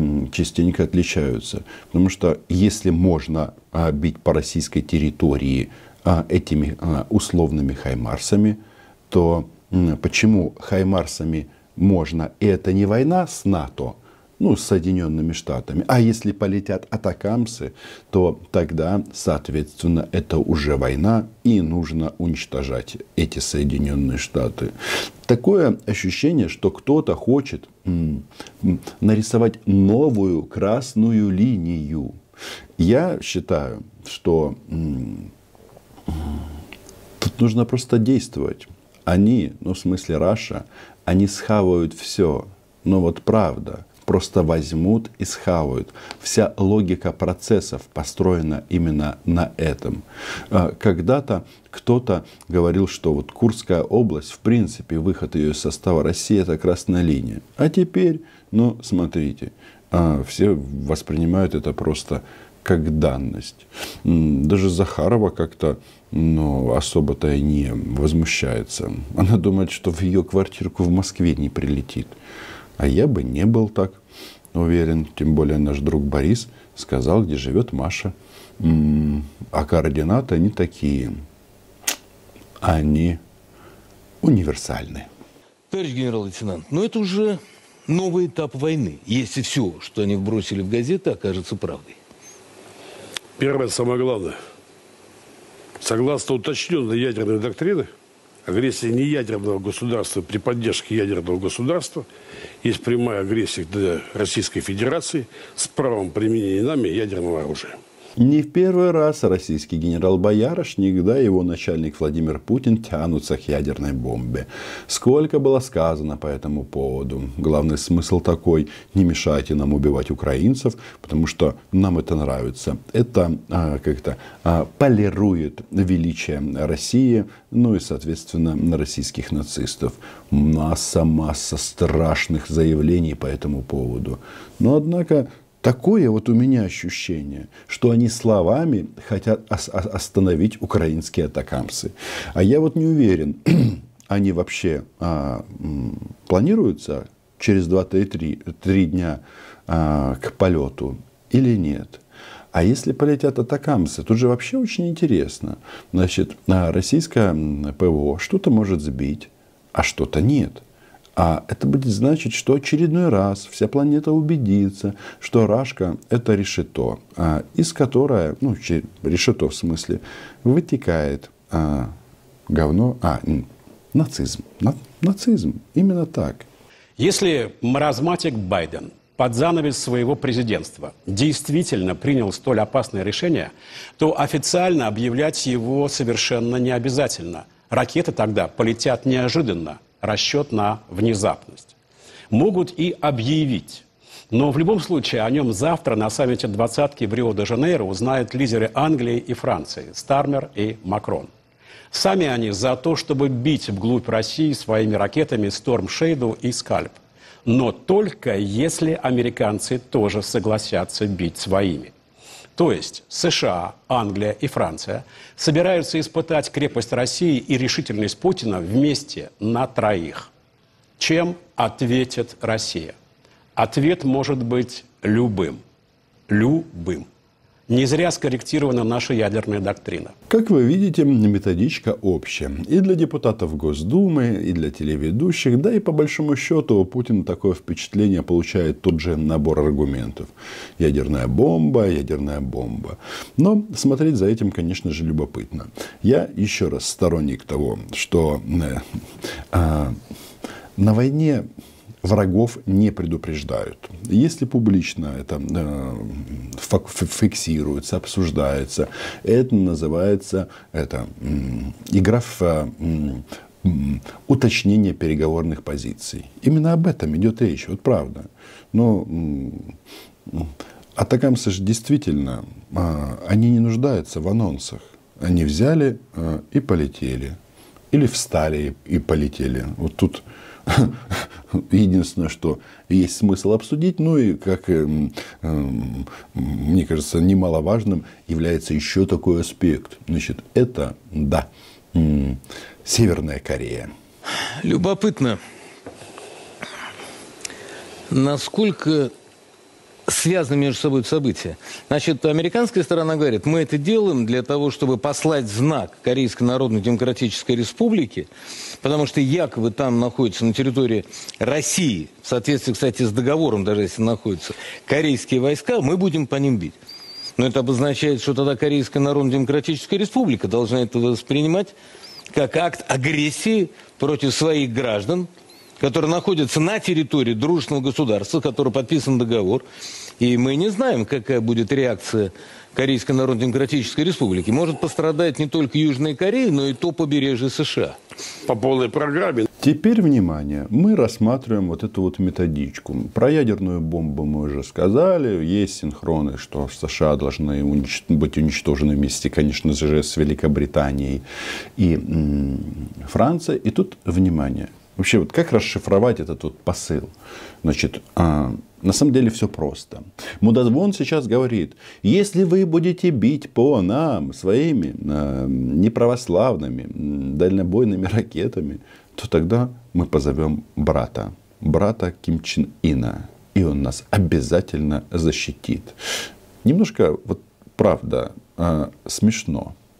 отличаются. Потому что если можно бить по российской территории этими условными хаймарсами, то почему хаймарсами можно? И это не война с НАТО, ну, с Соединенными Штатами. А если полетят атакамсы, то тогда, соответственно, это уже война, и нужно уничтожать эти Соединенные Штаты. Такое ощущение, что кто-то хочет нарисовать новую красную линию. Я считаю, что тут нужно просто действовать. Они, ну в смысле Раша, они схавают все. Но вот правда, просто возьмут и схавают. Вся логика процессов построена именно на этом. Когда-то кто-то говорил, что вот Курская область, в принципе, выход ее из состава России — это красная линия. А теперь, ну смотрите, все воспринимают это просто как данность. Даже Захарова как-то особо-то и не возмущается. Она думает, что в ее квартирку в Москве не прилетит. А я бы не был так уверен. Тем более наш друг Борис сказал, где живет Маша. А координаты они такие. Они универсальны. Товарищ генерал-лейтенант, но это уже новый этап войны, если все, что они вбросили в газеты, окажется правдой. Первое, самое главное. Согласно уточненной ядерной доктрины, агрессия неядерного государства при поддержке ядерного государства есть прямая агрессия для Российской Федерации с правом применения нами ядерного оружия. Не в первый раз российский генерал Боярышник, да и его начальник Владимир Путин тянутся к ядерной бомбе. Сколько было сказано по этому поводу. Главный смысл такой: не мешайте нам убивать украинцев, потому что нам это нравится. Это полирует величие России, ну и, соответственно, российских нацистов. Масса страшных заявлений по этому поводу. Но, однако, такое вот у меня ощущение, что они словами хотят остановить украинские атакамсы. А я вот не уверен, они вообще планируются через 2-3 дня к полету или нет. А если полетят атакамсы, тут же вообще очень интересно. Значит, российское ПВО что-то может сбить, а что-то нет. А это будет значить, что очередной раз вся планета убедится, что Рашка – это решето, из которого, решето в смысле, вытекает говно, нацизм. Нацизм, именно так. Если маразматик Байден под занавес своего президентства действительно принял столь опасное решение, то официально объявлять его совершенно не обязательно. Ракеты тогда полетят неожиданно. Расчет на внезапность. Могут и объявить. Но в любом случае о нем завтра на саммите двадцатки в Рио-де-Жанейро узнают лидеры Англии и Франции, Стармер и Макрон. Сами они за то, чтобы бить вглубь России своими ракетами Storm Shadow и Скальп. Но только если американцы тоже согласятся бить своими. То есть США, Англия и Франция собираются испытать крепость России и решительность Путина вместе на троих. Чем ответит Россия? Ответ может быть любым. Любым. Не зря скорректирована наша ядерная доктрина. Как вы видите, методичка общая. И для депутатов Госдумы, и для телеведущих, да и по большому счету Путин такое впечатление получает тот же набор аргументов. Ядерная бомба, ядерная бомба. Но смотреть за этим, конечно же, любопытно. Я еще раз сторонник того, что на войне врагов не предупреждают. Если публично это фиксируется, обсуждается, это называется игра в уточнение переговорных позиций. Именно об этом идет речь, вот правда. Но атакамсы же действительно, они не нуждаются в анонсах. Они взяли и полетели. Или встали и полетели. Вот тут единственное, что есть смысл обсудить, ну и, как мне кажется, немаловажным является еще такой аспект. Значит, это, да, Северная Корея. Любопытно, насколько связаны между собой события. Значит, американская сторона говорит, мы это делаем для того, чтобы послать знак Корейской Народно-Демократической Республике, потому что якобы там находятся на территории России, в соответствии, кстати, с договором, даже если находятся корейские войска, мы будем по ним бить. Но это обозначает, что тогда Корейская Народно-Демократическая Республика должна это воспринимать как акт агрессии против своих граждан, которые находятся на территории дружественного государства, с которым подписан договор. И мы не знаем, какая будет реакция Корейской Народно-Демократической Республики. Может пострадать не только Южная Корея, но и то побережье США. По полной программе. Теперь, внимание, мы рассматриваем вот эту вот методичку. Про ядерную бомбу мы уже сказали. Есть синхроны, что США должны быть уничтожены вместе, конечно же, с Великобританией и Францией. И тут, внимание, вообще, вот как расшифровать этот вот посыл? Значит, на самом деле все просто. Мудозвон сейчас говорит, если вы будете бить по нам своими неправославными дальнобойными ракетами, то тогда мы позовем брата Ким Чен Ына, и он нас обязательно защитит. Немножко, вот правда, смешно.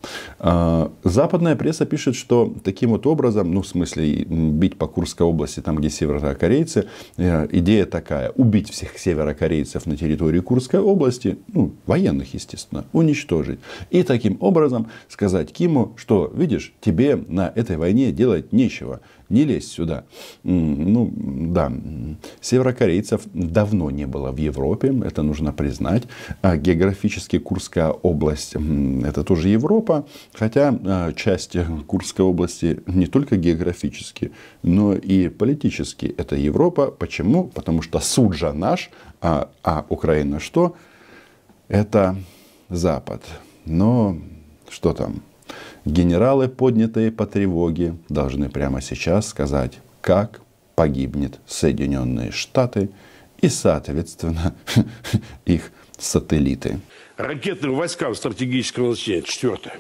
Западная пресса пишет, что таким вот образом, ну в смысле бить по Курской области, там где северокорейцы, идея такая: убить всех северокорейцев на территории Курской области, ну военных естественно, уничтожить. И таким образом сказать Киму, что видишь, тебе на этой войне делать нечего. Не лезь сюда. Ну, да, северокорейцев давно не было в Европе, это нужно признать. Географически Курская область — это тоже Европа, хотя часть Курской области не только географически, но и политически это Европа. Почему? Потому что Суджа наш, а Украина что? Это Запад. Но что там? Генералы, поднятые по тревоге, должны прямо сейчас сказать, как погибнет Соединенные Штаты и, соответственно, их сателлиты. Ракетным войскам стратегического назначения, 4.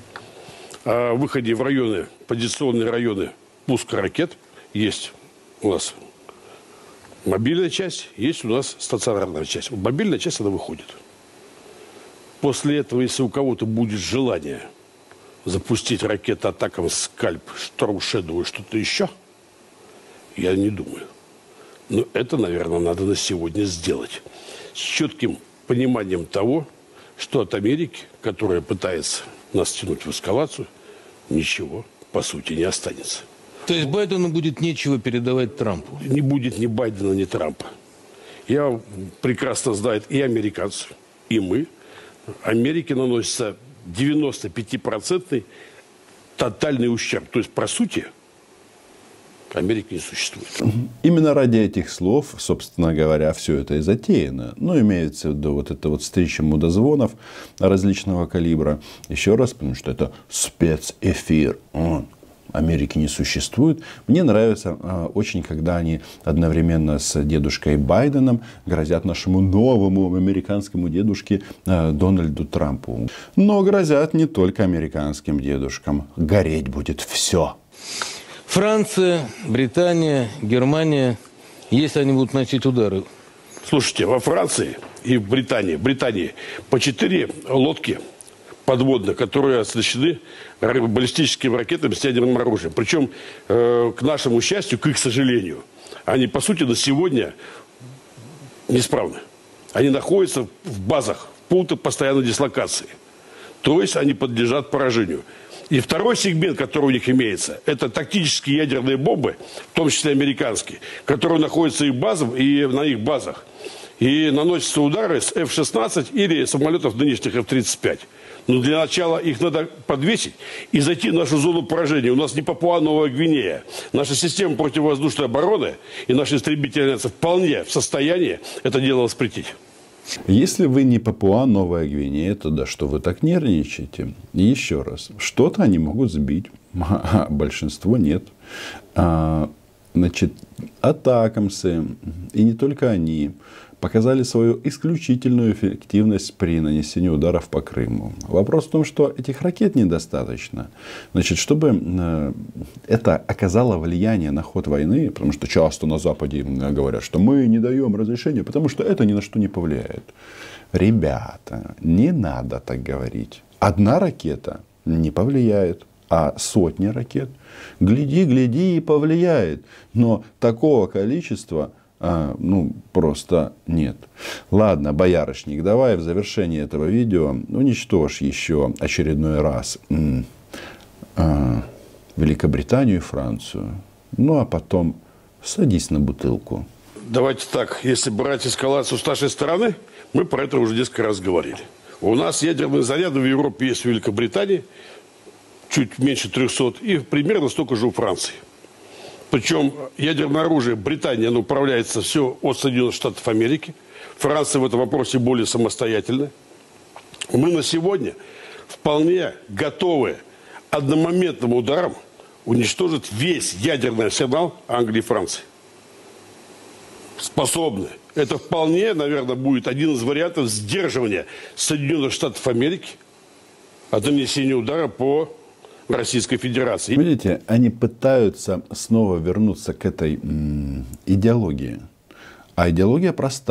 О выходе в районы, позиционные районы пуска ракет. Есть у нас мобильная часть, есть у нас стационарная часть. Мобильная часть, она выходит. После этого, если у кого-то будет желание запустить ракеты атакам «Скальп», «Шторм Шэдоу» и что-то еще, я не думаю. Но это, наверное, надо на сегодня сделать. С четким пониманием того, что от Америки, которая пытается нас тянуть в эскалацию, ничего, по сути, не останется. То есть Байдену будет нечего передавать Трампу? Не будет ни Байдена, ни Трампа. Я прекрасно знаю и американцы, и мы. Америке наносится 95% тотальный ущерб. То есть, по сути, Америки не существует. Именно ради этих слов, собственно говоря, все это и затеяно. Ну, имеется в виду вот это вот встреча мудозвонов различного калибра. Еще раз, потому что это спецэфир. Америки не существует. Мне нравится очень, когда они одновременно с дедушкой Байденом грозят нашему новому американскому дедушке Дональду Трампу. Но грозят не только американским дедушкам. Гореть будет все. Франция, Британия, Германия, если они будут носить удары. Слушайте, во Франции и в Британии по 4 лодки подводных, которые оснащены баллистическими ракетами с ядерным оружием. Причем, к нашему счастью, к их сожалению, они, по сути, на сегодня неисправны. Они находятся в базах, в пунктах постоянной дислокации. То есть они подлежат поражению. И второй сегмент, который у них имеется, это тактические ядерные бомбы, в том числе американские, которые находятся и на их базах. И наносятся удары с F-16 или самолетов нынешних F-35. Но для начала их надо подвесить и зайти в нашу зону поражения. У нас не Папуа-Новая Гвинея. Наша система противовоздушной обороны и наши истребители вполне в состоянии это дело воспретить. Если вы не Папуа-Новая Гвинея, то да что вы так нервничаете? И еще раз, что-то они могут сбить, а большинство нет. Значит, атакамсы, и не только они, показали свою исключительную эффективность при нанесении ударов по Крыму. Вопрос в том, что этих ракет недостаточно. Значит, чтобы это оказало влияние на ход войны, потому что часто на Западе говорят, что мы не даем разрешения, потому что это ни на что не повлияет. Ребята, не надо так говорить. Одна ракета не повлияет, а сотни ракет. Гляди и повлияет. Но такого количества просто нет. Ладно, боярышник, давай в завершении этого видео уничтожь еще очередной раз Великобританию и Францию. Ну, а потом садись на бутылку. Давайте так, если брать эскалацию с нашей стороны, мы про это уже несколько раз говорили. У нас ядерные заряды в Европе есть в Великобритании, чуть меньше 300, и примерно столько же у Франции. Причем ядерное оружие Британии, оно управляется все от Соединенных Штатов Америки. Франция в этом вопросе более самостоятельна. Мы на сегодня вполне готовы одномоментным ударом уничтожить весь ядерный арсенал Англии и Франции. Способны. Это вполне, наверное, будет один из вариантов сдерживания Соединенных Штатов Америки от нанесения удара по Российской Федерации. Видите, они пытаются снова вернуться к этой идеологии. А идеология проста.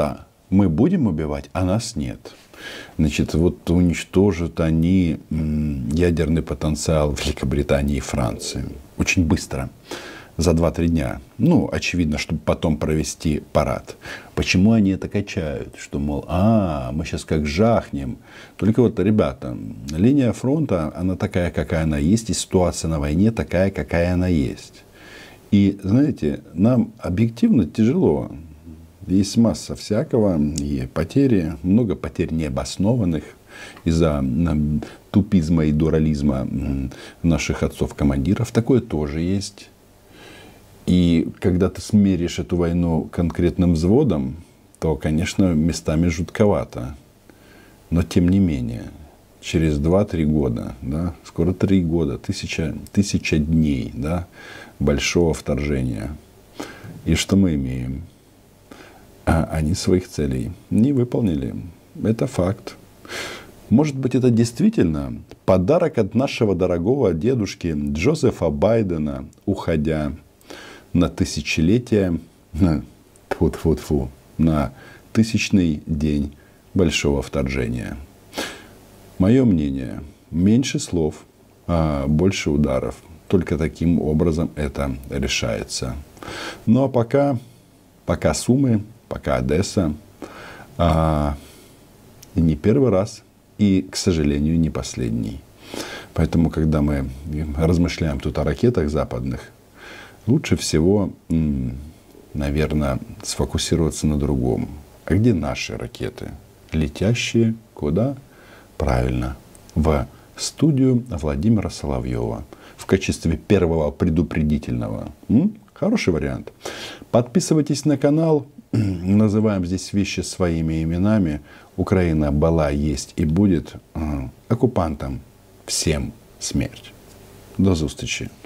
Мы будем убивать, а нас нет. Значит, вот уничтожат они ядерный потенциал Великобритании и Франции очень быстро, за 2-3 дня. Ну, очевидно, чтобы потом провести парад. Почему они это качают? Что, мол, мы сейчас как жахнем. Только вот, ребята, линия фронта, она такая, какая она есть, и ситуация на войне такая, какая она есть. И, знаете, нам объективно тяжело. Есть масса всякого, и потери, много потерь необоснованных из-за тупизма и дурализма наших отцов-командиров. Такое тоже есть. И когда ты смеришь эту войну конкретным взводом, то, конечно, местами жутковато. Но тем не менее, через 2-3 года, да, скоро 3 года, 1000 дней, да, большого вторжения. И что мы имеем? Они своих целей не выполнили. Это факт. Может быть, это действительно подарок от нашего дорогого дедушки Джозефа Байдена, уходя на тысячелетие, тьфу-тьфу-тьфу, на 1000-й день большого вторжения. Мое мнение, меньше слов, а больше ударов. Только таким образом это решается. Ну а пока Сумы, пока Одесса, и не первый раз, и, к сожалению, не последний. Поэтому, когда мы размышляем тут о ракетах западных, лучше всего, наверное, сфокусироваться на другом. А где наши ракеты? Летящие куда? Правильно, в студию Владимира Соловьева в качестве первого предупредительного. Хороший вариант. Подписывайтесь на канал. Называем здесь вещи своими именами. Украина была, есть и будет оккупантам. Всем смерть. До зустрічі.